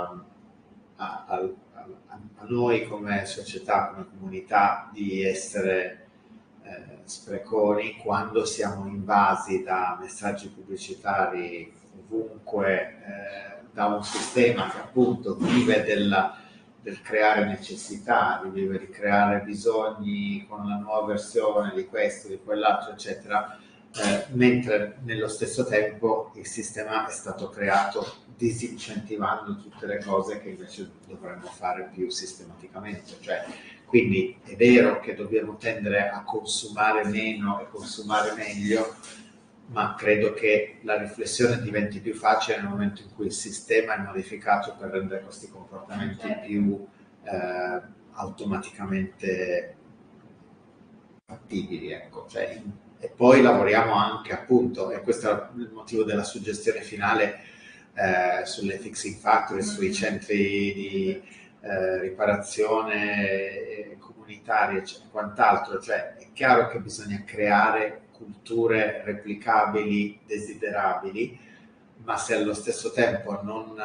a noi come società, come comunità, di essere spreconi quando siamo invasi da messaggi pubblicitari ovunque, da un sistema che appunto vive del creare necessità, vive di creare bisogni con la nuova versione di questo, di quell'altro, eccetera, mentre nello stesso tempo il sistema è stato creato disincentivando tutte le cose che invece dovremmo fare più sistematicamente. Cioè, quindi è vero che dobbiamo tendere a consumare meno e consumare meglio, ma credo che la riflessione diventi più facile nel momento in cui il sistema è modificato per rendere questi comportamenti più automaticamente fattibili, ecco. Cioè, e poi lavoriamo anche, appunto, e questo è il motivo della suggestione finale, sulle fixing factory, sui centri di riparazione comunitaria e quant'altro. Cioè, è chiaro che bisogna creare culture replicabili, desiderabili, ma se allo stesso tempo non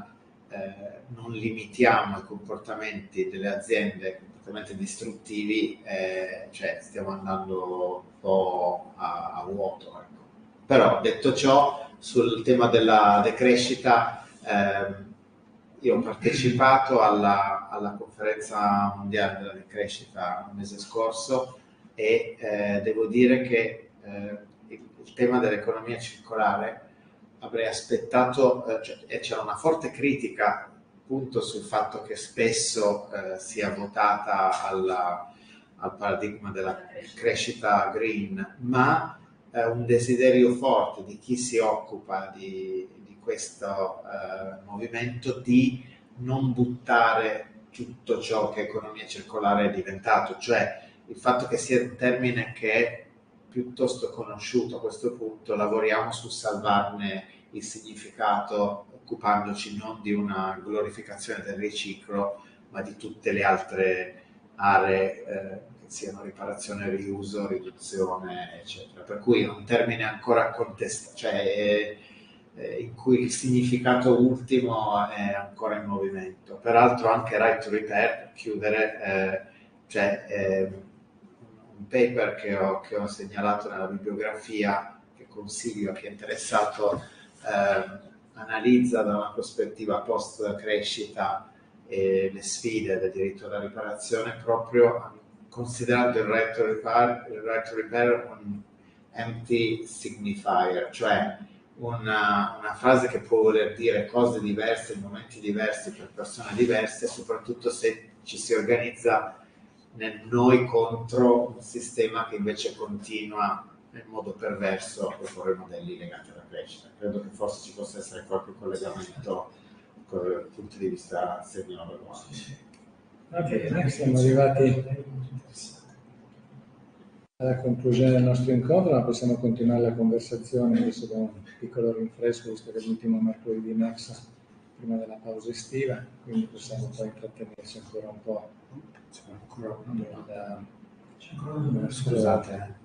limitiamo i comportamenti delle aziende, comportamenti distruttivi, cioè stiamo andando un po' a vuoto. Ecco. Però, detto ciò, sul tema della decrescita, io ho partecipato alla conferenza mondiale della decrescita il mese scorso e devo dire che il tema dell'economia circolare avrei aspettato, e c'era una forte critica appunto sul fatto che spesso sia votata al paradigma della crescita green, ma un desiderio forte di chi si occupa di questo movimento di non buttare tutto ciò che economia circolare è diventato, cioè il fatto che sia un termine che piuttosto conosciuto a questo punto, lavoriamo su salvarne il significato, occupandoci non di una glorificazione del riciclo, ma di tutte le altre aree che siano riparazione, riuso, riduzione, eccetera. Per cui è un termine ancora contestato, cioè in cui il significato ultimo è ancora in movimento. Peraltro anche Right to Repair, per chiudere, un paper che ho segnalato nella bibliografia, che consiglio a chi è interessato, analizza da una prospettiva post-crescita le sfide del diritto alla riparazione, proprio considerando il right to repair un empty signifier, cioè una frase che può voler dire cose diverse in momenti diversi per persone diverse, soprattutto se ci si organizza nel noi contro un sistema che invece continua in modo perverso a proporre modelli legati alla crescita. Credo che forse ci possa essere qualche collegamento dal punto di vista semiologico. Va bene, siamo arrivati alla conclusione del nostro incontro, ma possiamo continuare la conversazione adesso da un piccolo rinfresco, visto che è l'ultimo mercoledì di Nexa prima della pausa estiva, quindi possiamo poi intrattenerci ancora un po'. Scusate.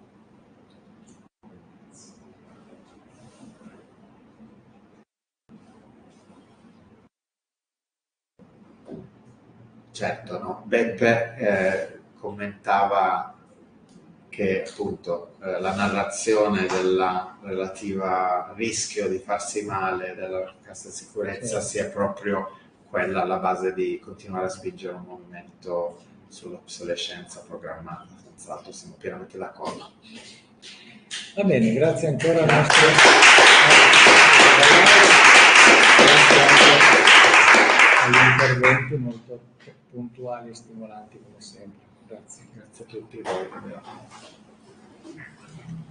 Certo, no? Beppe commentava che appunto la narrazione della relativa rischio di farsi male della cassa sicurezza sia proprio quella alla base di continuare a spingere un movimento sull'obsolescenza programmata. Senz'altro siamo pienamente d'accordo. Va bene, grazie ancora al nostro agli interventi molto puntuali e stimolanti come sempre. Grazie a tutti voi.